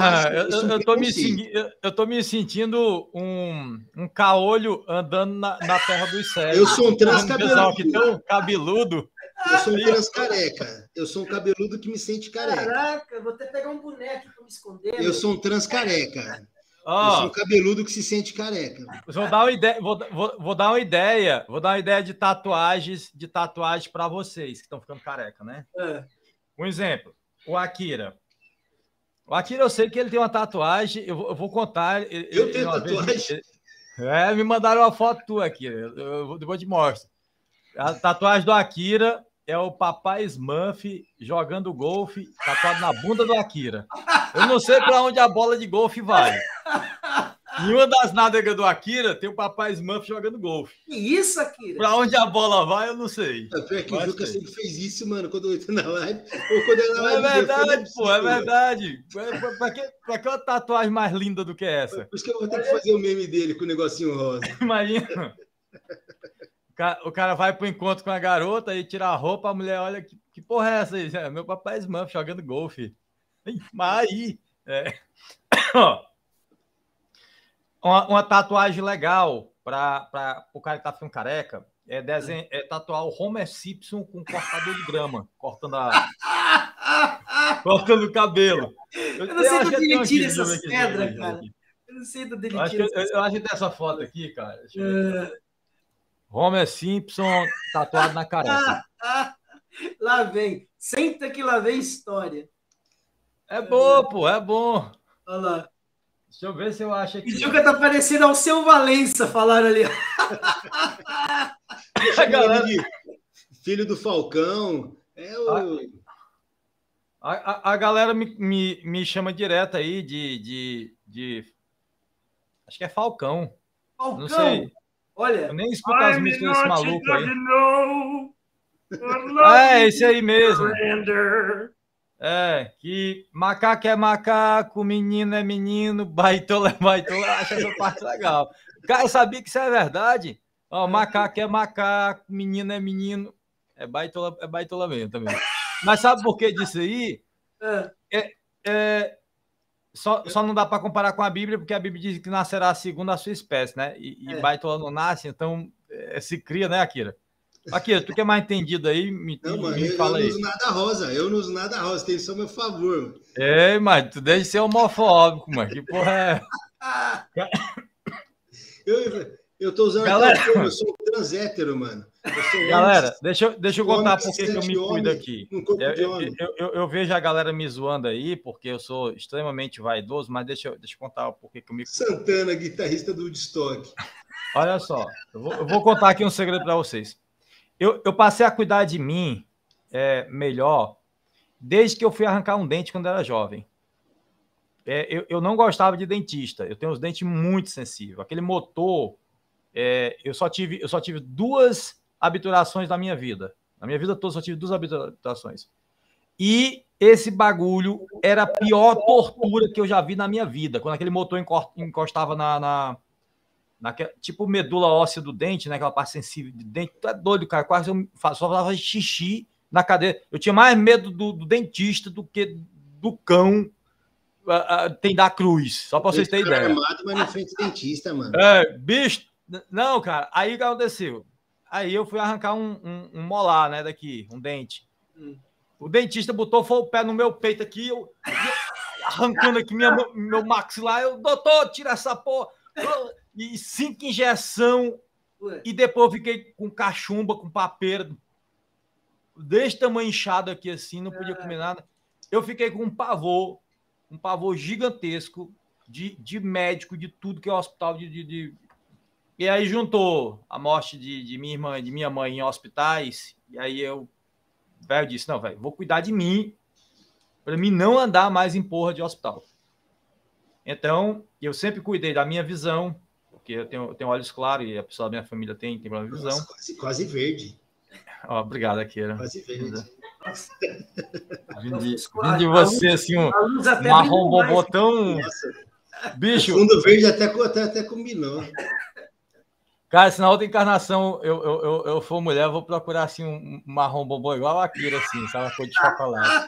eu tô me sentindo um caolho andando na terra dos céus. Eu sou um transcabeludo. Que tão cabeludo. Eu sou um transcareca. Eu sou um cabeludo que me sente careca. Caraca, vou até pegar um boneco para me esconder. Eu sou um transcareca. Eu sou um cabeludo que se sente careca. Vou dar uma ideia de tatuagens para vocês que estão ficando careca, né? Um exemplo, o Akira. O Akira, eu sei que ele tem uma tatuagem, eu vou contar. Eu tenho tatuagem? Me mandaram uma foto tua, Akira. Depois te mostro. A tatuagem do Akira é o Papai Smurf jogando golfe, tatuado na bunda do Akira. Eu não sei para onde a bola de golfe vai. Em uma das nádegas do Akira tem o Papai Smurf jogando golfe. Que isso, Akira? Para onde a bola vai, eu não sei. É que o Juca sempre fez isso, mano, quando eu entro na live. Ou quando eu é verdade, pô, é verdade. Para que uma tatuagem mais linda do que essa? Por isso que eu vou ter que fazer o meme dele com o negocinho rosa. Imagina. O cara vai pro encontro com a garota e tira a roupa, a mulher olha, que porra é essa aí? É meu papai Smurf jogando golfe. Mas aí, uma tatuagem legal para o cara que tá ficando careca é tatuar o Homer Simpson com um cortador de grama, cortando o cabelo. Eu não sei de onde ele tira essas pedras, cara. Eu não sei de onde ele tira essas Eu acho que tem essa foto aqui, cara. Deixa eu ver. Homer Simpson tatuado na careca. Lá vem. Senta que lá vem história. É bom, pô, é bom. Olha lá. Deixa eu ver se eu acho aqui. O Juca tá parecendo ao seu Valença, falaram ali. A galera de filho do Falcão. A galera me chama direto aí de acho que é Falcão. Falcão? Não sei. Olha. Eu nem escuto as músicas desse maluco aí. É, esse aí mesmo. Que macaco é macaco, menino é menino, baitola é baitola. Acho essa parte legal. Cara, eu sabia que isso é verdade. Ó, macaco é macaco, menino é menino. É baitola mesmo também. Mas sabe por que disso aí? Só não dá para comparar com a Bíblia, porque a Bíblia diz que nascerá segundo a sua espécie, né? E baitola não nasce, então se cria, né, Akira? Akira, tu que é mais entendido aí, me fala aí. Eu não uso nada rosa, eu não uso nada rosa, tem só meu favor. Mano. Mas tu deixa de ser homofóbico, mano. Que porra é? Eu tô usando galera, até eu sou um trans hétero, mano. Galera, deixa eu contar por que eu me cuido aqui. Eu vejo a galera me zoando aí, porque eu sou extremamente vaidoso, mas deixa eu contar por que eu me cuido. Santana, guitarrista do Woodstock. Olha só, eu vou contar aqui um segredo para vocês. Eu passei a cuidar de mim melhor desde que eu fui arrancar um dente quando era jovem. Eu não gostava de dentista, eu tenho os dentes muito sensíveis. Aquele motor, eu só tive 2 obturações na minha vida. Na minha vida toda, só tive 2 obturações. E esse bagulho era a pior tortura que eu já vi na minha vida. Quando aquele motor encostava tipo medula óssea do dente, né? Aquela parte sensível de dente. Tu é doido, cara. Quase eu só falava xixi na cadeira. Eu tinha mais medo do dentista do que do cão tem da cruz. Só pra vocês terem ideia. Armado, mas na frente do dentista, mano. Bicho. Não, cara. Aí o que aconteceu? Aí eu fui arrancar um molar, né? Daqui, um dente. O dentista botou o pé no meu peito aqui, eu arrancando aqui meu maxilar. Doutor, tira essa porra. E 5 injeções. E depois eu fiquei com cachumba, com papeira. Desse tamanho inchado aqui assim, não podia comer nada. Eu fiquei com um pavor gigantesco de médico, de tudo que é hospital. E aí juntou a morte de minha irmã e de minha mãe em hospitais. E aí eu disse, não, velho, vou cuidar de mim para mim não andar mais em porra de hospital. Então, eu sempre cuidei da minha visão, porque eu tenho olhos claros e a pessoa da minha família tem problema de visão. Nossa, quase verde. Obrigado, Akira. Quase verde. Vim de você, assim, um marrom bobotão. Bicho. O fundo verde até combinou. Cara, se na outra encarnação eu for mulher, eu vou procurar assim um marrom bombom igual a Akira, assim, sabe? Uma cor de chocolate.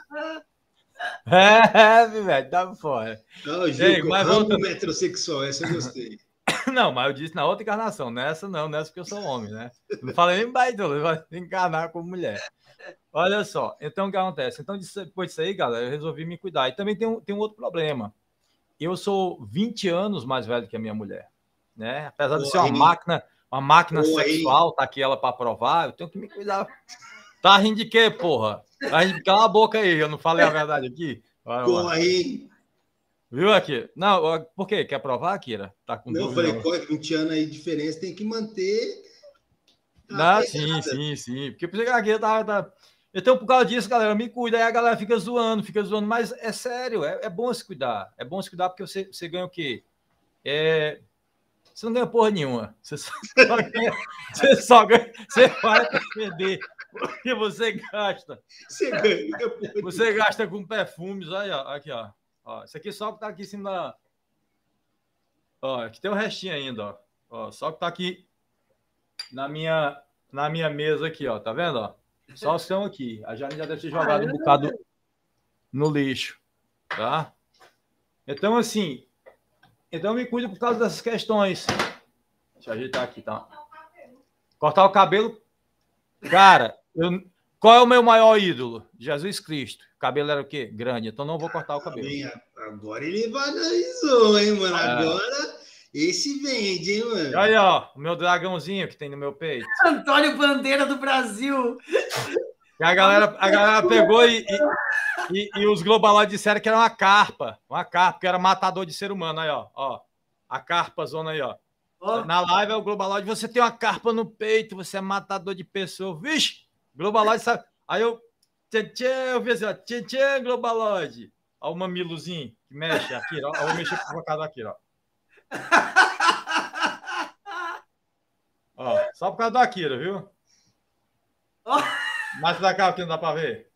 Velho, dá fora. Não, Gil, ramo metrosexual, essa eu gostei. Não, mas eu disse na outra encarnação, nessa porque eu sou homem, né? Não falei nem baitola, eu vou encarnar como mulher. Olha só, então o que acontece? Então, depois disso aí, galera, eu resolvi me cuidar. E também tem um outro problema. Eu sou 20 anos mais velho que a minha mulher, né? Apesar de ser uma máquina sexual, tá aqui ela para provar, eu tenho que me cuidar. Tá rindo de quê, porra? Cala a boca aí, eu não falei a verdade aqui. Porra aí. Viu aqui? Não, por quê? Quer provar, Akira? Tá com não, dúvida? Eu falei, 20 anos aí de diferença, tem que manter. Não, sim. Porque por que a Akira tá. Então, por causa disso, galera, me cuida. Aí a galera fica zoando, mas é sério, é bom se cuidar. É bom se cuidar porque você ganha o quê? Você não ganha porra nenhuma. Você vai perder. Porque você gasta. Você gasta com perfumes. Olha, aqui, ó. Isso aqui só que tá aqui em cima da. Aqui tem o restinho ainda, ó. Só que tá aqui na minha na minha mesa aqui, ó. Tá vendo, ó? Só o seu aqui. A Jane já deve ter jogado um bocado no lixo, tá? Então, assim, então me cuido por causa dessas questões. Deixa eu ajeitar aqui, tá? Cortar o cabelo. Cara, qual é o meu maior ídolo? Jesus Cristo. O cabelo era o quê? Grande. Então não vou cortar o cabelo. Agora ele valorizou, hein, mano? Agora esse vende, hein, mano? E aí, ó, o meu dragãozinho que tem no meu peito. Antônio Bandeira do Brasil. E a galera pegou e os globaloides disseram que era uma carpa, que era matador de ser humano. Aí, ó. A carpa zona aí, ó. Na live é o globaloide, você tem uma carpa no peito, você é matador de pessoas. Vixe, globaloide sabe. Aí eu vi assim, ó, tchan, globaloide. Ó o mamilozinho que mexe aqui, ó. Eu vou mexer provocado aqui, ó. Ó, só por causa do Akira, viu? Mas pra cá que não dá pra ver.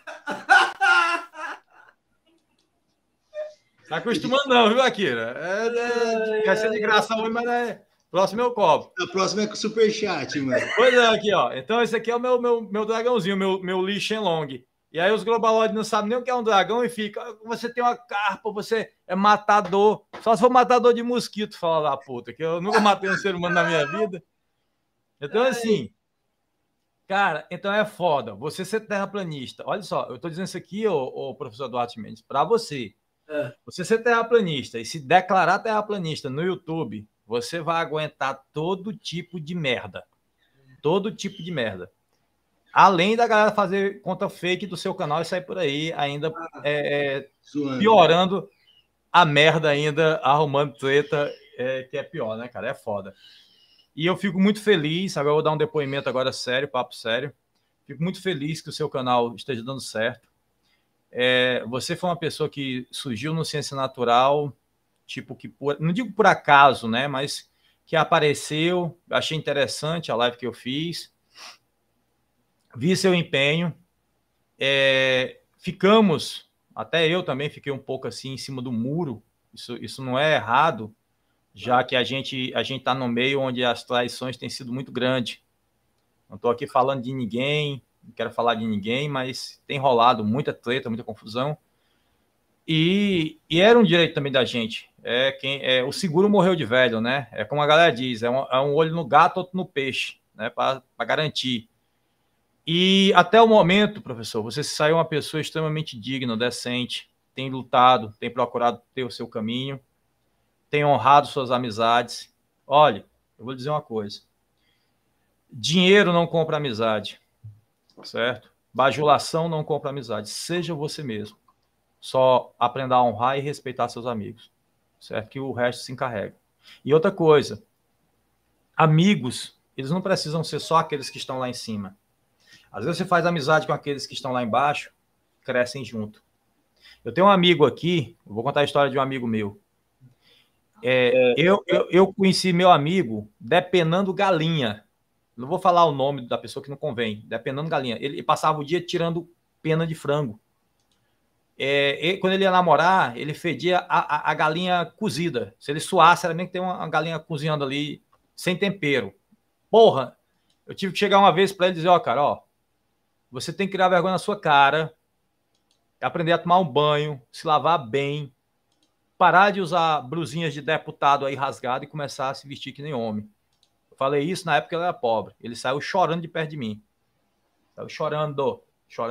Tá acostumando não, viu, Akira? Vai ser de graça hoje, mas próximo eu cobro. A próxima é com o superchat, mano. Pois é, aqui, ó. Então esse aqui é o meu dragãozinho, meu Li Shenlong. E aí os globaloides não sabem nem o que é um dragão e fica, você tem uma carpa, você é matador. Só se for matador de mosquito, fala da puta, que eu nunca matei um ser humano na minha vida. Então, assim, cara, então é foda. Você ser terraplanista. Olha só, eu tô dizendo isso aqui, ô professor Duarte Mendes, pra você. Você ser terraplanista e se declarar terraplanista no YouTube, você vai aguentar todo tipo de merda. Todo tipo de merda. Além da galera fazer conta fake do seu canal e sair por aí ainda piorando a merda ainda, arrumando treta, que é pior, né, cara? É foda. E eu fico muito feliz, agora eu vou dar um depoimento agora sério, papo sério. Fico muito feliz que o seu canal esteja dando certo. Você foi uma pessoa que surgiu no Ciência Natural, tipo que, não digo por acaso, né, mas que apareceu, achei interessante a live que eu fiz, vi seu empenho, ficamos, até eu também fiquei um pouco assim em cima do muro, isso não é errado, já que a gente está no meio onde as traições têm sido muito grandes. Não estou aqui falando de ninguém, não quero falar de ninguém, mas tem rolado muita treta, muita confusão. E era um direito também da gente. O seguro morreu de velho, né? É como a galera diz, é um olho no gato, outro no peixe, né? Para garantir. E até o momento, professor, você saiu uma pessoa extremamente digna, decente, tem lutado, tem procurado ter o seu caminho, tem honrado suas amizades. Olha, eu vou dizer uma coisa. Dinheiro não compra amizade, certo? Bajulação não compra amizade. Seja você mesmo. Só aprenda a honrar e respeitar seus amigos, certo? Que o resto se encarrega. E outra coisa, amigos, eles não precisam ser só aqueles que estão lá em cima. Às vezes você faz amizade com aqueles que estão lá embaixo, crescem junto. Eu tenho um amigo aqui, eu vou contar a história de um amigo meu. Eu conheci meu amigo depenando galinha. Não vou falar o nome da pessoa que não convém. Depenando galinha. Ele passava o dia tirando pena de frango. Quando ele ia namorar, ele fedia a galinha cozida. Se ele suasse, era nem que ter uma galinha cozinhando ali, sem tempero. Porra, eu tive que chegar uma vez para ele dizer, cara, você tem que criar vergonha na sua cara, aprender a tomar um banho, se lavar bem, parar de usar blusinhas de deputado aí rasgado e começar a se vestir que nem homem. Eu falei isso na época que ele era pobre. Ele saiu chorando de perto de mim. Saiu chorando.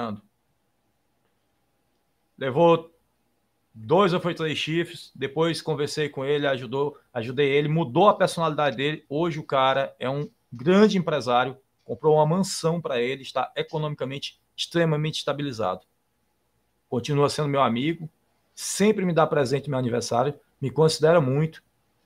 Levou 2 ou 3 chifres, depois conversei com ele, ajudei ele, mudou a personalidade dele. Hoje o cara é um grande empresário, comprou uma mansão para ele, está economicamente extremamente estabilizado. Continua sendo meu amigo, sempre me dá presente no meu aniversário, me considera muito.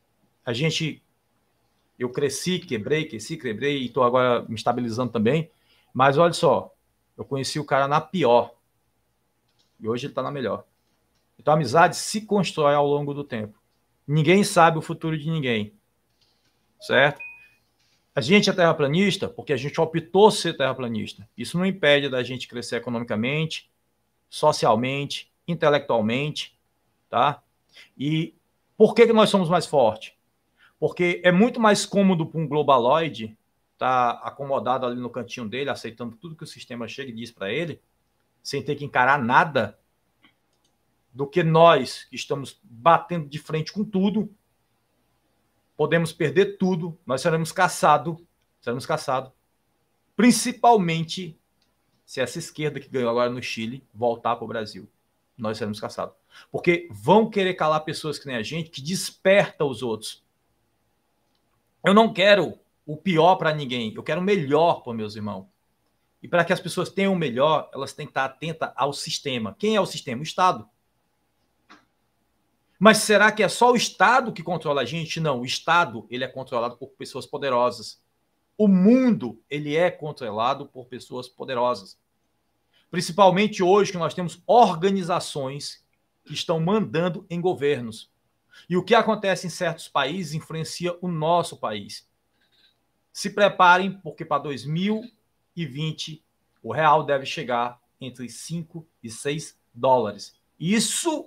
Eu cresci, quebrei e estou agora me estabilizando também. Mas olha só, eu conheci o cara na pior e hoje ele está na melhor. Então a amizade se constrói ao longo do tempo. Ninguém sabe o futuro de ninguém, certo? A gente é terraplanista porque a gente optou ser terraplanista. Isso não impede da gente crescer economicamente, socialmente, intelectualmente, tá? E por que nós somos mais fortes? Porque é muito mais cômodo para um globaloide está acomodado ali no cantinho dele, aceitando tudo que o sistema chega e diz para ele, sem ter que encarar nada, do que nós, que estamos batendo de frente com tudo, podemos perder tudo, nós seremos caçados, principalmente se essa esquerda que ganhou agora no Chile voltar para o Brasil. Nós seremos caçados. Porque vão querer calar pessoas que nem a gente, que desperta os outros. Eu não quero o pior para ninguém, eu quero o melhor para meus irmãos. E para que as pessoas tenham o melhor, elas têm que estar atentas ao sistema. Quem é o sistema? O Estado. Mas será que é só o Estado que controla a gente? Não, o Estado ele é controlado por pessoas poderosas. O mundo ele é controlado por pessoas poderosas. Principalmente hoje que nós temos organizações que estão mandando em governos. E o que acontece em certos países influencia o nosso país. Se preparem, porque para 2020 o real deve chegar entre 5 e 6 dólares. Isso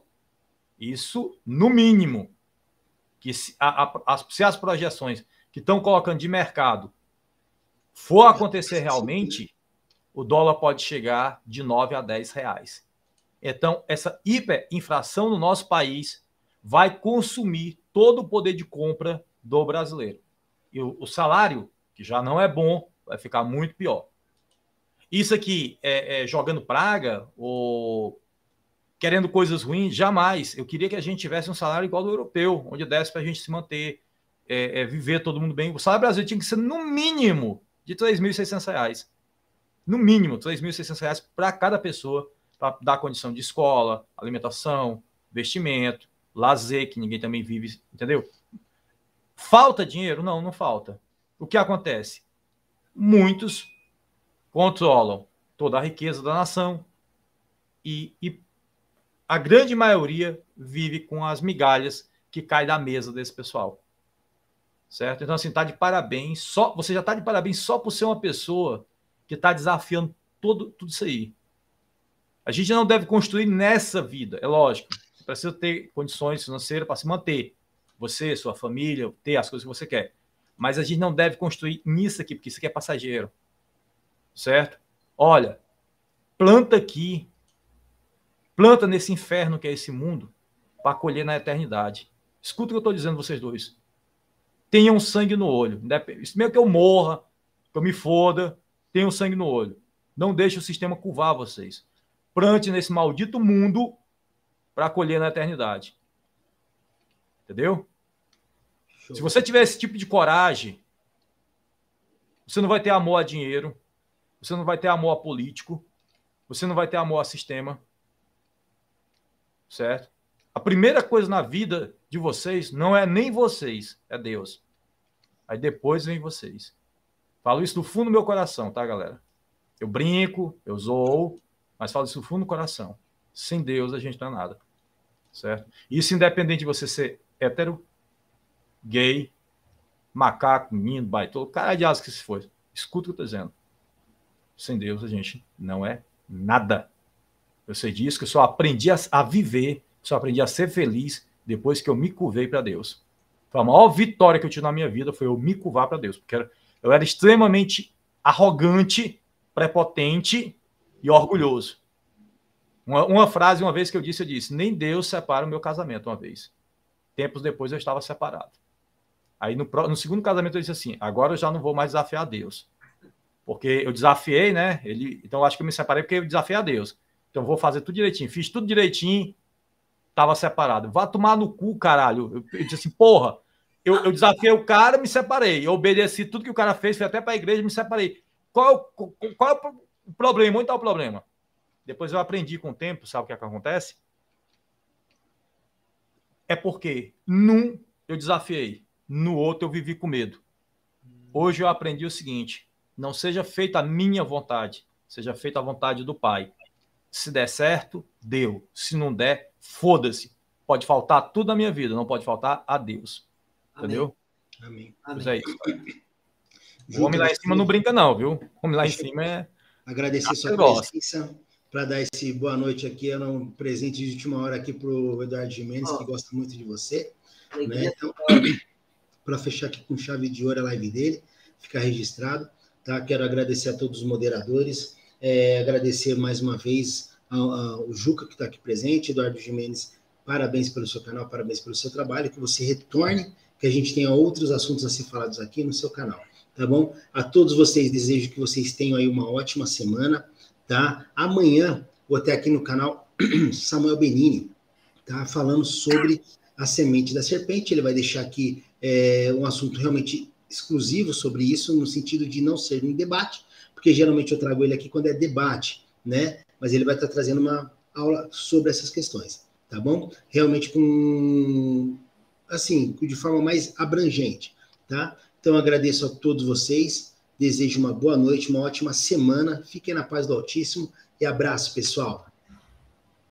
no mínimo. Que se as projeções que estão colocando de mercado for acontecer realmente, o dólar pode chegar de 9 a 10 reais. Então, essa hiperinflação no nosso país vai consumir todo o poder de compra do brasileiro. E o salário, que já não é bom, vai ficar muito pior. Isso aqui jogando praga ou querendo coisas ruins, jamais. Eu queria que a gente tivesse um salário igual ao do europeu, onde desse para a gente se manter, viver todo mundo bem. O salário brasileiro tinha que ser, no mínimo, de R$ 3.600. No mínimo, R$ 3.600 para cada pessoa, para dar condição de escola, alimentação, vestimento, lazer, que ninguém também vive, entendeu? Falta dinheiro? Não, não falta. O que acontece? Muitos controlam toda a riqueza da nação e a grande maioria vive com as migalhas que caem da mesa desse pessoal. Certo? Então, assim, tá de parabéns. Você já está de parabéns só por ser uma pessoa que está desafiando tudo isso aí. A gente não deve construir nessa vida, é lógico. Você precisa ter condições financeiras para se manter. Você, sua família, ter as coisas que você quer. Mas a gente não deve construir nisso aqui, porque isso aqui é passageiro. Certo? Olha, planta aqui. Planta nesse inferno que é esse mundo para colher na eternidade. Escuta o que eu estou dizendo vocês dois. Tenham sangue no olho. Isso mesmo que eu morra, que eu me foda, tenham sangue no olho. Não deixe o sistema curvar vocês. Plante nesse maldito mundo para colher na eternidade. Entendeu? Show. Se você tiver esse tipo de coragem, você não vai ter amor a dinheiro, você não vai ter amor a político, você não vai ter amor a sistema. Certo? A primeira coisa na vida de vocês não é nem vocês, é Deus. Aí depois vem vocês. Falo isso do fundo do meu coração, tá, galera? Eu brinco, eu zoo, mas falo isso do fundo do coração. Sem Deus a gente não é nada. Certo? Isso independente de você ser hétero, gay, macaco, menino, baitola, cara de asa que se for. Escuta o que eu estou dizendo. Sem Deus a gente não é nada. Eu sei disso, que eu só aprendi a viver, só aprendi a ser feliz depois que eu me curvei para Deus. Foi a maior vitória que eu tive na minha vida, foi eu me curvar para Deus. Porque eu era extremamente arrogante, prepotente e orgulhoso. Uma frase, uma vez que eu disse, nem Deus separa o meu casamento uma vez. Tempos depois eu estava separado. Aí no segundo casamento eu disse assim, agora eu já não vou mais desafiar Deus. Porque eu desafiei, né? Então eu acho que eu me separei porque eu desafiei a Deus. Então vou fazer tudo direitinho. Fiz tudo direitinho, tava separado. Vá tomar no cu, caralho. Eu disse assim, porra, eu desafiei o cara, me separei. Eu obedeci tudo que o cara fez, fui até para a igreja, me separei. Qual é o problema? Onde está o problema? Depois eu aprendi com o tempo, sabe o que acontece? É porque num eu desafiei, no outro eu vivi com medo. Hoje eu aprendi o seguinte, não seja feita a minha vontade, seja feita a vontade do Pai. Se der certo, deu. Se não der, foda-se. Pode faltar tudo na minha vida, não pode faltar a Deus. Amém. Entendeu? Amém. Pois é isso. O homem lá em cima não brinca não, viu? O homem lá em cima é... Agradecer sua presença, para dar esse boa noite aqui, era um presente de última hora aqui para o Eduardo Gimenez, que gosta muito de você. Né? Então, para fechar aqui com chave de ouro a live dele, ficar registrado, tá? Quero agradecer a todos os moderadores, agradecer mais uma vez ao Juca, que está aqui presente, Eduardo Gimenez, parabéns pelo seu canal, parabéns pelo seu trabalho, que você retorne, que a gente tenha outros assuntos a ser falados aqui no seu canal, tá bom? A todos vocês, desejo que vocês tenham aí uma ótima semana, tá? Amanhã, vou ter aqui no canal Samuel Benini, tá? Falando sobre a semente da serpente. Ele vai deixar aqui um assunto realmente exclusivo sobre isso, no sentido de não ser um debate, porque geralmente eu trago ele aqui quando é debate, né? Mas ele vai estar trazendo uma aula sobre essas questões, tá bom? Realmente de forma mais abrangente, tá? Então, agradeço a todos vocês, desejo uma boa noite, uma ótima semana, fiquem na paz do Altíssimo e abraço, pessoal!